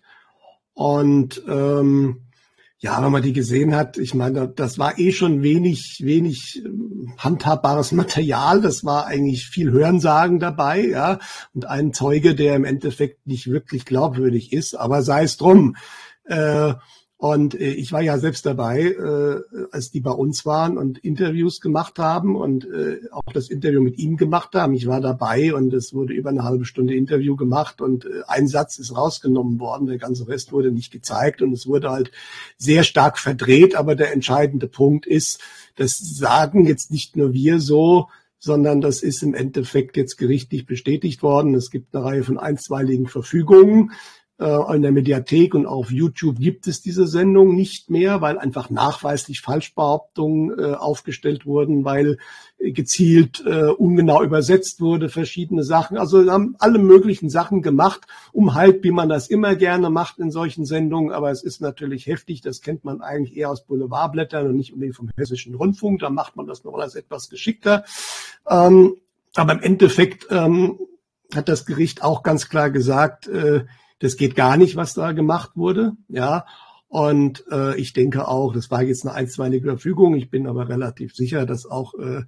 Und ähm, ja, wenn man die gesehen hat, ich meine, das war eh schon wenig, wenig handhabbares Material. Das war eigentlich viel Hörensagen dabei, ja. Und ein Zeuge, der im Endeffekt nicht wirklich glaubwürdig ist, aber sei es drum. Äh, Und äh, ich war ja selbst dabei, äh, als die bei uns waren und Interviews gemacht haben und äh, auch das Interview mit ihm gemacht haben. Ich war dabei und es wurde über eine halbe Stunde Interview gemacht und äh, ein Satz ist rausgenommen worden, der ganze Rest wurde nicht gezeigt und es wurde halt sehr stark verdreht. Aber der entscheidende Punkt ist, das sagen jetzt nicht nur wir so, sondern das ist im Endeffekt jetzt gerichtlich bestätigt worden. Es gibt eine Reihe von einstweiligen Verfügungen. In der Mediathek und auf YouTube gibt es diese Sendung nicht mehr, weil einfach nachweislich Falschbehauptungen äh, aufgestellt wurden, weil äh, gezielt äh, ungenau übersetzt wurde, verschiedene Sachen. Also haben alle möglichen Sachen gemacht, um halt, wie man das immer gerne macht in solchen Sendungen. Aber es ist natürlich heftig, das kennt man eigentlich eher aus Boulevardblättern und nicht unbedingt vom Hessischen Rundfunk. Da macht man das noch alles etwas geschickter. Ähm, aber im Endeffekt ähm, hat das Gericht auch ganz klar gesagt, äh, das geht gar nicht, was da gemacht wurde, ja. Und äh, ich denke auch, das war jetzt eine einstweilige Verfügung. Ich bin aber relativ sicher, dass auch äh,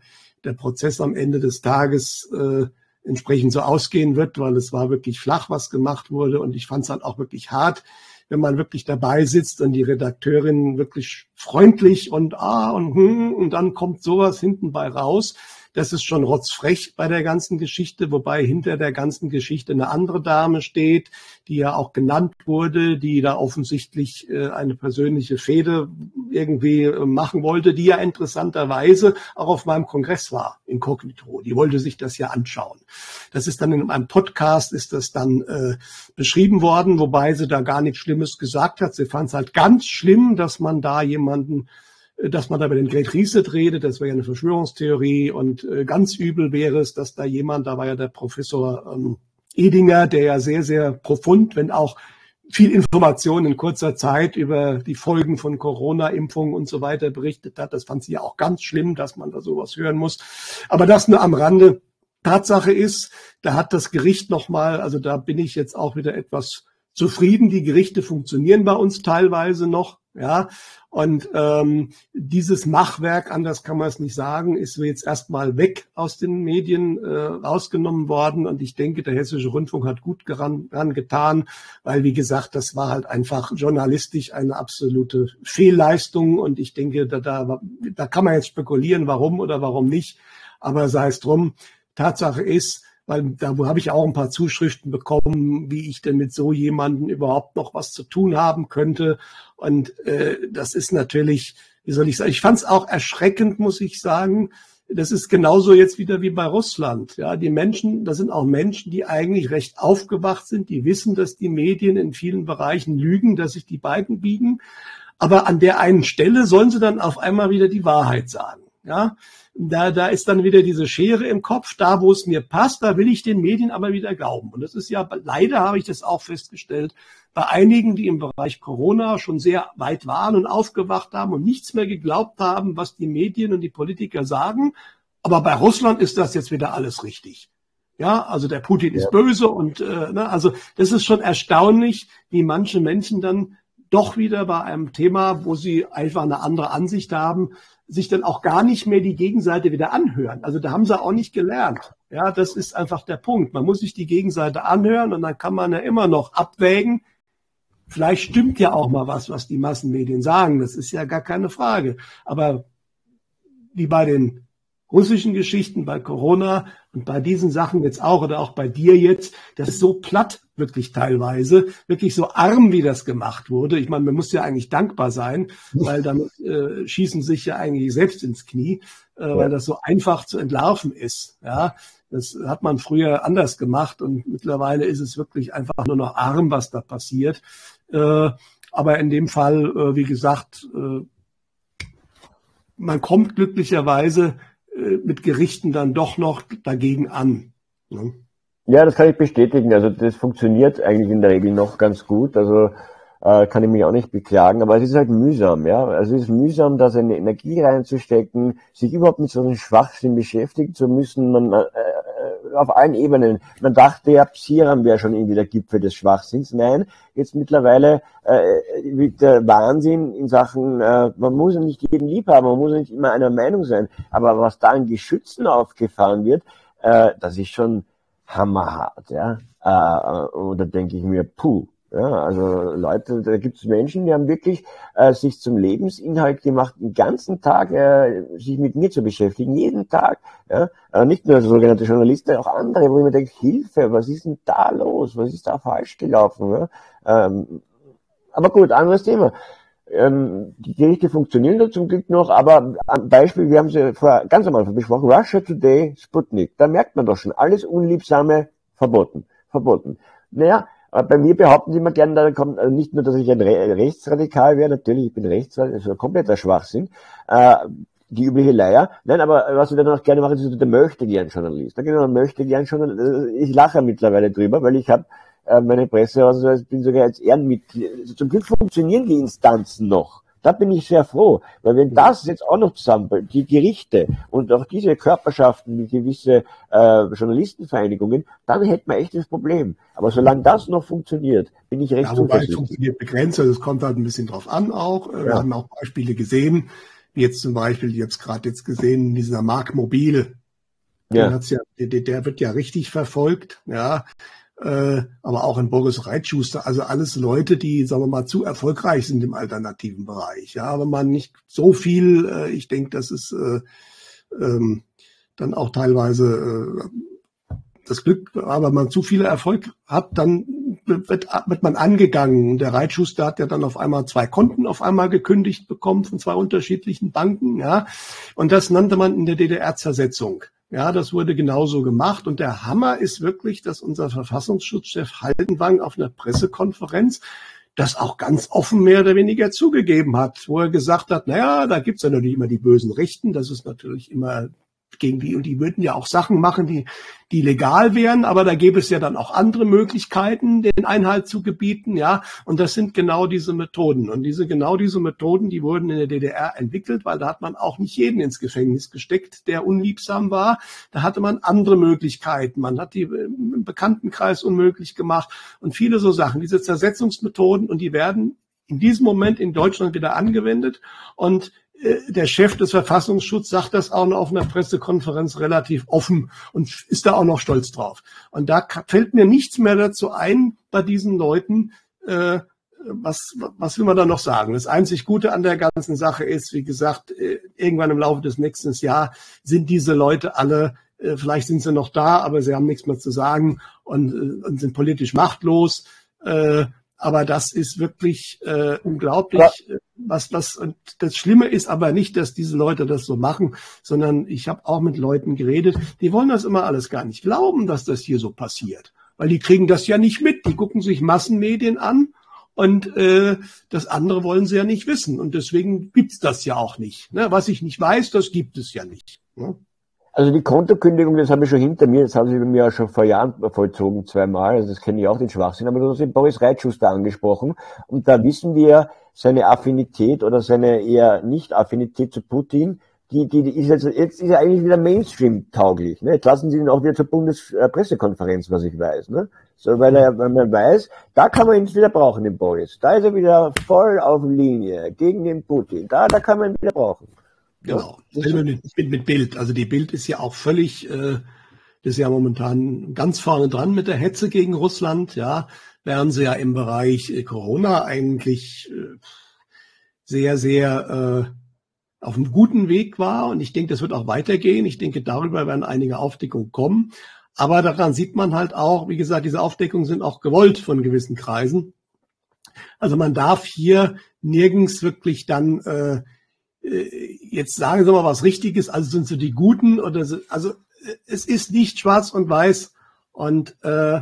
der Prozess am Ende des Tages äh, entsprechend so ausgehen wird, weil es war wirklich flach, was gemacht wurde. Und ich fand es halt auch wirklich hart, wenn man wirklich dabei sitzt und die Redakteurin wirklich freundlich und ah und hm, und dann kommt sowas hinten bei raus. Das ist schon rotzfrech bei der ganzen Geschichte, wobei hinter der ganzen Geschichte eine andere Dame steht, die ja auch genannt wurde, die da offensichtlich äh, eine persönliche Fehde irgendwie äh, machen wollte, die ja interessanterweise auch auf meinem Kongress war, inkognito. Die wollte sich das ja anschauen. Das ist dann in einem Podcast, ist das dann äh, beschrieben worden, wobei sie da gar nichts Schlimmes gesagt hat. Sie fand es halt ganz schlimm, dass man da jemanden dass man da über den Great Reset redet, das wäre ja eine Verschwörungstheorie und äh, ganz übel wäre es, dass da jemand, da war ja der Professor ähm, Edinger, der ja sehr, sehr profund, wenn auch viel Information in kurzer Zeit über die Folgen von Corona-Impfungen und so weiter berichtet hat. Das fand sie ja auch ganz schlimm, dass man da sowas hören muss. Aber das nur am Rande. Tatsache ist, da hat das Gericht nochmal, also da bin ich jetzt auch wieder etwas zufrieden. Die Gerichte funktionieren bei uns teilweise noch. Ja, und ähm, dieses Machwerk, anders kann man es nicht sagen, ist jetzt erstmal weg aus den Medien äh, rausgenommen worden. Und ich denke, der Hessische Rundfunk hat gut daran getan, weil, wie gesagt, das war halt einfach journalistisch eine absolute Fehlleistung. Und ich denke, da, da, da kann man jetzt spekulieren, warum oder warum nicht. Aber sei es drum, Tatsache ist, weil da habe ich auch ein paar Zuschriften bekommen, wie ich denn mit so jemandem überhaupt noch was zu tun haben könnte. Und äh, das ist natürlich, wie soll ich sagen, ich fand es auch erschreckend, muss ich sagen. Das ist genauso jetzt wieder wie bei Russland. Ja, die Menschen, das sind auch Menschen, die eigentlich recht aufgewacht sind, die wissen, dass die Medien in vielen Bereichen lügen, dass sich die Balken biegen. Aber an der einen Stelle sollen sie dann auf einmal wieder die Wahrheit sagen. Ja, da, da ist dann wieder diese Schere im Kopf, da wo es mir passt, da will ich den Medien aber wieder glauben. Und das ist ja, leider habe ich das auch festgestellt, bei einigen, die im Bereich Corona schon sehr weit waren und aufgewacht haben und nichts mehr geglaubt haben, was die Medien und die Politiker sagen. Aber bei Russland ist das jetzt wieder alles richtig. Ja, also der Putin ist ja böse und äh, ne, also das ist schon erstaunlich, wie manche Menschen dann doch wieder bei einem Thema, wo sie einfach eine andere Ansicht haben, sich dann auch gar nicht mehr die Gegenseite wieder anhören. Also da haben sie auch nicht gelernt. Ja, das ist einfach der Punkt. Man muss sich die Gegenseite anhören und dann kann man ja immer noch abwägen. Vielleicht stimmt ja auch mal was, was die Massenmedien sagen. Das ist ja gar keine Frage. Aber wie bei den russischen Geschichten, bei Corona und bei diesen Sachen jetzt auch oder auch bei dir jetzt, das ist so platt wirklich teilweise, wirklich so arm, wie das gemacht wurde. Ich meine, man muss ja eigentlich dankbar sein, weil damit äh, schießen sich ja eigentlich selbst ins Knie, äh, ja. weil das so einfach zu entlarven ist. Ja, das hat man früher anders gemacht und mittlerweile ist es wirklich einfach nur noch arm, was da passiert. Äh, aber in dem Fall, äh, wie gesagt, äh, man kommt glücklicherweise mit Gerichten dann doch noch dagegen an. Ne? Ja, das kann ich bestätigen. Also das funktioniert eigentlich in der Regel noch ganz gut. Also äh, kann ich mich auch nicht beklagen. Aber es ist halt mühsam, ja. Also es ist mühsam, da seine Energie reinzustecken, sich überhaupt mit so einem Schwachsinn beschäftigen zu müssen. Man äh, auf allen Ebenen. Man dachte ja, Psiram wäre schon irgendwie der Gipfel des Schwachsinns. Nein, jetzt mittlerweile äh, mit der Wahnsinn in Sachen, äh, man muss ja nicht jeden lieb haben, man muss ja nicht immer einer Meinung sein. Aber was da an Geschützen aufgefahren wird, äh, das ist schon hammerhart, ja. Äh, oder denke ich mir, puh. Ja, also Leute, da gibt es Menschen, die haben wirklich äh, sich zum Lebensinhalt gemacht, den ganzen Tag äh, sich mit mir zu beschäftigen, jeden Tag. Ja, äh, nicht nur sogenannte Journalisten, auch andere, wo ich mir denke, Hilfe, was ist denn da los? Was ist da falsch gelaufen? Ja? Ähm, aber gut, anderes Thema. Ähm, die Gerichte funktionieren da zum Glück noch, aber am Beispiel, wir haben sie vor ganz am Anfang besprochen, Russia Today, Sputnik, da merkt man doch schon, alles Unliebsame verboten, verboten. Naja, bei mir behaupten sie immer gerne, da kommt also nicht nur, dass ich ein Re Rechtsradikal wäre, natürlich, ich bin Rechtsradikal, das ist ein kompletter Schwachsinn, äh, die übliche Leier. Nein, aber was wir dann auch gerne machen, ist der Möchtegern-Journalist. Da geht man Möchtegern-Journalist. Ich lache mittlerweile drüber, weil ich habe äh, meine Presse, also ich bin sogar als Ehrenmitglied. Also zum Glück funktionieren die Instanzen noch. Da bin ich sehr froh, weil wenn das jetzt auch noch zusammenfällt, die Gerichte und auch diese Körperschaften mit gewisse äh, Journalistenvereinigungen, dann hätten wir echt das Problem. Aber solange das noch funktioniert, bin ich recht ja, wobei es funktioniert begrenzt, also es kommt halt ein bisschen drauf an auch. Ja. Wir haben auch Beispiele gesehen, wie jetzt zum Beispiel, ich habe es gerade jetzt gesehen, dieser Mark Mobil, Ja. den hat's ja, der, der wird ja richtig verfolgt, ja, äh, aber auch in Boris Reitschuster, also alles Leute, die, sagen wir mal, zu erfolgreich sind im alternativen Bereich, ja, aber man nicht so viel, äh, ich denke, das ist äh, ähm, dann auch teilweise äh, das Glück, aber man zu viel Erfolg hat, dann wird, wird man angegangen. Und der Reitschuster hat ja dann auf einmal zwei Konten auf einmal gekündigt bekommen von zwei unterschiedlichen Banken, ja. Und das nannte man in der D D R Zersetzung. Ja, das wurde genauso gemacht. Und der Hammer ist wirklich, dass unser Verfassungsschutzchef Haldenwang auf einer Pressekonferenz das auch ganz offen mehr oder weniger zugegeben hat, wo er gesagt hat, naja, da gibt's ja natürlich immer die bösen Rechten, das ist natürlich immer gegen die, und die würden ja auch Sachen machen, die, die legal wären, aber da gäbe es ja dann auch andere Möglichkeiten, den Einhalt zu gebieten, ja, und das sind genau diese Methoden. Und diese, genau diese Methoden, die wurden in der D D R entwickelt, weil da hat man auch nicht jeden ins Gefängnis gesteckt, der unliebsam war. Da hatte man andere Möglichkeiten. Man hat die im Bekanntenkreis unmöglich gemacht und viele so Sachen. Diese Zersetzungsmethoden, und die werden in diesem Moment in Deutschland wieder angewendet, und der Chef des Verfassungsschutzes sagt das auch noch auf einer Pressekonferenz relativ offen und ist da auch noch stolz drauf. Und da fällt mir nichts mehr dazu ein bei diesen Leuten. Äh, was, was will man da noch sagen? Das einzig Gute an der ganzen Sache ist, wie gesagt, irgendwann im Laufe des nächsten Jahres sind diese Leute alle, äh, vielleicht sind sie noch da, aber sie haben nichts mehr zu sagen und, äh, und sind politisch machtlos. Äh, Aber das ist wirklich äh, unglaublich. Ja. Was, was, und das Schlimme ist aber nicht, dass diese Leute das so machen, sondern ich habe auch mit Leuten geredet, die wollen das immer alles gar nicht glauben, dass das hier so passiert. Weil die kriegen das ja nicht mit. Die gucken sich Massenmedien an und äh, das andere wollen sie ja nicht wissen. Und deswegen gibt's das ja auch nicht. Ne? Was ich nicht weiß, das gibt es ja nicht. Ne? Also die Kontokündigung, das habe ich schon hinter mir, das haben sie bei mir auch schon vor Jahren vollzogen, zweimal, also das kenne ich auch, den Schwachsinn, aber du hast den Boris Reitschuster angesprochen, und da wissen wir, seine Affinität oder seine eher Nicht-Affinität zu Putin, die, die, die ist jetzt, jetzt ist er eigentlich wieder Mainstream-tauglich, ne? Jetzt lassen sie ihn auch wieder zur Bundespressekonferenz, was ich weiß, ne? So, weil er, weil man weiß, da kann man ihn wieder brauchen, den Boris, da ist er wieder voll auf Linie, gegen den Putin, da, da kann man ihn wieder brauchen. Genau, ich bin mit Bild. Also die Bild ist ja auch völlig, äh, das ist ja momentan ganz vorne dran mit der Hetze gegen Russland, ja, während sie ja im Bereich äh, Corona eigentlich äh, sehr, sehr äh, auf einem guten Weg war. Und ich denke, das wird auch weitergehen. Ich denke, darüber werden einige Aufdeckungen kommen. Aber daran sieht man halt auch, wie gesagt, diese Aufdeckungen sind auch gewollt von gewissen Kreisen. Also man darf hier nirgends wirklich dann äh, jetzt sagen Sie mal was Richtiges, also sind Sie die Guten oder so, also es ist nicht schwarz und weiß, und äh,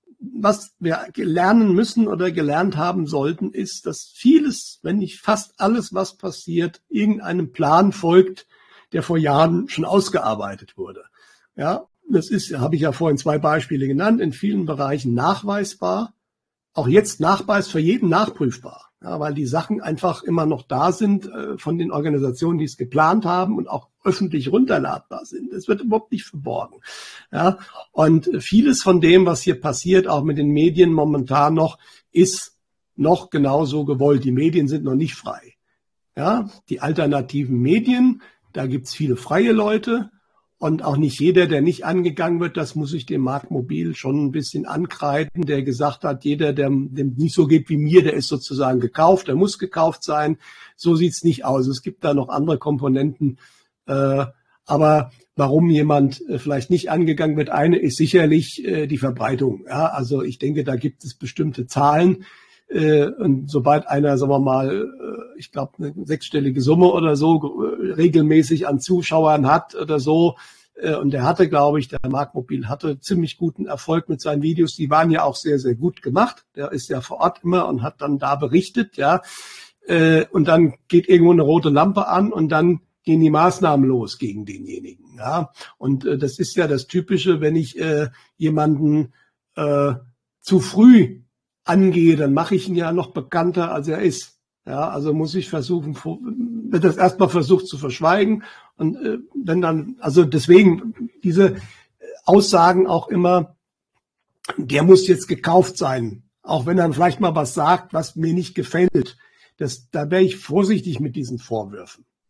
was wir lernen müssen oder gelernt haben sollten, ist, dass vieles, wenn nicht fast alles, was passiert, irgendeinem Plan folgt, der vor Jahren schon ausgearbeitet wurde. Ja, das ist, habe ich ja vorhin zwei Beispiele genannt, in vielen Bereichen nachweisbar, auch jetzt Nachweis für jeden nachprüfbar. Ja, weil die Sachen einfach immer noch da sind äh, von den Organisationen, die es geplant haben und auch öffentlich runterladbar sind. Es wird überhaupt nicht verborgen. Ja, und vieles von dem, was hier passiert, auch mit den Medien momentan noch, ist noch genauso gewollt. Die Medien sind noch nicht frei. Ja, die alternativen Medien, da gibt's viele freie Leute. Und auch nicht jeder, der nicht angegangen wird, das muss ich dem Mark Mobil schon ein bisschen ankreiden, der gesagt hat, jeder, der dem nicht so geht wie mir, der ist sozusagen gekauft, der muss gekauft sein. So sieht's nicht aus. Es gibt da noch andere Komponenten. Äh, aber warum jemand äh, vielleicht nicht angegangen wird, eine ist sicherlich äh, die Verbreitung. Ja, also ich denke, da gibt es bestimmte Zahlen. Äh, und sobald einer, sagen wir mal, äh, ich glaube, eine sechsstellige Summe oder so äh, regelmäßig an Zuschauern hat oder so, äh, und der hatte, glaube ich, der Mark Mobil hatte ziemlich guten Erfolg mit seinen Videos. Die waren ja auch sehr, sehr gut gemacht. Der ist ja vor Ort immer und hat dann da berichtet, ja. Äh, und dann geht irgendwo eine rote Lampe an und dann gehen die Maßnahmen los gegen denjenigen, ja. Und äh, das ist ja das Typische, wenn ich äh, jemanden äh, zu früh angehe, dann mache ich ihn ja noch bekannter, als er ist. Ja, also muss ich versuchen, wird das erstmal versucht zu verschweigen, und äh, wenn dann, also deswegen diese Aussagen auch immer, der muss jetzt gekauft sein, auch wenn er vielleicht mal was sagt, was mir nicht gefällt. Das, da wäre ich vorsichtig mit diesen Vorwürfen.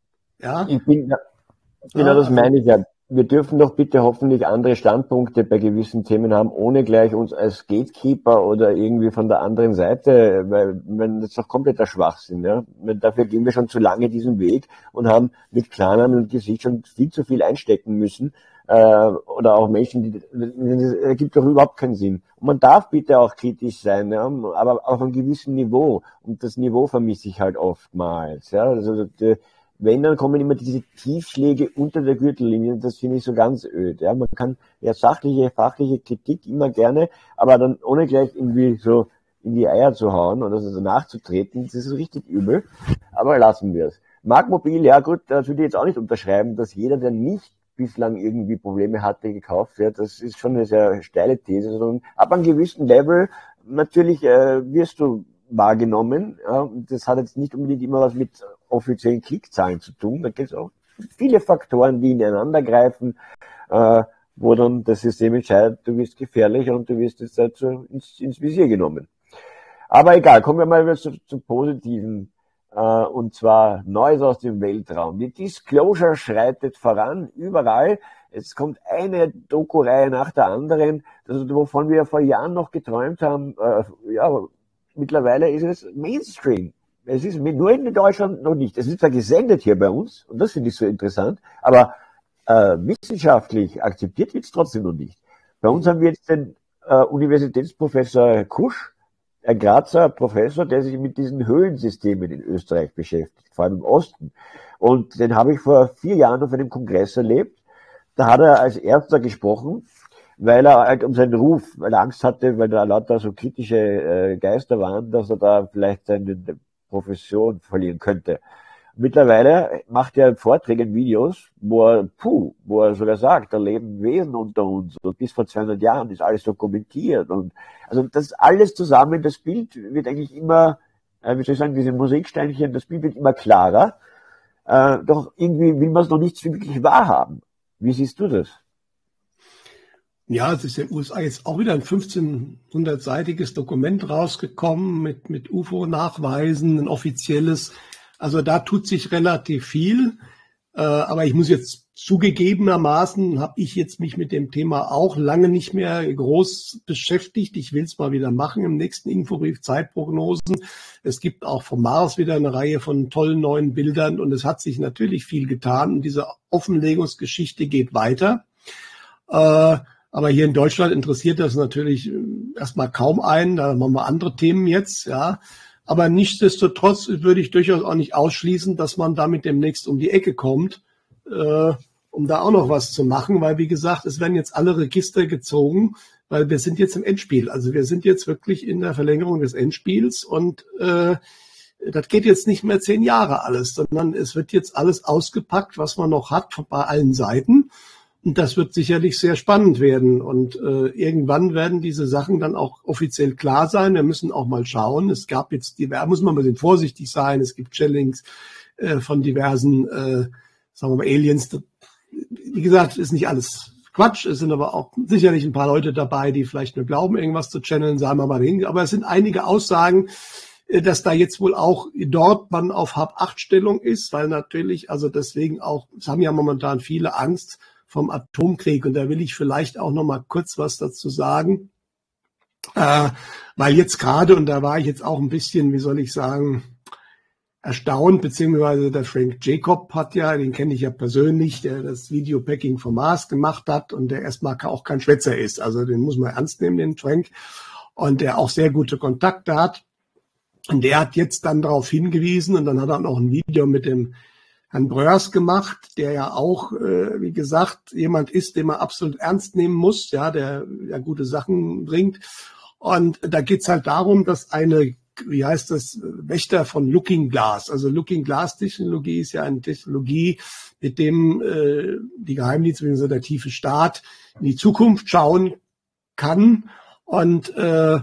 Ja? Ich bin, genau, Ja, das also, meine ich ja. Wir dürfen doch bitte hoffentlich andere Standpunkte bei gewissen Themen haben, ohne gleich uns als Gatekeeper oder irgendwie von der anderen Seite, weil wenn das ist doch kompletter Schwachsinn, ja. Dafür gehen wir schon zu lange diesen Weg und haben mit Klarnamen und Gesicht schon viel zu viel einstecken müssen. Äh, oder auch Menschen, die das ergibt doch überhaupt keinen Sinn. Und man darf bitte auch kritisch sein, ja, aber auf einem gewissen Niveau. Und das Niveau vermisse ich halt oftmals. Ja. Also die, wenn, dann kommen immer diese Tiefschläge unter der Gürtellinie, das finde ich so ganz öd. Ja. Man kann ja sachliche, fachliche Kritik immer gerne, aber dann ohne gleich irgendwie so in die Eier zu hauen oder so nachzutreten, das ist richtig übel. Aber lassen wir es. Marktmobil, ja gut, das würde ich jetzt auch nicht unterschreiben, dass jeder, der nicht bislang irgendwie Probleme hatte, gekauft wird. Das ist schon eine sehr steile These. Also ab einem gewissen Level natürlich äh, wirst du wahrgenommen. Ja, das hat jetzt nicht unbedingt immer was mit offiziellen Klickzahlen zu tun. Da gibt es auch viele Faktoren, die ineinander greifen, äh, wo dann das System entscheidet, du bist gefährlich und du wirst jetzt halt so ins, ins Visier genommen. Aber egal, kommen wir mal zu, zu positiven, äh, und zwar Neues aus dem Weltraum. Die Disclosure schreitet voran, überall. Es kommt eine Doku-Reihe nach der anderen, das, wovon wir vor Jahren noch geträumt haben. Äh, ja, mittlerweile ist es Mainstream. Es ist nur in Deutschland noch nicht. Es wird zwar gesendet hier bei uns, und das finde ich so interessant, aber äh, wissenschaftlich akzeptiert wird es trotzdem noch nicht. Bei uns haben wir jetzt den äh, Universitätsprofessor Kusch, ein Grazer Professor, der sich mit diesen Höhlensystemen in Österreich beschäftigt, vor allem im Osten. Und den habe ich vor vier Jahren auf einem Kongress erlebt. Da hat er als Erster gesprochen, weil er halt um seinen Ruf, weil er Angst hatte, weil da lauter so kritische äh, Geister waren, dass er da vielleicht seine Profession verlieren könnte. Mittlerweile macht er Vorträge und Videos, wo er, puh, wo er sogar sagt, da leben Wesen unter uns und bis vor zweihundert Jahren ist alles dokumentiert und also das alles zusammen, das Bild wird eigentlich immer, äh, wie soll ich sagen, diese Mosaiksteinchen, das Bild wird immer klarer, äh, doch irgendwie will man es noch nicht wirklich wahrhaben. Wie siehst du das? Ja, es ist in den U S A jetzt auch wieder ein fünfzehnhundertseitiges Dokument rausgekommen mit, mit U F O-Nachweisen, ein offizielles. Also da tut sich relativ viel. Äh, aber ich muss jetzt zugegebenermaßen, habe ich jetzt mich mit dem Thema auch lange nicht mehr groß beschäftigt. Ich will es mal wieder machen im nächsten Infobrief Zeitprognosen. Es gibt auch vom Mars wieder eine Reihe von tollen neuen Bildern und es hat sich natürlich viel getan und diese Offenlegungsgeschichte geht weiter. Äh, Aber hier in Deutschland interessiert das natürlich erstmal kaum einen. Da machen wir andere Themen jetzt, ja. Aber nichtsdestotrotz würde ich durchaus auch nicht ausschließen, dass man damit demnächst um die Ecke kommt, äh, um da auch noch was zu machen. Weil, wie gesagt, es werden jetzt alle Register gezogen, weil wir sind jetzt im Endspiel. Also wir sind jetzt wirklich in der Verlängerung des Endspiels und äh, das geht jetzt nicht mehr zehn Jahre alles, sondern es wird jetzt alles ausgepackt, was man noch hat bei allen Seiten. Und das wird sicherlich sehr spannend werden. Und äh, irgendwann werden diese Sachen dann auch offiziell klar sein. Wir müssen auch mal schauen. Es gab jetzt, die, da muss man ein bisschen vorsichtig sein. Es gibt Challenge äh, von diversen, äh, sagen wir mal, Aliens. Wie gesagt, ist nicht alles Quatsch. Es sind aber auch sicherlich ein paar Leute dabei, die vielleicht nur glauben, irgendwas zu channeln, sagen wir mal hin. Aber es sind einige Aussagen, äh, dass da jetzt wohl auch dort man auf Hab-acht-Stellung ist, weil natürlich, also deswegen auch, es haben ja momentan viele Angst vom Atomkrieg. Und da will ich vielleicht auch noch mal kurz was dazu sagen, äh, weil jetzt gerade, und da war ich jetzt auch ein bisschen, wie soll ich sagen, erstaunt, beziehungsweise der Frank Jacob hat ja, den kenne ich ja persönlich, der das Video Packing vom Mars gemacht hat und der erstmal auch kein Schwätzer ist. Also den muss man ernst nehmen, den Frank, und der auch sehr gute Kontakte hat. Und der hat jetzt dann darauf hingewiesen und dann hat er noch ein Video mit dem Herrn Bröers gemacht, der ja auch, äh, wie gesagt, jemand ist, den man absolut ernst nehmen muss, ja, der ja gute Sachen bringt. Und da geht's halt darum, dass eine, wie heißt das, Wächter von Looking Glass, also Looking Glass Technologie ist ja eine Technologie, mit dem äh, die Geheimdienste bzw. der tiefe Staat in die Zukunft schauen kann und äh,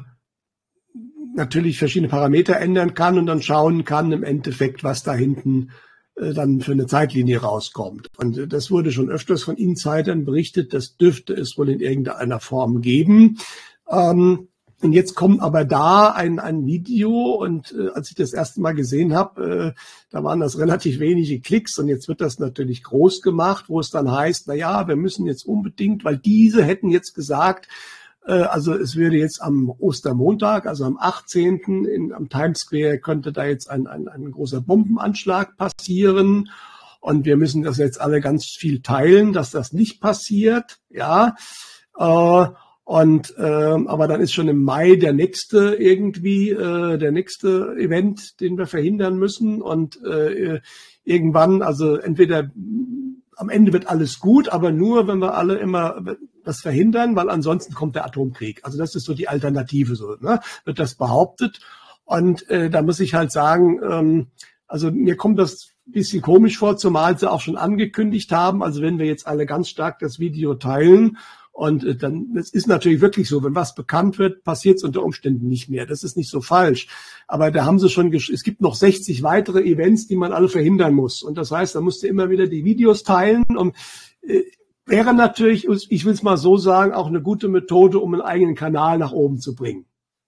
natürlich verschiedene Parameter ändern kann und dann schauen kann im Endeffekt, was da hinten dann für eine Zeitlinie rauskommt. Und das wurde schon öfters von Insidern berichtet, das dürfte es wohl in irgendeiner Form geben. Ähm, Und jetzt kommt aber da ein, ein Video und äh, als ich das erste Mal gesehen habe, äh, da waren das relativ wenige Klicks und jetzt wird das natürlich groß gemacht, wo es dann heißt, na ja, wir müssen jetzt unbedingt, weil diese hätten jetzt gesagt, äh, also es würde jetzt am Ostermontag, also am achtzehnten In, am Times Square könnte da jetzt ein, ein, ein großer Bombenanschlag passieren und wir müssen das jetzt alle ganz viel teilen, dass das nicht passiert, ja, äh, Und äh, aber dann ist schon im Mai der nächste irgendwie äh, der nächste Event, den wir verhindern müssen. Und äh, irgendwann, also entweder am Ende wird alles gut, aber nur, wenn wir alle immer das verhindern, weil ansonsten kommt der Atomkrieg. Also das ist so die Alternative, so, ne? Wird das behauptet. Und äh, da muss ich halt sagen, ähm, also mir kommt das ein bisschen komisch vor, zumal sie auch schon angekündigt haben. Also wenn wir jetzt alle ganz stark das Video teilen, und äh, dann, es ist natürlich wirklich so, wenn was bekannt wird, passiert es unter Umständen nicht mehr. Das ist nicht so falsch. Aber da haben sie schon, gesch- es gibt noch sechzig weitere Events, die man alle verhindern muss. Und das heißt, da musst du immer wieder die Videos teilen. Und äh, wäre natürlich, ich will es mal so sagen, auch eine gute Methode, um einen eigenen Kanal nach oben zu bringen.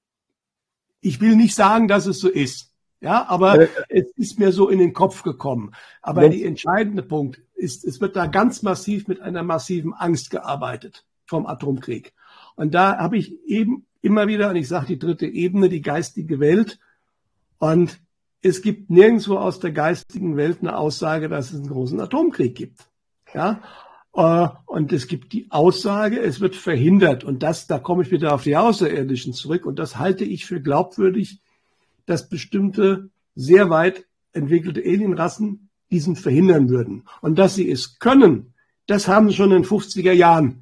Ich will nicht sagen, dass es so ist. Ja, aber äh, es ist mir so in den Kopf gekommen. Aber der entscheidende Punkt ist, es wird da ganz massiv mit einer massiven Angst gearbeitet vom Atomkrieg. Und da habe ich eben immer wieder, und ich sage die dritte Ebene, die geistige Welt. Und es gibt nirgendwo aus der geistigen Welt eine Aussage, dass es einen großen Atomkrieg gibt. Ja, und es gibt die Aussage, es wird verhindert. Und das, da komme ich wieder auf die Außerirdischen zurück. Und das halte ich für glaubwürdig, dass bestimmte sehr weit entwickelte Alienrassen diesen verhindern würden. Und dass sie es können, das haben sie schon in den fünfziger Jahren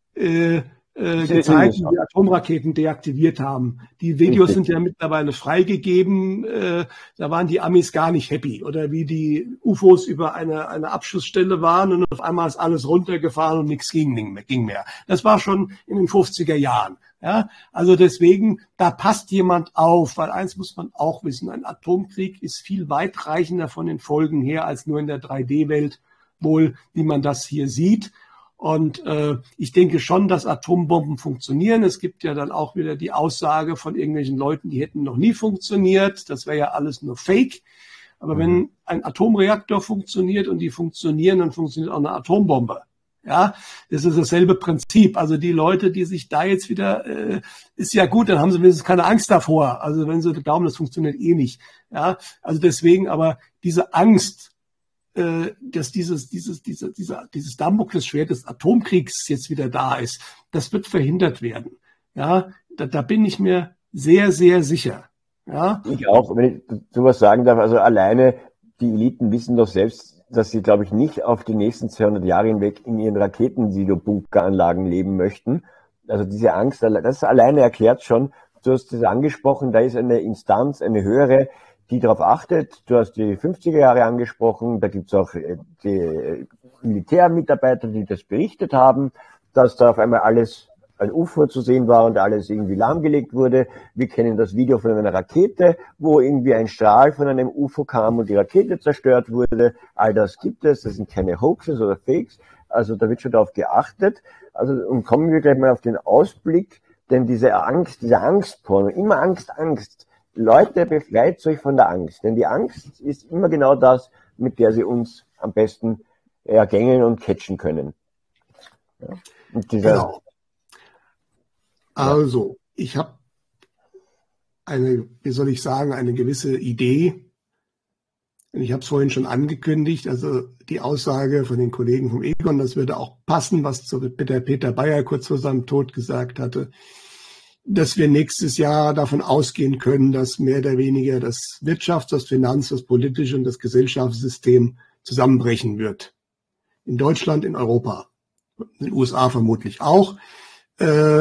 äh, äh, gezeigt, wie die Atomraketen deaktiviert haben. Die Videos sind ja mittlerweile freigegeben. Äh, da waren die Amis gar nicht happy. Oder wie die U F Os über eine, eine Abschussstelle waren und auf einmal ist alles runtergefahren und nichts ging, ging mehr. Das war schon in den fünfziger Jahren. Ja, also deswegen, da passt jemand auf, weil eins muss man auch wissen, ein Atomkrieg ist viel weitreichender von den Folgen her als nur in der drei D Welt, wohl, wie man das hier sieht. Und äh, ich denke schon, dass Atombomben funktionieren. Es gibt ja dann auch wieder die Aussage von irgendwelchen Leuten, die hätten noch nie funktioniert. Das wäre ja alles nur Fake. Aber mhm. wenn ein Atomreaktor funktioniert und die funktionieren, dann funktioniert auch eine Atombombe. Ja, das ist dasselbe Prinzip. Also die Leute, die sich da jetzt wieder, äh, ist ja gut, dann haben sie wenigstens keine Angst davor. Also wenn sie glauben, das funktioniert eh nicht. Ja, also deswegen, aber diese Angst, äh, dass dieses, dieses, dieser, dieser, dieses Damoklesschwert des Atomkriegs jetzt wieder da ist, das wird verhindert werden. Ja, da, da bin ich mir sehr, sehr sicher. Ja. Ich auch, wenn ich sowas sagen darf, also alleine die Eliten wissen doch selbst, dass sie, glaube ich, nicht auf die nächsten zweihundert Jahre hinweg in ihren Raketen-Silo-Bunkeranlagen leben möchten. Also diese Angst, das alleine erklärt schon, du hast es angesprochen, da ist eine Instanz, eine höhere, die darauf achtet. Du hast die fünfziger Jahre angesprochen, da gibt es auch die Militärmitarbeiter, die das berichtet haben, dass da auf einmal alles ein U F O zu sehen war und alles irgendwie lahmgelegt wurde. Wir kennen das Video von einer Rakete, wo irgendwie ein Strahl von einem U F O kam und die Rakete zerstört wurde. All das gibt es, das sind keine Hoaxes oder Fakes. Also da wird schon darauf geachtet. Also und kommen wir gleich mal auf den Ausblick, denn diese Angst, dieser Angstporno, immer Angst, Angst. Leute, befreit euch von der Angst, denn die Angst ist immer genau das, mit der sie uns am besten ergängeln und catchen können. Ja. Und dieser genau. Also, ich habe eine, wie soll ich sagen, eine gewisse Idee. Ich habe es vorhin schon angekündigt, also die Aussage von den Kollegen vom Egon, das würde auch passen, was zu Peter, Peter Bayer kurz vor seinem Tod gesagt hatte, dass wir nächstes Jahr davon ausgehen können, dass mehr oder weniger das Wirtschafts-, das Finanz-, das politische und das Gesellschaftssystem zusammenbrechen wird. In Deutschland, in Europa, in den U S A vermutlich auch. Äh,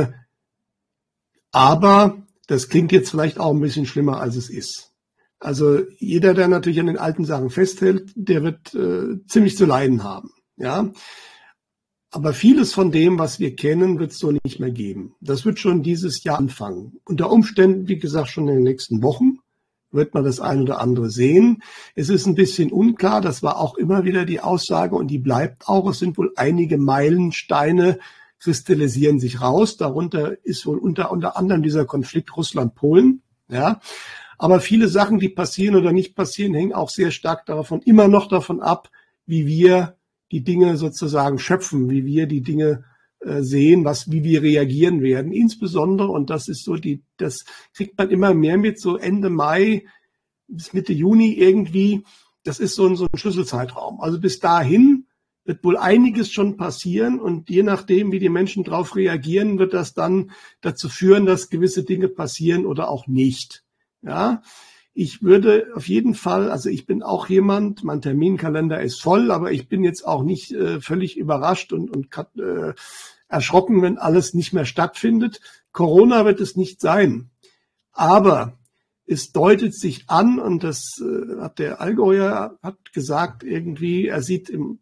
Aber das klingt jetzt vielleicht auch ein bisschen schlimmer, als es ist. Also jeder, der natürlich an den alten Sachen festhält, der wird äh, ziemlich zu leiden haben. Ja, aber vieles von dem, was wir kennen, wird es so nicht mehr geben. Das wird schon dieses Jahr anfangen. Unter Umständen, wie gesagt, schon in den nächsten Wochen wird man das ein oder andere sehen. Es ist ein bisschen unklar. Das war auch immer wieder die Aussage und die bleibt auch. Es sind wohl einige Meilensteine, kristallisieren sich raus. Darunter ist wohl unter, unter anderem dieser Konflikt Russland-Polen. Ja, aber viele Sachen, die passieren oder nicht passieren, hängen auch sehr stark davon, immer noch davon ab, wie wir die Dinge sozusagen schöpfen, wie wir die Dinge äh, sehen, was, wie wir reagieren werden. Insbesondere, und das ist so die, das kriegt man immer mehr mit, so Ende Mai bis Mitte Juni irgendwie, das ist so ein, so ein Schlüsselzeitraum. Also bis dahin wird wohl einiges schon passieren und je nachdem, wie die Menschen darauf reagieren, wird das dann dazu führen, dass gewisse Dinge passieren oder auch nicht. Ja, ich würde auf jeden Fall, also ich bin auch jemand, mein Terminkalender ist voll, aber ich bin jetzt auch nicht äh, völlig überrascht und, und äh, erschrocken, wenn alles nicht mehr stattfindet. Corona wird es nicht sein, aber es deutet sich an, und das äh, hat der Allgäuer hat gesagt, irgendwie, er sieht im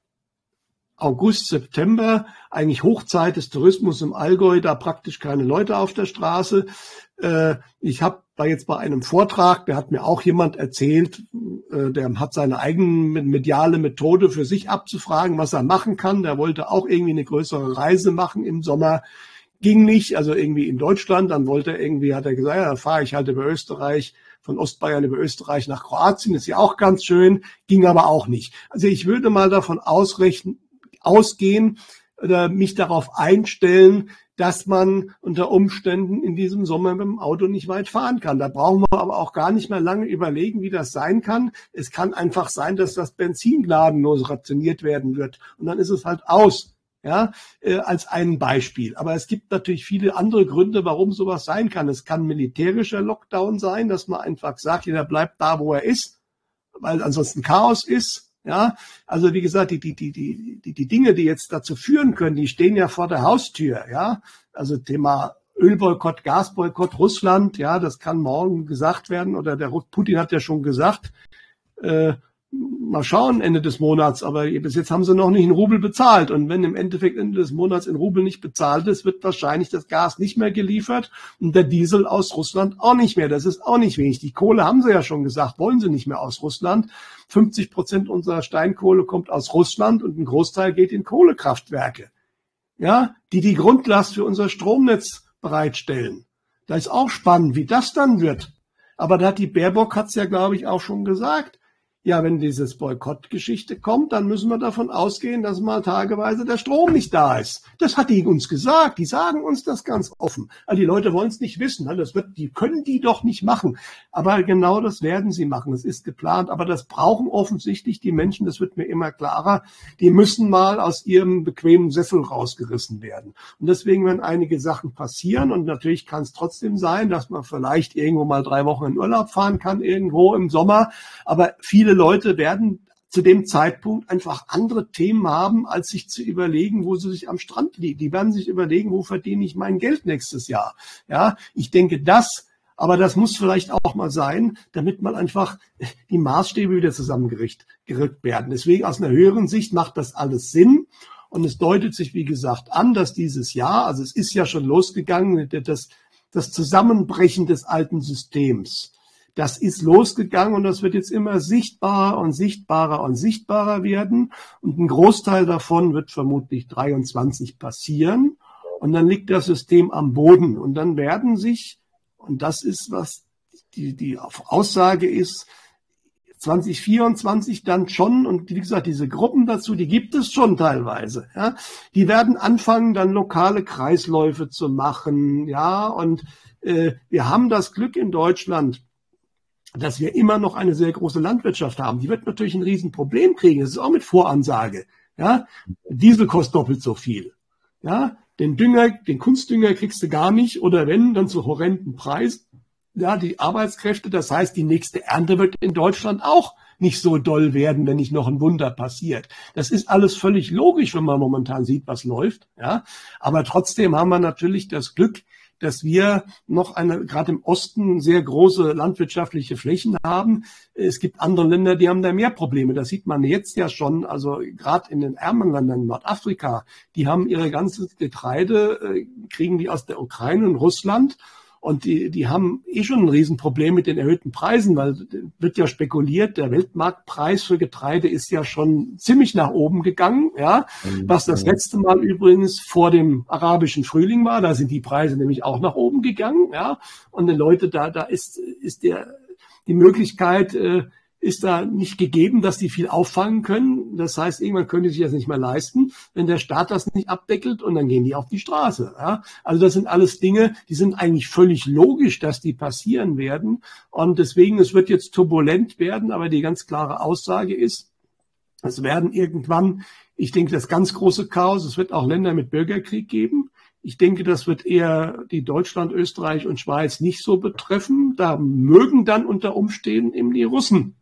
August, September, eigentlich Hochzeit des Tourismus im Allgäu, da praktisch keine Leute auf der Straße. Äh, ich habe war jetzt bei einem Vortrag, der hat mir auch jemand erzählt, äh, der hat seine eigene mediale Methode für sich abzufragen, was er machen kann. Der wollte auch irgendwie eine größere Reise machen im Sommer. Ging nicht, also irgendwie in Deutschland. Dann wollte er irgendwie, hat er gesagt, ja, dann fahre ich halt über Österreich, von Ostbayern über Österreich nach Kroatien. Das ist ja auch ganz schön. Ging aber auch nicht. Also ich würde mal davon ausrechnen, ausgehen oder mich darauf einstellen, dass man unter Umständen in diesem Sommer mit dem Auto nicht weit fahren kann. Da brauchen wir aber auch gar nicht mehr lange überlegen, wie das sein kann. Es kann einfach sein, dass das Benzin gnadenlos rationiert werden wird. Und dann ist es halt aus, ja, äh, als ein Beispiel. Aber es gibt natürlich viele andere Gründe, warum sowas sein kann. Es kann militärischer Lockdown sein, dass man einfach sagt, jeder bleibt da, wo er ist, weil ansonsten Chaos ist. Ja, also wie gesagt, die, die, die, die, die, die Dinge, die jetzt dazu führen können, die stehen ja vor der Haustür, ja. Also Thema Ölboykott, Gasboykott, Russland, ja, das kann morgen gesagt werden, oder der Putin hat ja schon gesagt, äh, mal schauen Ende des Monats, aber bis jetzt haben sie noch nicht einen Rubel bezahlt. Und wenn im Endeffekt Ende des Monats ein Rubel nicht bezahlt ist, wird wahrscheinlich das Gas nicht mehr geliefert und der Diesel aus Russland auch nicht mehr. Das ist auch nicht wenig. Die Kohle haben sie ja schon gesagt, wollen sie nicht mehr aus Russland. fünfzig Prozent unserer Steinkohle kommt aus Russland und ein Großteil geht in Kohlekraftwerke, ja, die die Grundlast für unser Stromnetz bereitstellen. Da ist auch spannend, wie das dann wird. Aber da hat die Baerbock, hat's ja, glaube ich, auch schon gesagt, ja, wenn dieses Boykottgeschichte kommt, dann müssen wir davon ausgehen, dass mal tageweise der Strom nicht da ist. Das hat die uns gesagt. Die sagen uns das ganz offen. Also die Leute wollen es nicht wissen. Das wird, die können die doch nicht machen. Aber genau das werden sie machen. Das ist geplant. Aber das brauchen offensichtlich die Menschen. Das wird mir immer klarer. Die müssen mal aus ihrem bequemen Sessel rausgerissen werden. Und deswegen werden einige Sachen passieren. Und natürlich kann es trotzdem sein, dass man vielleicht irgendwo mal drei Wochen in Urlaub fahren kann, irgendwo im Sommer. Aber viele Leute werden zu dem Zeitpunkt einfach andere Themen haben, als sich zu überlegen, wo sie sich am Strand liegen. Die werden sich überlegen, wo verdiene ich mein Geld nächstes Jahr. Ja, ich denke, das, aber das muss vielleicht auch mal sein, damit mal einfach die Maßstäbe wieder zusammengerückt werden. Deswegen aus einer höheren Sicht macht das alles Sinn. Und es deutet sich, wie gesagt, an, dass dieses Jahr, also es ist ja schon losgegangen, das, das Zusammenbrechen des alten Systems. Das ist losgegangen und das wird jetzt immer sichtbarer und sichtbarer und sichtbarer werden. Und ein Großteil davon wird vermutlich dreiundzwanzig passieren. Und dann liegt das System am Boden. Und dann werden sich, und das ist, was die, die Aussage ist, zwanzig vierundzwanzig dann schon, und wie gesagt, diese Gruppen dazu, die gibt es schon teilweise, ja, die werden anfangen, dann lokale Kreisläufe zu machen, ja, und äh, wir haben das Glück in Deutschland, dass wir immer noch eine sehr große Landwirtschaft haben. Die wird natürlich ein Riesenproblem kriegen. Das ist auch mit Voransage. Ja, Diesel kostet doppelt so viel. Ja, den Dünger, den Kunstdünger kriegst du gar nicht oder wenn, dann zu horrenden Preis. Ja, die Arbeitskräfte, das heißt, die nächste Ernte wird in Deutschland auch nicht so doll werden, wenn nicht noch ein Wunder passiert. Das ist alles völlig logisch, wenn man momentan sieht, was läuft. Ja, aber trotzdem haben wir natürlich das Glück, dass wir noch eine, gerade im Osten, sehr große landwirtschaftliche Flächen haben. Es gibt andere Länder, die haben da mehr Probleme. Das sieht man jetzt ja schon, also gerade in den ärmeren Ländern, Nordafrika, die haben ihre ganze Getreide, äh, kriegen die aus der Ukraine und Russland. Und die, die haben eh schon ein Riesenproblem mit den erhöhten Preisen, weil wird ja spekuliert, der Weltmarktpreis für Getreide ist ja schon ziemlich nach oben gegangen, ja, was das letzte Mal übrigens vor dem arabischen Frühling war. Da sind die Preise nämlich auch nach oben gegangen, ja. Und die Leute, da, da ist, ist der, die Möglichkeit, äh, ist da nicht gegeben, dass die viel auffangen können. Das heißt, irgendwann können die sich das nicht mehr leisten, wenn der Staat das nicht abdeckelt, und dann gehen die auf die Straße. Ja? Also das sind alles Dinge, die sind eigentlich völlig logisch, dass die passieren werden. Und deswegen, es wird jetzt turbulent werden, aber die ganz klare Aussage ist, es werden irgendwann, ich denke, das ganz große Chaos, es wird auch Länder mit Bürgerkrieg geben. Ich denke, das wird eher die Deutschland, Österreich und Schweiz nicht so betreffen. Da mögen dann unter Umständen eben die Russen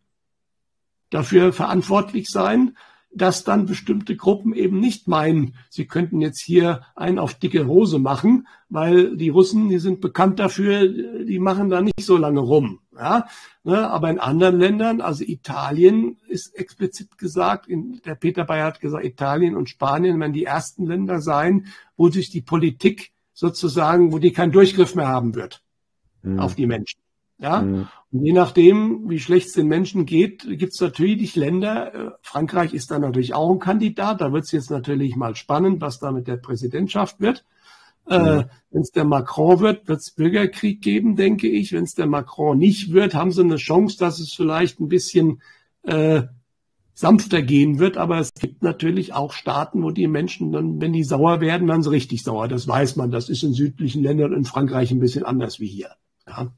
dafür verantwortlich sein, dass dann bestimmte Gruppen eben nicht meinen, sie könnten jetzt hier einen auf dicke Hose machen, weil die Russen, die sind bekannt dafür, die machen da nicht so lange rum. Ja? Aber in anderen Ländern, also Italien ist explizit gesagt, in, der Peter Bayer hat gesagt, Italien und Spanien werden die ersten Länder sein, wo sich die Politik sozusagen, wo die keinen Durchgriff mehr haben wird mhm. auf die Menschen. Ja, mhm. und je nachdem, wie schlecht es den Menschen geht, gibt es natürlich Länder, Frankreich ist da natürlich auch ein Kandidat, da wird es jetzt natürlich mal spannend, was da mit der Präsidentschaft wird. Mhm. Äh, wenn es der Macron wird, wird es Bürgerkrieg geben, denke ich. Wenn es der Macron nicht wird, haben sie eine Chance, dass es vielleicht ein bisschen äh, sanfter gehen wird, aber es gibt natürlich auch Staaten, wo die Menschen dann, wenn die sauer werden, dann so richtig sauer. Das weiß man, das ist in südlichen Ländern in Frankreich ein bisschen anders wie hier. Ja.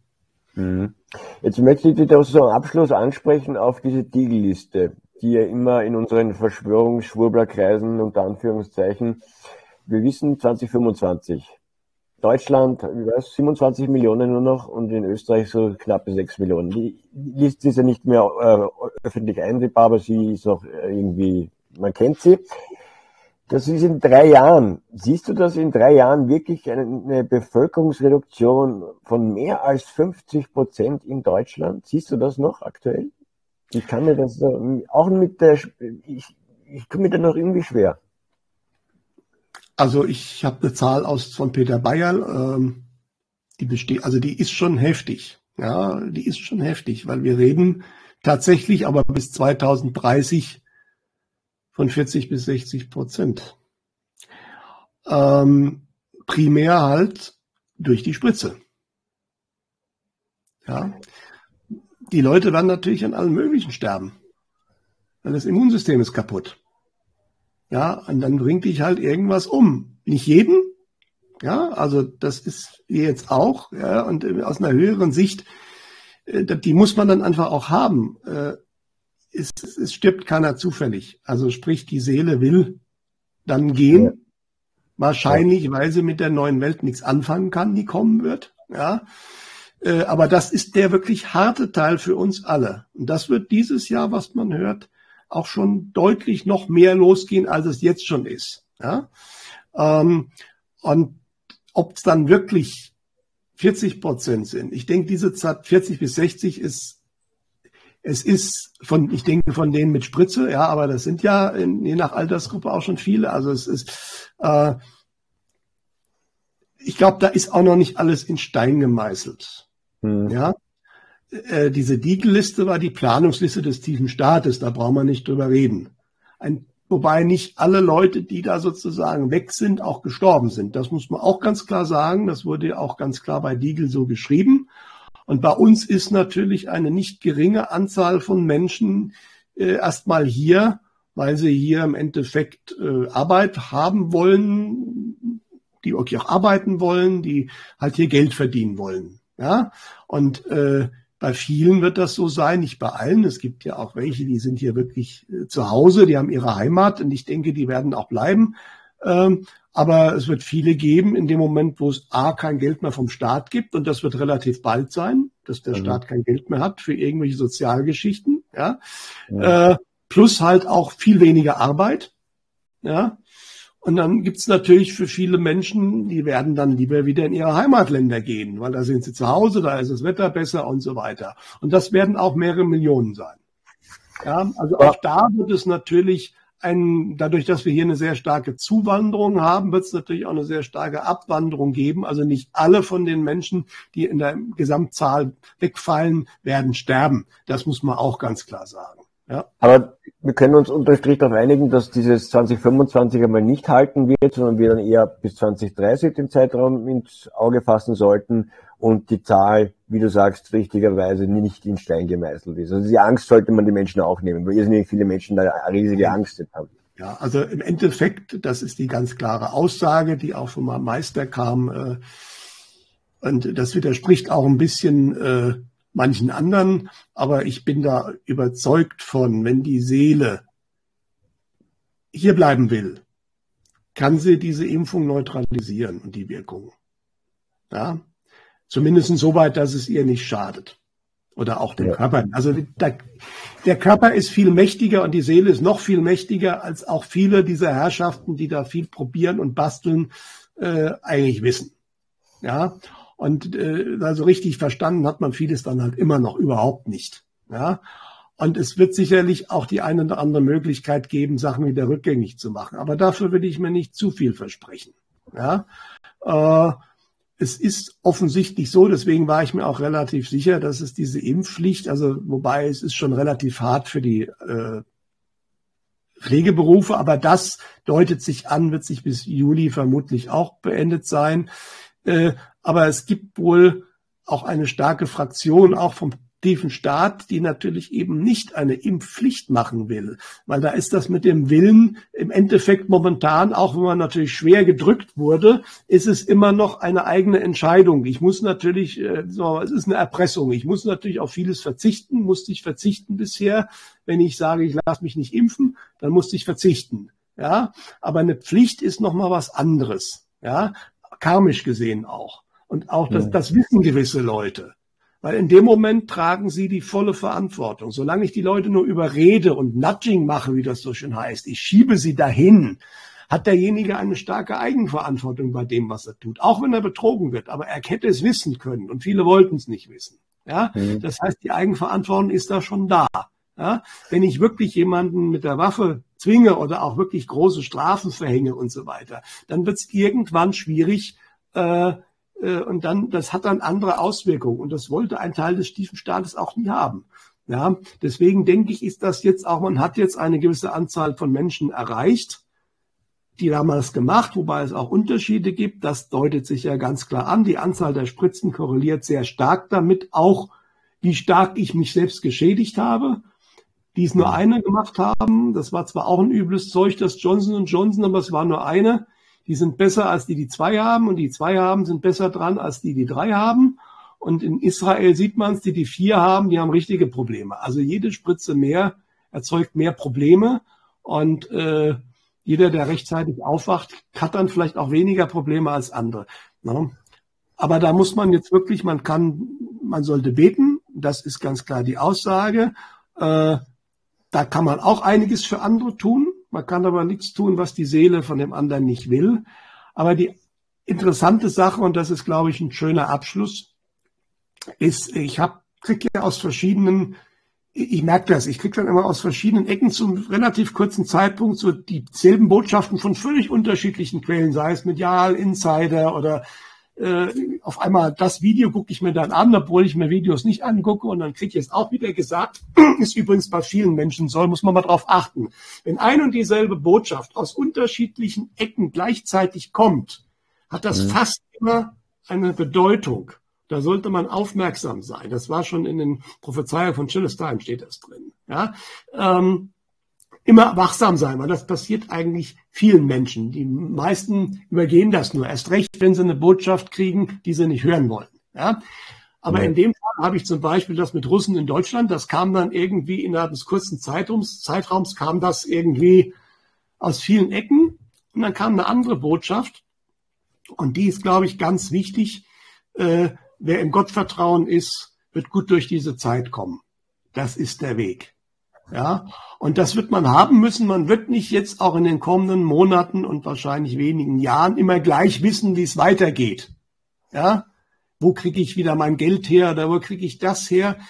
Jetzt möchte ich dich da so am Abschluss ansprechen auf diese Deal-Liste, die ja immer in unseren Verschwörungsschwurblerkreisen unter Anführungszeichen, wir wissen zwanzig fünfundzwanzig, Deutschland, ich weiß, siebenundzwanzig Millionen nur noch und in Österreich so knappe sechs Millionen. Die Liste ist ja nicht mehr äh, öffentlich einsehbar, aber sie ist auch irgendwie, man kennt sie. Das ist in drei Jahren. Siehst du das in drei Jahren wirklich eine Bevölkerungsreduktion von mehr als fünfzig Prozent in Deutschland? Siehst du das noch aktuell? Ich kann mir das auch mit der, ich, ich tue mir da noch irgendwie schwer. Also ich habe eine Zahl aus von Peter Bayer, ähm, die besteht, also die ist schon heftig. Ja, die ist schon heftig, weil wir reden tatsächlich aber bis zweitausenddreißig von vierzig bis sechzig Prozent. Ähm, primär halt durch die Spritze. Ja. Die Leute werden natürlich an allem Möglichen sterben, weil das Immunsystem ist kaputt. Ja, und dann bringt dich halt irgendwas um. Nicht jeden, ja, also das ist jetzt auch, ja, und aus einer höheren Sicht, die muss man dann einfach auch haben. Es, es stirbt keiner zufällig. Also sprich, die Seele will dann gehen. Ja. Wahrscheinlich, weil sie mit der neuen Welt nichts anfangen kann, die kommen wird. Ja, äh, aber das ist der wirklich harte Teil für uns alle. Und das wird dieses Jahr, was man hört, auch schon deutlich noch mehr losgehen, als es jetzt schon ist. Ja, ähm, und ob es dann wirklich vierzig Prozent sind. Ich denke, diese Zahl vierzig bis sechzig ist Es ist von, ich denke, von denen mit Spritze, ja, aber das sind ja in, je nach Altersgruppe auch schon viele. Also es ist, äh, ich glaube, da ist auch noch nicht alles in Stein gemeißelt. Hm. Ja, äh, diese Deal-Liste war die Planungsliste des tiefen Staates. Da braucht man nicht drüber reden. Ein, wobei nicht alle Leute, die da sozusagen weg sind, auch gestorben sind. Das muss man auch ganz klar sagen. Das wurde auch ganz klar bei Deagle so geschrieben. Und bei uns ist natürlich eine nicht geringe Anzahl von Menschen äh, erstmal hier, weil sie hier im Endeffekt äh, Arbeit haben wollen, die wirklich auch arbeiten wollen, die halt hier Geld verdienen wollen. Ja, und äh, bei vielen wird das so sein, nicht bei allen. Es gibt ja auch welche, die sind hier wirklich äh, zu Hause, die haben ihre Heimat und ich denke, die werden auch bleiben. Ähm, aber es wird viele geben in dem Moment, wo es A, kein Geld mehr vom Staat gibt und das wird relativ bald sein, dass der mhm. Staat kein Geld mehr hat für irgendwelche Sozialgeschichten, ja, ja. Äh, plus halt auch viel weniger Arbeit, ja, und dann gibt's natürlich für viele Menschen, die werden dann lieber wieder in ihre Heimatländer gehen, weil da sind sie zu Hause, da ist das Wetter besser und so weiter und das werden auch mehrere Millionen sein, ja, also auch da wird es natürlich ein, dadurch, dass wir hier eine sehr starke Zuwanderung haben, wird es natürlich auch eine sehr starke Abwanderung geben. Also nicht alle von den Menschen, die in der Gesamtzahl wegfallen, werden sterben. Das muss man auch ganz klar sagen. Ja. Aber wir können uns unterm Strich darauf einigen, dass dieses zwanzig fünfundzwanzig einmal nicht halten wird, sondern wir dann eher bis zwanzig dreißig den Zeitraum ins Auge fassen sollten und die Zahl, wie du sagst, richtigerweise nicht in Stein gemeißelt ist. Also die Angst sollte man den Menschen auch nehmen, weil irrsinnig viele Menschen da eine riesige Angst haben. Ja, also im Endeffekt, das ist die ganz klare Aussage, die auch von meinem Meister kam, und das widerspricht auch ein bisschen manchen anderen, aber ich bin da überzeugt von, wenn die Seele hier bleiben will, kann sie diese Impfung neutralisieren und die Wirkung. Ja, zumindest so weit, dass es ihr nicht schadet. Oder auch dem ja. Körper. Also der, der Körper ist viel mächtiger und die Seele ist noch viel mächtiger, als auch viele dieser Herrschaften, die da viel probieren und basteln, äh, eigentlich wissen. Ja. Und äh, also richtig verstanden hat man vieles dann halt immer noch überhaupt nicht. Ja? Und es wird sicherlich auch die eine oder andere Möglichkeit geben, Sachen wieder rückgängig zu machen. Aber dafür will ich mir nicht zu viel versprechen. Ja? Äh, es ist offensichtlich so, deswegen war ich mir auch relativ sicher, dass es diese Impfpflicht, also wobei es ist schon relativ hart für die äh, Pflegeberufe, aber das deutet sich an, wird sich bis Juli vermutlich auch beendet sein. Äh, aber es gibt wohl auch eine starke Fraktion, auch vom tiefen Staat, die natürlich eben nicht eine Impfpflicht machen will. Weil da ist das mit dem Willen im Endeffekt momentan, auch wenn man natürlich schwer gedrückt wurde, ist es immer noch eine eigene Entscheidung. Ich muss natürlich, äh, so, es ist eine Erpressung. Ich muss natürlich auf vieles verzichten, musste ich verzichten bisher. Wenn ich sage, ich lasse mich nicht impfen, dann musste ich verzichten. Ja, aber eine Pflicht ist noch mal was anderes. Ja, karmisch gesehen auch. Und auch das, das wissen gewisse Leute. Weil in dem Moment tragen sie die volle Verantwortung. Solange ich die Leute nur überrede und Nudging mache, wie das so schön heißt, ich schiebe sie dahin, hat derjenige eine starke Eigenverantwortung bei dem, was er tut. Auch wenn er betrogen wird. Aber er hätte es wissen können. Und viele wollten es nicht wissen. Ja? Mhm. Das heißt, die Eigenverantwortung ist da schon da. Ja? Wenn ich wirklich jemanden mit der Waffe zwinge oder auch wirklich große Strafen verhänge und so weiter, dann wird es irgendwann schwierig, äh, und dann, das hat dann andere Auswirkungen. Und das wollte ein Teil des tiefen Staates auch nie haben. Ja, deswegen denke ich, ist das jetzt auch, man hat jetzt eine gewisse Anzahl von Menschen erreicht, die damals gemacht, wobei es auch Unterschiede gibt. Das deutet sich ja ganz klar an. Die Anzahl der Spritzen korreliert sehr stark damit, auch wie stark ich mich selbst geschädigt habe. Die es nur eine gemacht haben. Das war zwar auch ein übles Zeug, das Johnson und Johnson, aber es war nur eine. Die sind besser als die, die zwei haben, und die zwei haben, sind besser dran als die, die drei haben. Und in Israel sieht man es, die, die vier haben, die haben richtige Probleme. Also jede Spritze mehr erzeugt mehr Probleme. Und äh, jeder, der rechtzeitig aufwacht, hat dann vielleicht auch weniger Probleme als andere. Ne? Aber da muss man jetzt wirklich, man kann, man sollte beten. Das ist ganz klar die Aussage. Äh, da kann man auch einiges für andere tun. Man kann aber nichts tun, was die Seele von dem anderen nicht will. Aber die interessante Sache, und das ist, glaube ich, ein schöner Abschluss, ist, ich habe kriege ja aus verschiedenen, ich merke das, ich kriege dann immer aus verschiedenen Ecken zum relativ kurzen Zeitpunkt so dieselben Botschaften von völlig unterschiedlichen Quellen, sei es Medial, Insider oder äh, auf einmal das Video gucke ich mir dann an, obwohl ich mir Videos nicht angucke, und dann kriege ich jetzt auch wieder gesagt, ist übrigens bei vielen Menschen so, muss man mal drauf achten. Wenn ein und dieselbe Botschaft aus unterschiedlichen Ecken gleichzeitig kommt, hat das mhm. fast immer eine Bedeutung. Da sollte man aufmerksam sein. Das war schon in den Prophezeiungen von Philistine, steht das drin. Ja, ähm, immer wachsam sein, weil das passiert eigentlich vielen Menschen. Die meisten übergehen das nur, erst recht, wenn sie eine Botschaft kriegen, die sie nicht hören wollen. Ja? Aber ja. in dem Fall habe ich zum Beispiel das mit Russen in Deutschland, das kam dann irgendwie innerhalb des kurzen Zeitraums, Zeitraums kam das irgendwie aus vielen Ecken, und dann kam eine andere Botschaft, und die ist, glaube ich, ganz wichtig. Äh, wer im Gottvertrauen ist, wird gut durch diese Zeit kommen. Das ist der Weg. Ja, und das wird man haben müssen. Man wird nicht jetzt auch in den kommenden Monaten und wahrscheinlich wenigen Jahren immer gleich wissen, wie es weitergeht. Ja, wo kriege ich wieder mein Geld her oder wo kriege ich das her?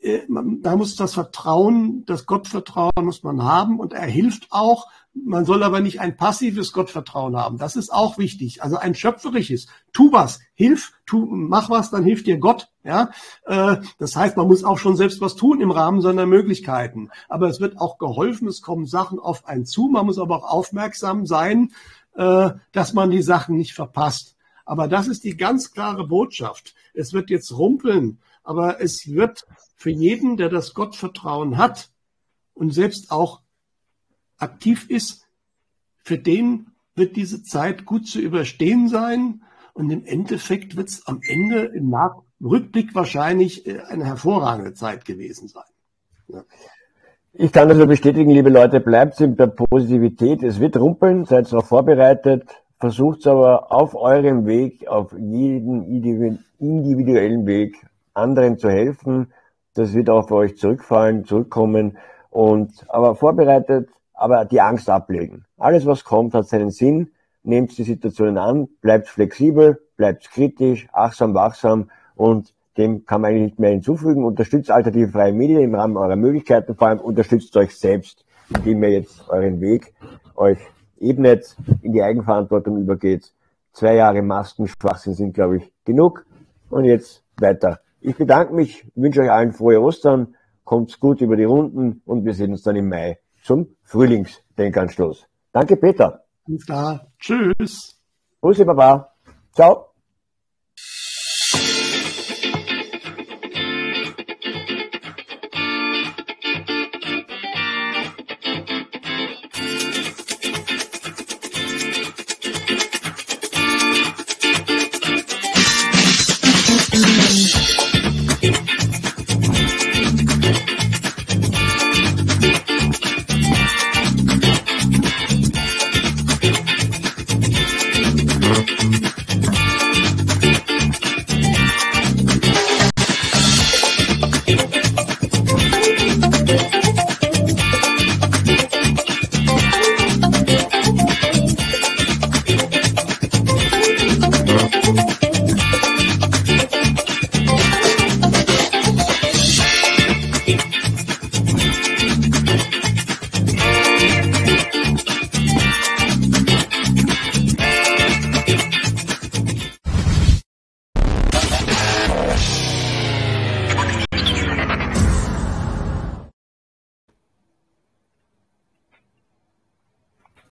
da muss das Vertrauen, das Gottvertrauen muss man haben und er hilft auch. Man soll aber nicht ein passives Gottvertrauen haben. Das ist auch wichtig. Also ein schöpferisches. Tu was, hilf, tu, mach was, dann hilft dir Gott. Ja, das heißt, man muss auch schon selbst was tun im Rahmen seiner Möglichkeiten. Aber es wird auch geholfen. Es kommen Sachen auf einen zu. Man muss aber auch aufmerksam sein, dass man die Sachen nicht verpasst. Aber das ist die ganz klare Botschaft. Es wird jetzt rumpeln, aber es wird für jeden, der das Gottvertrauen hat und selbst auch aktiv ist, für den wird diese Zeit gut zu überstehen sein. Und im Endeffekt wird es am Ende im Nach- Rückblick wahrscheinlich eine hervorragende Zeit gewesen sein. Ja. Ich kann das nur bestätigen, liebe Leute, bleibt in der Positivität. Es wird rumpeln, seid darauf vorbereitet. Versucht aber auf eurem Weg, auf jeden individuellen Weg, anderen zu helfen. Das wird auf euch zurückfallen, zurückkommen. Und, aber vorbereitet, aber die Angst ablegen. Alles, was kommt, hat seinen Sinn. Nehmt die Situationen an, bleibt flexibel, bleibt kritisch, achtsam, wachsam und dem kann man eigentlich nicht mehr hinzufügen. Unterstützt alternative freie Medien im Rahmen eurer Möglichkeiten, vor allem unterstützt euch selbst, indem ihr jetzt euren Weg euch ebnet, in die Eigenverantwortung übergeht. Zwei Jahre Maskenschwachsinn sind, glaube ich, genug. Und jetzt weiter. Ich bedanke mich, wünsche euch allen frohe Ostern, kommt's gut über die Runden und wir sehen uns dann im Mai zum Frühlingsdenkanstoß. Danke, Peter. Alles klar. Tschüss. Grüße, Baba. Ciao.